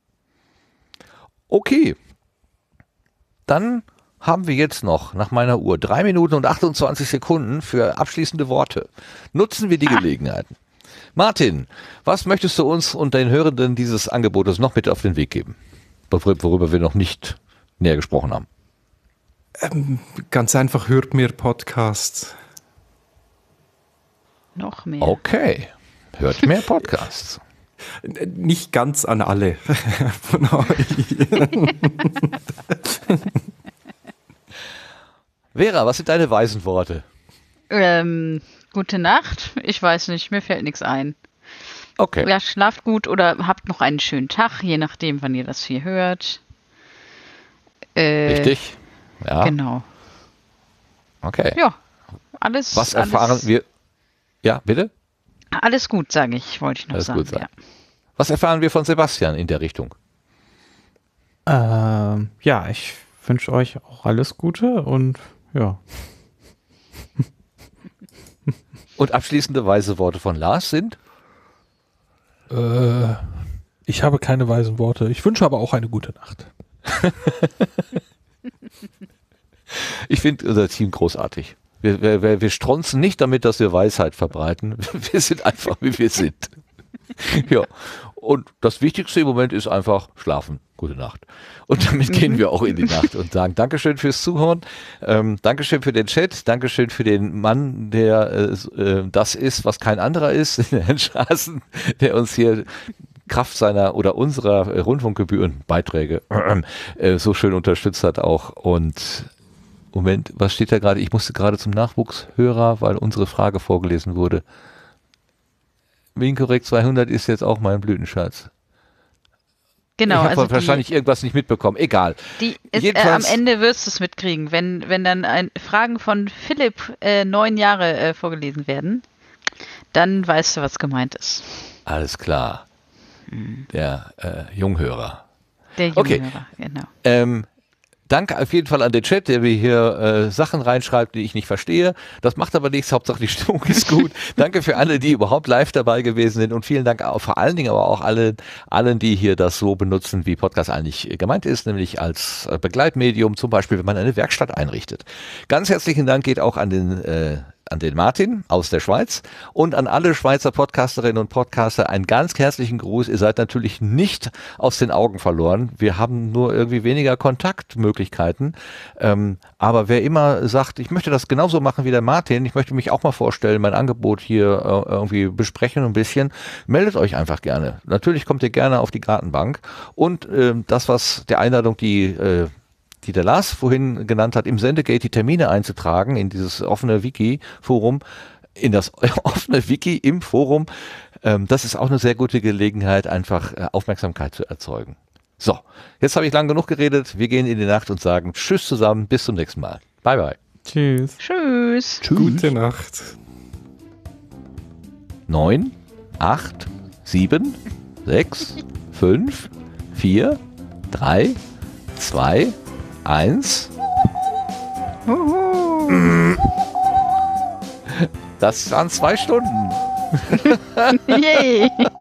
Okay, dann haben wir jetzt noch nach meiner Uhr 3 Minuten und 28 Sekunden für abschließende Worte. Nutzen wir die Gelegenheiten. Martin, was möchtest du uns und den Hörenden dieses Angebotes noch mit auf den Weg geben, worüber wir noch nicht näher gesprochen haben? Ganz einfach, hört mehr Podcasts. Noch mehr. Okay, hört mehr Podcasts. Nicht ganz an alle von euch. Vera, was sind deine weisen Worte? Gute Nacht. Ich weiß nicht, mir fällt nichts ein. Okay. Ja, schlaft gut oder habt noch einen schönen Tag, je nachdem, wann ihr das hier hört. Richtig. Ja. Genau. Okay. Ja, alles. Was erfahren wir? Ja, bitte? Alles gut, sage ich, wollte ich noch alles sagen. Gut sagen. Ja. Was erfahren wir von Sebastian in der Richtung? Ja, ich wünsche euch auch alles Gute und ja. Und abschließende weise Worte von Lars sind? Ich habe keine weisen Worte. Ich wünsche aber auch eine gute Nacht. Ich finde unser Team großartig. Wir stronzen nicht damit, dass wir Weisheit verbreiten. Wir sind einfach, wie wir sind. Ja. Und das Wichtigste im Moment ist einfach schlafen. Gute Nacht. Und damit gehen wir auch in die Nacht und sagen Dankeschön fürs Zuhören. Dankeschön für den Chat. Dankeschön für den Mann, der das ist, was kein anderer ist, Herrn Schaßen, der uns hier Kraft seiner oder unserer Rundfunkgebührenbeiträge so schön unterstützt hat auch. Und Moment, was steht da gerade? Ich musste gerade zum Nachwuchshörer, weil unsere Frage vorgelesen wurde. Winkorrekt 200 ist jetzt auch mein Blütenschatz. Genau. Ich habe wahrscheinlich irgendwas nicht mitbekommen. Egal. Am Ende wirst du es mitkriegen, wenn dann Fragen von Philipp 9 Jahre vorgelesen werden, dann weißt du, was gemeint ist. Alles klar. Der Junghörer. Der Junghörer, genau. Danke auf jeden Fall an den Chat, der mir hier Sachen reinschreibt, die ich nicht verstehe. Das macht aber nichts, Hauptsache die Stimmung ist gut. Danke für alle, die überhaupt live dabei gewesen sind und vielen Dank auch, vor allen Dingen aber auch allen, die hier das so benutzen, wie Podcast eigentlich gemeint ist, nämlich als Begleitmedium, zum Beispiel, wenn man eine Werkstatt einrichtet. Ganz herzlichen Dank geht auch an den Martin aus der Schweiz und an alle Schweizer Podcasterinnen und Podcaster einen ganz herzlichen Gruß. Ihr seid natürlich nicht aus den Augen verloren. Wir haben nur irgendwie weniger Kontaktmöglichkeiten. Aber wer immer sagt, ich möchte das genauso machen wie der Martin, ich möchte mich auch mal vorstellen, mein Angebot hier irgendwie besprechen ein bisschen, meldet euch einfach gerne. Natürlich kommt ihr gerne auf die Gartenbank und das, was der Einladung, die der Lars vorhin genannt hat, im Sendegate die Termine einzutragen in dieses offene Wiki-Forum, in das offene Wiki im Forum, das ist auch eine sehr gute Gelegenheit, einfach Aufmerksamkeit zu erzeugen. So, jetzt habe ich lang genug geredet. Wir gehen in die Nacht und sagen Tschüss zusammen, bis zum nächsten Mal. Bye, bye. Tschüss. Tschüss. Gute Nacht. 9, 8, 7, 6, 5, 4, 3, 2, 1. Das waren 2 Stunden. Yay.